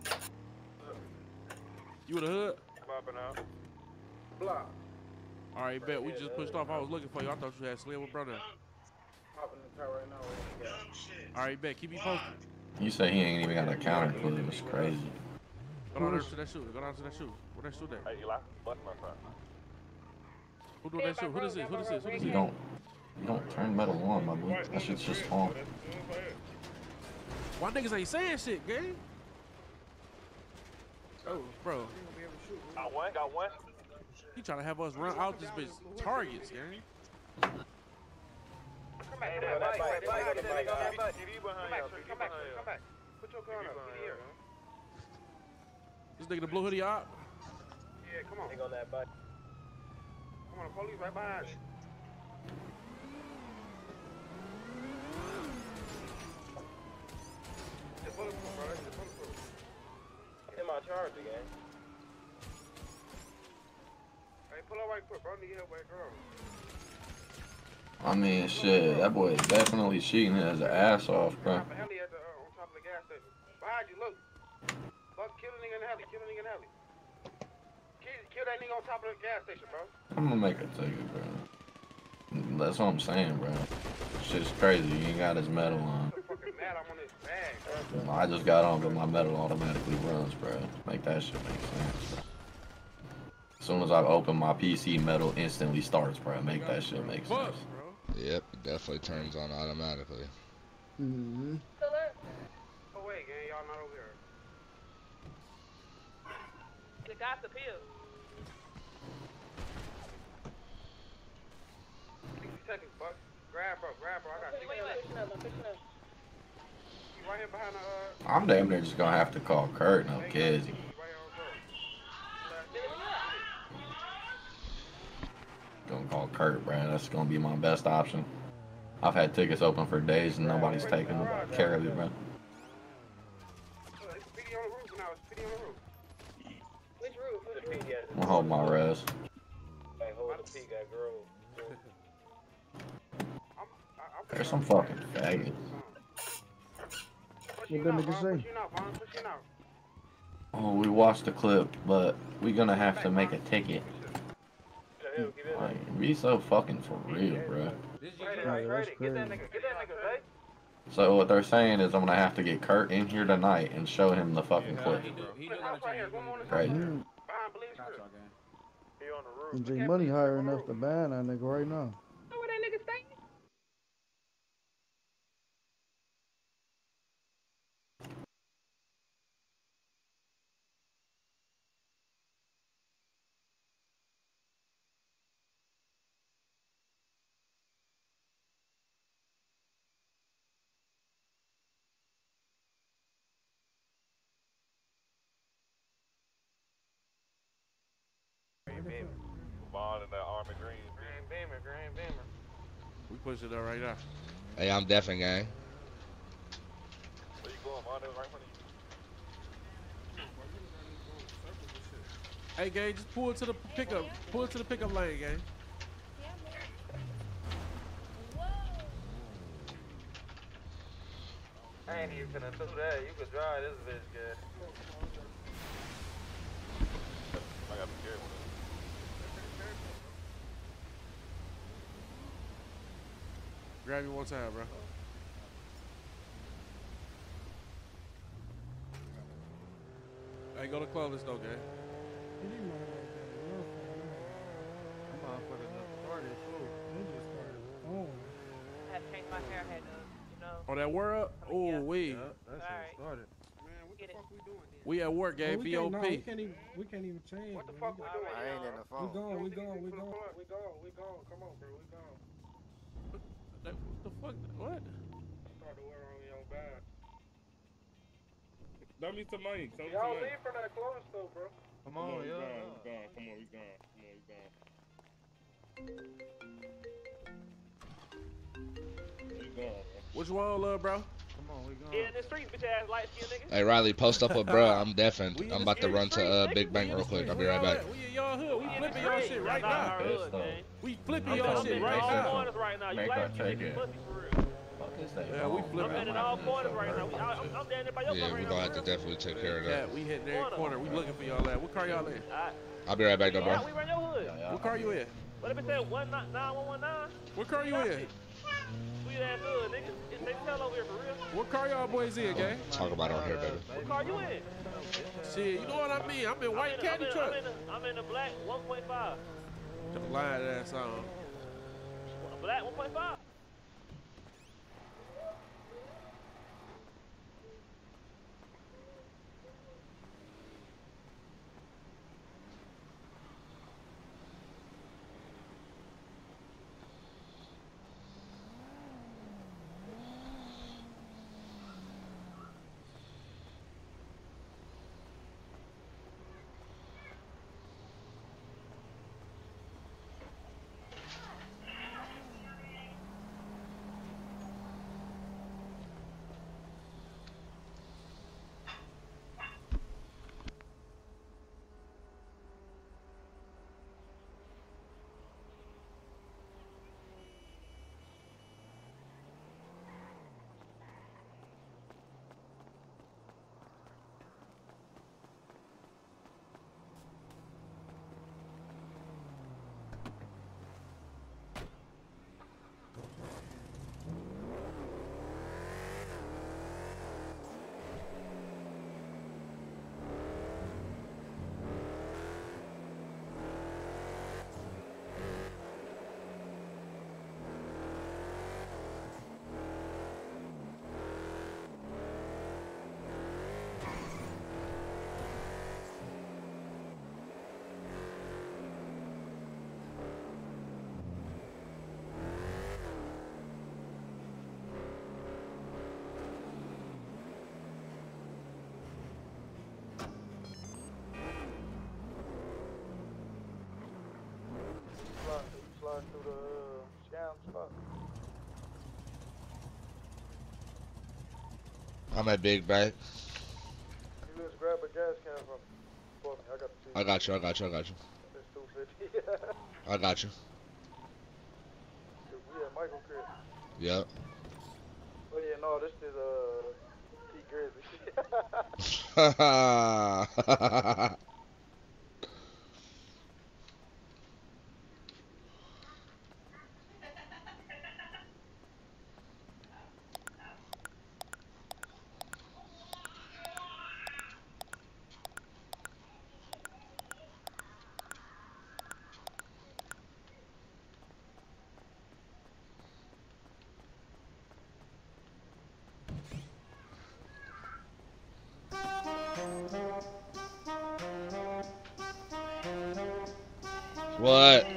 Speaker 4: You in the hood?
Speaker 5: Popping out.
Speaker 14: Block.
Speaker 4: All right, bet. We just pushed off. I was looking for you. I thought you had Slim with brother.
Speaker 14: Popping the car right now. Where you got?
Speaker 4: All right, bet. Keep me posted.
Speaker 3: You say he ain't even got a counter clue. It's crazy.
Speaker 4: Go down there to that shoot. Go down to that shoot. Where that shoot at?
Speaker 5: Hey, Eli, bust my front.
Speaker 4: Who doing that shoot? Who this is? Who this is? Who this
Speaker 3: You
Speaker 4: is?
Speaker 3: don't. You don't turn metal on, my boy. That shit's just on.
Speaker 4: Why niggas ain't saying shit, gang? Oh, bro.
Speaker 5: Got one, got one.
Speaker 4: He trying to have us run out this bitch targets, gang.
Speaker 5: Come back, come back, come back, come back, come back. T V behind y'all, T V behind y'all. Come back, put your car up, T V here.
Speaker 4: This nigga the blue hoodie op.
Speaker 5: Yeah, come on. On that bike. Come on, the police right behind you. It's bulletproof, bro. It's bulletproof. In my charger, gang. Hey, pull up right quick, bro. I need help with that girl.
Speaker 3: I mean, shit. That boy is definitely cheating his ass off, bro.
Speaker 5: Drop a heli at the, uh, on top of the gas station. Behind you, look. Fuck, kill the nigga in the heli. Kill the nigga in the heli. Kill, kill that nigga on top of the gas station, bro.
Speaker 3: I'm gonna make a ticket, bro. That's what I'm saying, bro. Shit's crazy. You ain't got his metal on.
Speaker 5: Fucking mad, I'm on this bag, bro.
Speaker 3: I just got on, but my metal automatically runs, bro. Make that shit make sense, bro. As soon as I open my P C, metal instantly starts, bro. Make that shit make sense.
Speaker 1: Yep, it definitely turns on automatically.
Speaker 2: Mm-hmm.
Speaker 5: Oh, wait, gang, y'all not over here.
Speaker 10: The gossip here.
Speaker 5: sixty seconds, buck. Grab, bro, grab, bro. I got sixty seconds. You right here behind the, uh...
Speaker 3: I'm damn near just gonna have to call Kurt, no kids. Gonna call Kurt, bro. That's gonna be my best option. I've had tickets open for days and nobody's taking care of it, bro.
Speaker 5: It's P D on the roof now. It's P D on the roof.
Speaker 10: Which roof? Which roof?
Speaker 3: I'm gonna hold my res.
Speaker 5: Hey, hold the peak, that girl.
Speaker 3: There's some fucking faggots.
Speaker 2: What that nigga say?
Speaker 3: Oh, we watched the clip, but we gonna have to make a ticket. Like, be so fucking for real, bro.
Speaker 2: Right, that's crazy.
Speaker 5: Get that nigga, get that nigga, Zay.
Speaker 3: So what they're saying is I'm gonna have to get Kurt in here tonight and show him the fucking clip. Right.
Speaker 2: Mm. And J Money higher enough to ban that nigga right now.
Speaker 10: Where that nigga stay?
Speaker 15: Bond in that army green. Green Beamer, green Beamer.
Speaker 4: We push it up right now.
Speaker 1: Hey, I'm deafing, gang.
Speaker 15: Where you going, Bond? Right for you.
Speaker 4: Hey, gang, just pull it to the pickup. Pull it to the pickup lane, gang.
Speaker 15: I ain't even finna do that. You could drive this bitch, good. I gotta be careful.
Speaker 4: Grab you one time, bro. Hey, go to Clovis though, gang.
Speaker 10: I had to change my hair. I had to, you know.
Speaker 4: Oh, that word? Oh, we.
Speaker 11: Yeah, that's how it started.
Speaker 14: Man, what the fuck we doing then?
Speaker 4: We at work, gang.
Speaker 9: We
Speaker 4: V
Speaker 9: can't,
Speaker 4: O
Speaker 9: no,
Speaker 4: P.
Speaker 9: we can't even. We can't even change. What the fuck we doing?
Speaker 15: I ain't in the phone.
Speaker 9: We gone. We gone. We gone.
Speaker 14: We gone, we gone. Come on, bro, we gone.
Speaker 4: What the fuck? What?
Speaker 14: Start to wear on your bad.
Speaker 12: Dumb me some money. Tell me some
Speaker 14: Y'all
Speaker 12: money.
Speaker 14: leave for that clothes store, bro.
Speaker 11: Come
Speaker 12: Come on,
Speaker 11: on,
Speaker 12: we
Speaker 11: yo.
Speaker 12: gone, we gone. Come on, we gone. Come on, we gone. We gone, bro.
Speaker 4: Which one, little bro?
Speaker 11: Come on, we gone.
Speaker 10: Yeah, in the streets, bitch ass light skin nigga.
Speaker 1: Hey, Riley, post up with bruh. I'm deafened.
Speaker 4: We in
Speaker 1: I'm
Speaker 4: the
Speaker 1: about to
Speaker 4: street,
Speaker 1: run to
Speaker 4: street,
Speaker 1: uh,
Speaker 4: nigga.
Speaker 1: Big
Speaker 4: We
Speaker 1: Bank
Speaker 4: in
Speaker 1: real
Speaker 4: the
Speaker 1: quick.
Speaker 4: street.
Speaker 1: I'll be
Speaker 4: We
Speaker 1: right
Speaker 4: all
Speaker 1: back.
Speaker 4: at- We in y'all hood. We
Speaker 10: We in the
Speaker 4: flipping y'all
Speaker 10: street.
Speaker 4: shit
Speaker 10: Y'all
Speaker 4: right
Speaker 10: not
Speaker 4: now.
Speaker 10: our hood, man.
Speaker 4: We flipping
Speaker 3: Make
Speaker 4: y'all
Speaker 3: that-
Speaker 4: shit
Speaker 10: I'm
Speaker 4: right
Speaker 10: in all
Speaker 4: now.
Speaker 10: corners right now. You
Speaker 3: Make
Speaker 10: right
Speaker 3: her
Speaker 10: here,
Speaker 3: take
Speaker 10: you
Speaker 3: it.
Speaker 10: pussy for real.
Speaker 3: Fuck is that?
Speaker 4: Yeah, we
Speaker 10: I'm
Speaker 4: flipping.
Speaker 10: in all corners right now. We, I, I'm, I'm down there by your
Speaker 1: Yeah,
Speaker 10: car
Speaker 1: we
Speaker 10: right
Speaker 1: gonna
Speaker 10: now.
Speaker 1: have to
Speaker 10: for real.
Speaker 1: definitely take care of
Speaker 4: Yeah,
Speaker 1: that.
Speaker 4: we hitting every corner. We looking for y'all at. What car y'all in?
Speaker 10: Alright.
Speaker 1: I'll be right back, though,
Speaker 10: Yeah,
Speaker 1: bro.
Speaker 10: we run your hood.
Speaker 4: What car you in?
Speaker 10: What if it said one nine one one nine?
Speaker 4: What car you in?
Speaker 10: Sweet ass hood, nigga. It's they tell over here for real.
Speaker 4: What car y'all boys in, gang?
Speaker 1: Talk about it on here, baby.
Speaker 10: What car you in?
Speaker 4: Shit, you know what I mean? I'm in white
Speaker 10: I'm in,
Speaker 4: caddy
Speaker 10: I'm in,
Speaker 4: truck.
Speaker 10: I'm in, a, I'm in a black one point five.
Speaker 4: Just lying ass on.
Speaker 10: A black one point five.
Speaker 14: Slide through the uh, scam spot.
Speaker 1: I'm at Big Bank.
Speaker 14: You just grab a gas can from for me. I got the
Speaker 1: I got you, I got you, I got you.
Speaker 14: It's two fifty.
Speaker 1: I got you.
Speaker 14: We at Michael crib.
Speaker 1: Yep.
Speaker 14: Oh yeah, no, this is uh T Grizzly.
Speaker 1: What?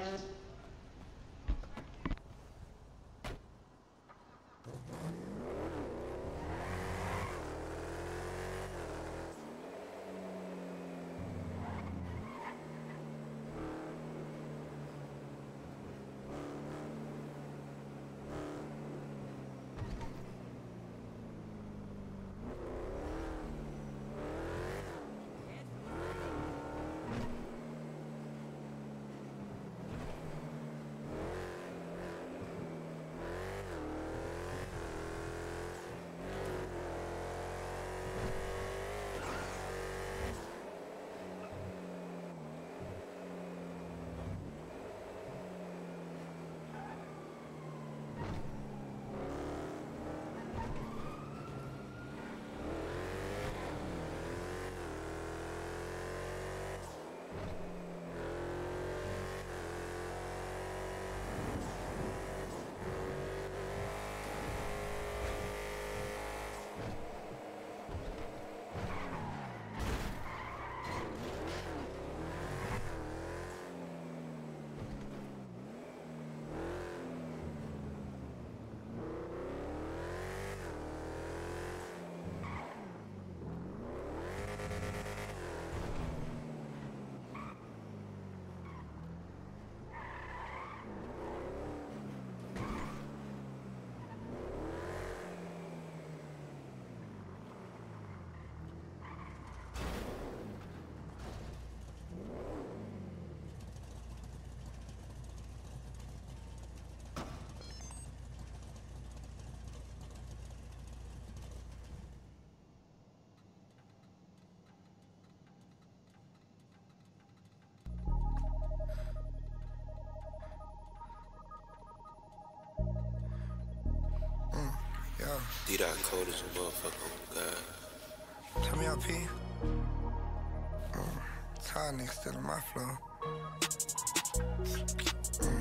Speaker 16: D-Dot cold as a motherfucker, oh God.
Speaker 17: Tell me up, P. Mm. Tired niggas still in my flow. Mm.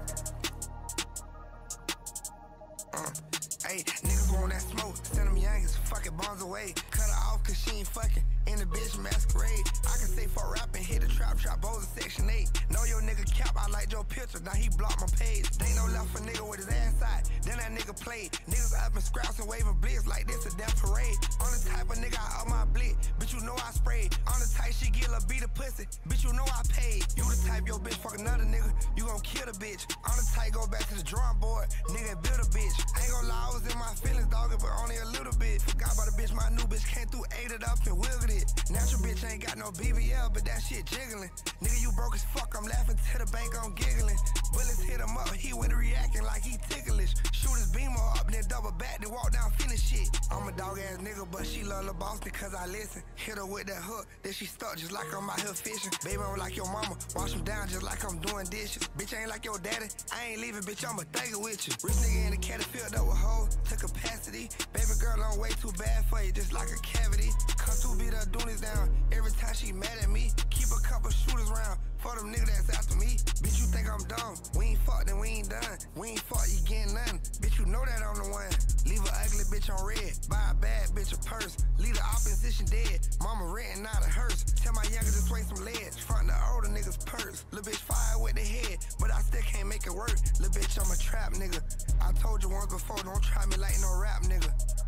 Speaker 17: Mm. Hey, niggas want that smoke. Send them youngest, fucking bombs away. Cut her off cause she ain't fucking. In the bitch masquerade. I can say for rapping, hit the trap, trap, Bo's in section eight. Know your nigga cap, I like your picture, now he blocked my page. They ain't no left for nigga with his ass side, then that nigga played. Niggas up and scraps and waving blitz like this a damn parade. On the type of nigga I up my blit, bitch you know I sprayed. On the type she get a beat a pussy, bitch you know I paid. You the type your bitch fuck another nigga, you gon' kill the bitch. On the type go back to the drawing board, nigga and build a bitch. I ain't gon' lie, I was in my feelings dog, but only a little bit. Forgot about the bitch, my new bitch came through, ate it up and wiggled it. Natural bitch ain't got no B B L, but that shit jiggling. Nigga, you broke as fuck, I'm laughing to the bank, I'm giggling. Bullets hit him up, he went reacting like he ticklish. Shoot his beamer up, then double back, then walk down, finish shit. I'm a dog ass nigga, but she love the boss because I listen. Hit her with that hook, then she stuck just like I'm out here fishing. Baby, I'm like your mama, wash him down just like I'm doing dishes. Bitch, I ain't like your daddy, I ain't leaving, bitch, I'ma take it with you. Rich nigga in the caddy filled up with hoes, to capacity. Baby girl, I'm way too bad for you, just like a cavity. Come to beat her doing this down, every time she mad at me. Keep a couple shooters round, for them niggas that's after me. Bitch, you think I'm dumb, we ain't fucked then we ain't done. We ain't fucked, you getting nothing, bitch, you know that I'm the one. Leave a ugly bitch on red, buy a bad bitch a purse. Leave the opposition dead, mama renting out a hearse. Tell my younger to swing some legs, front the older niggas purse. Lil' bitch fire with the head, but I still can't make it work. Lil' bitch, I'm a trap nigga. I told you once before, don't try me like no rap nigga.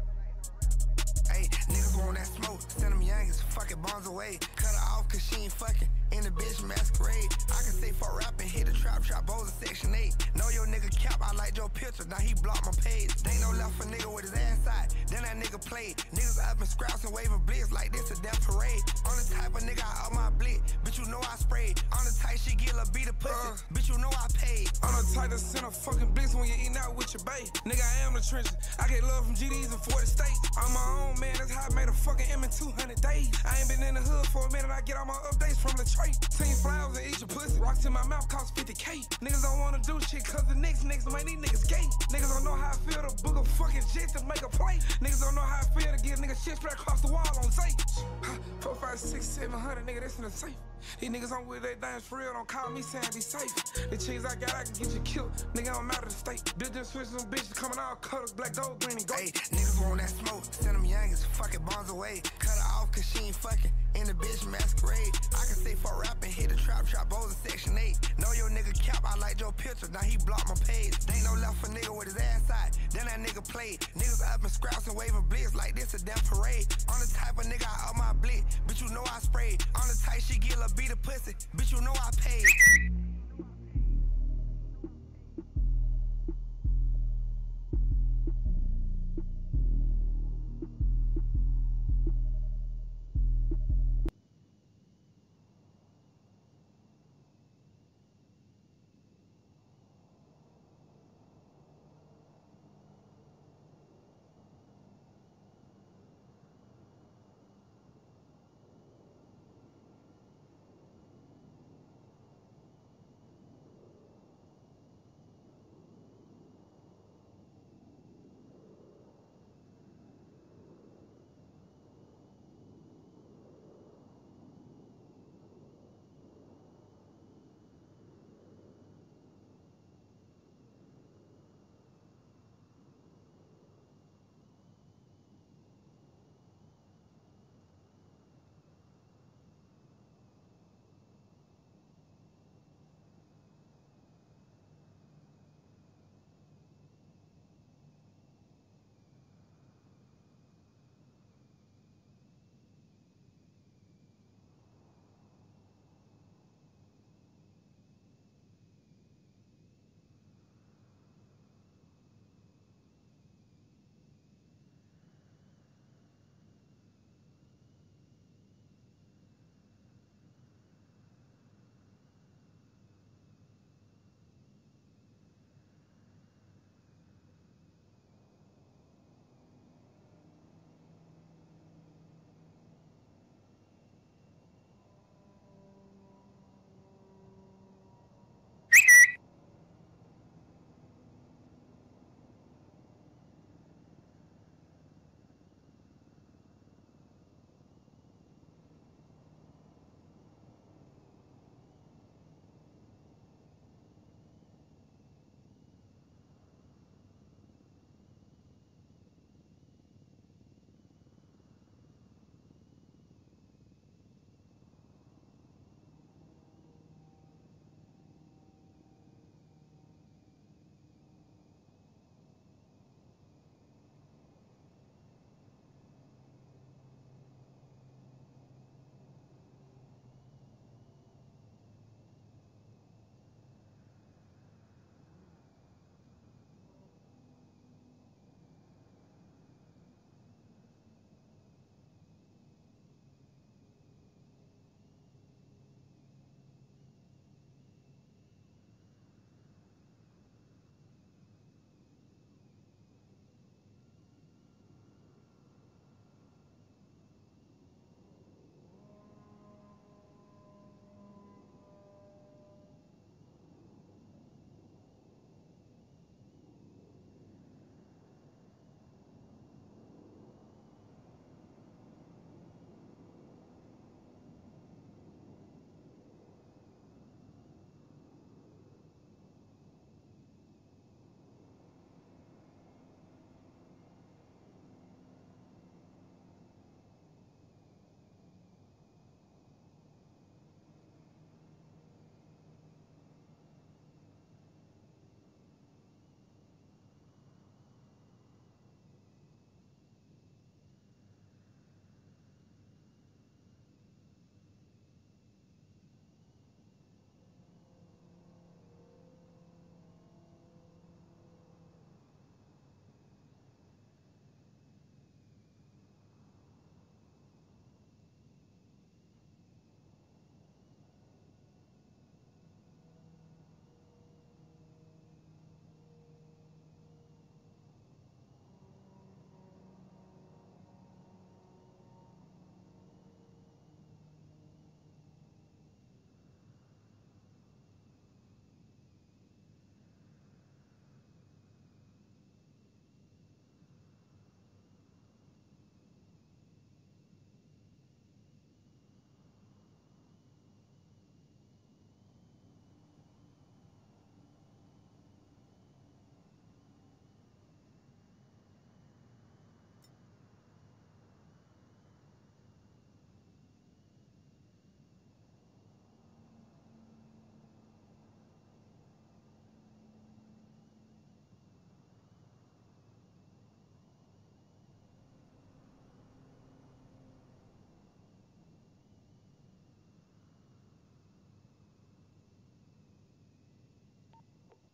Speaker 17: Ayy, niggas want that smoke, send them youngest, fucking bombs away. Cut her off cause she ain't fucking, in the bitch masquerade. I can say for rapping, hit the trap, trap, Bo's in section eight. Know your nigga cap, I like your picture, now he blocked my page. They ain't no left for nigga with his ass side, then that nigga played. Niggas up and scraps and waving blitz like this a damn parade. On the type of nigga I up my blit, bitch you know I sprayed. On the type she get a beat a pussy, uh, bitch you know I paid.
Speaker 18: On the type to send a fucking blitz when you eating out with your bae. Nigga I am the trenches, I get love from G Ds in forty states. On my own man, that's how I made a fucking M in two hundred days. I ain't been in the hood for a minute, I get all my updates from the trait. Team flowers and eat your pussy, rocks in my mouth cost fifty K. Niggas don't wanna do shit cause the next niggas make these niggas gay. Niggas don't know how I feel to book a fucking jet to make a play. Niggas don't know how I feel to give niggas shit straight across the wall on safe. Four, five, six, seven hundred, nigga, that's in the safe. These niggas on with they things for real, don't call me saying be safe. The cheese I got, I can get you killed. Nigga, I'm out of the state. Did them switch some bitches coming out colors, black, gold, green, and gold.
Speaker 17: Hey, niggas want that smoke, send them youngins, fucking bombs away. Cut her off cause she ain't fucking, in the bitch masquerade. I can say for rapping, hit the trap, trap, Bows in section eight. Know your nigga cap, I like your picture, now he blocked my page. They ain't no left for nigga with his ass out, then that nigga played. Niggas up and scraps and waving blitz like this a damn parade. On the type of nigga I up my blick, bitch you know I sprayed. On the type she get a beat a pussy, bitch you know I paid.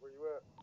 Speaker 5: Where you at?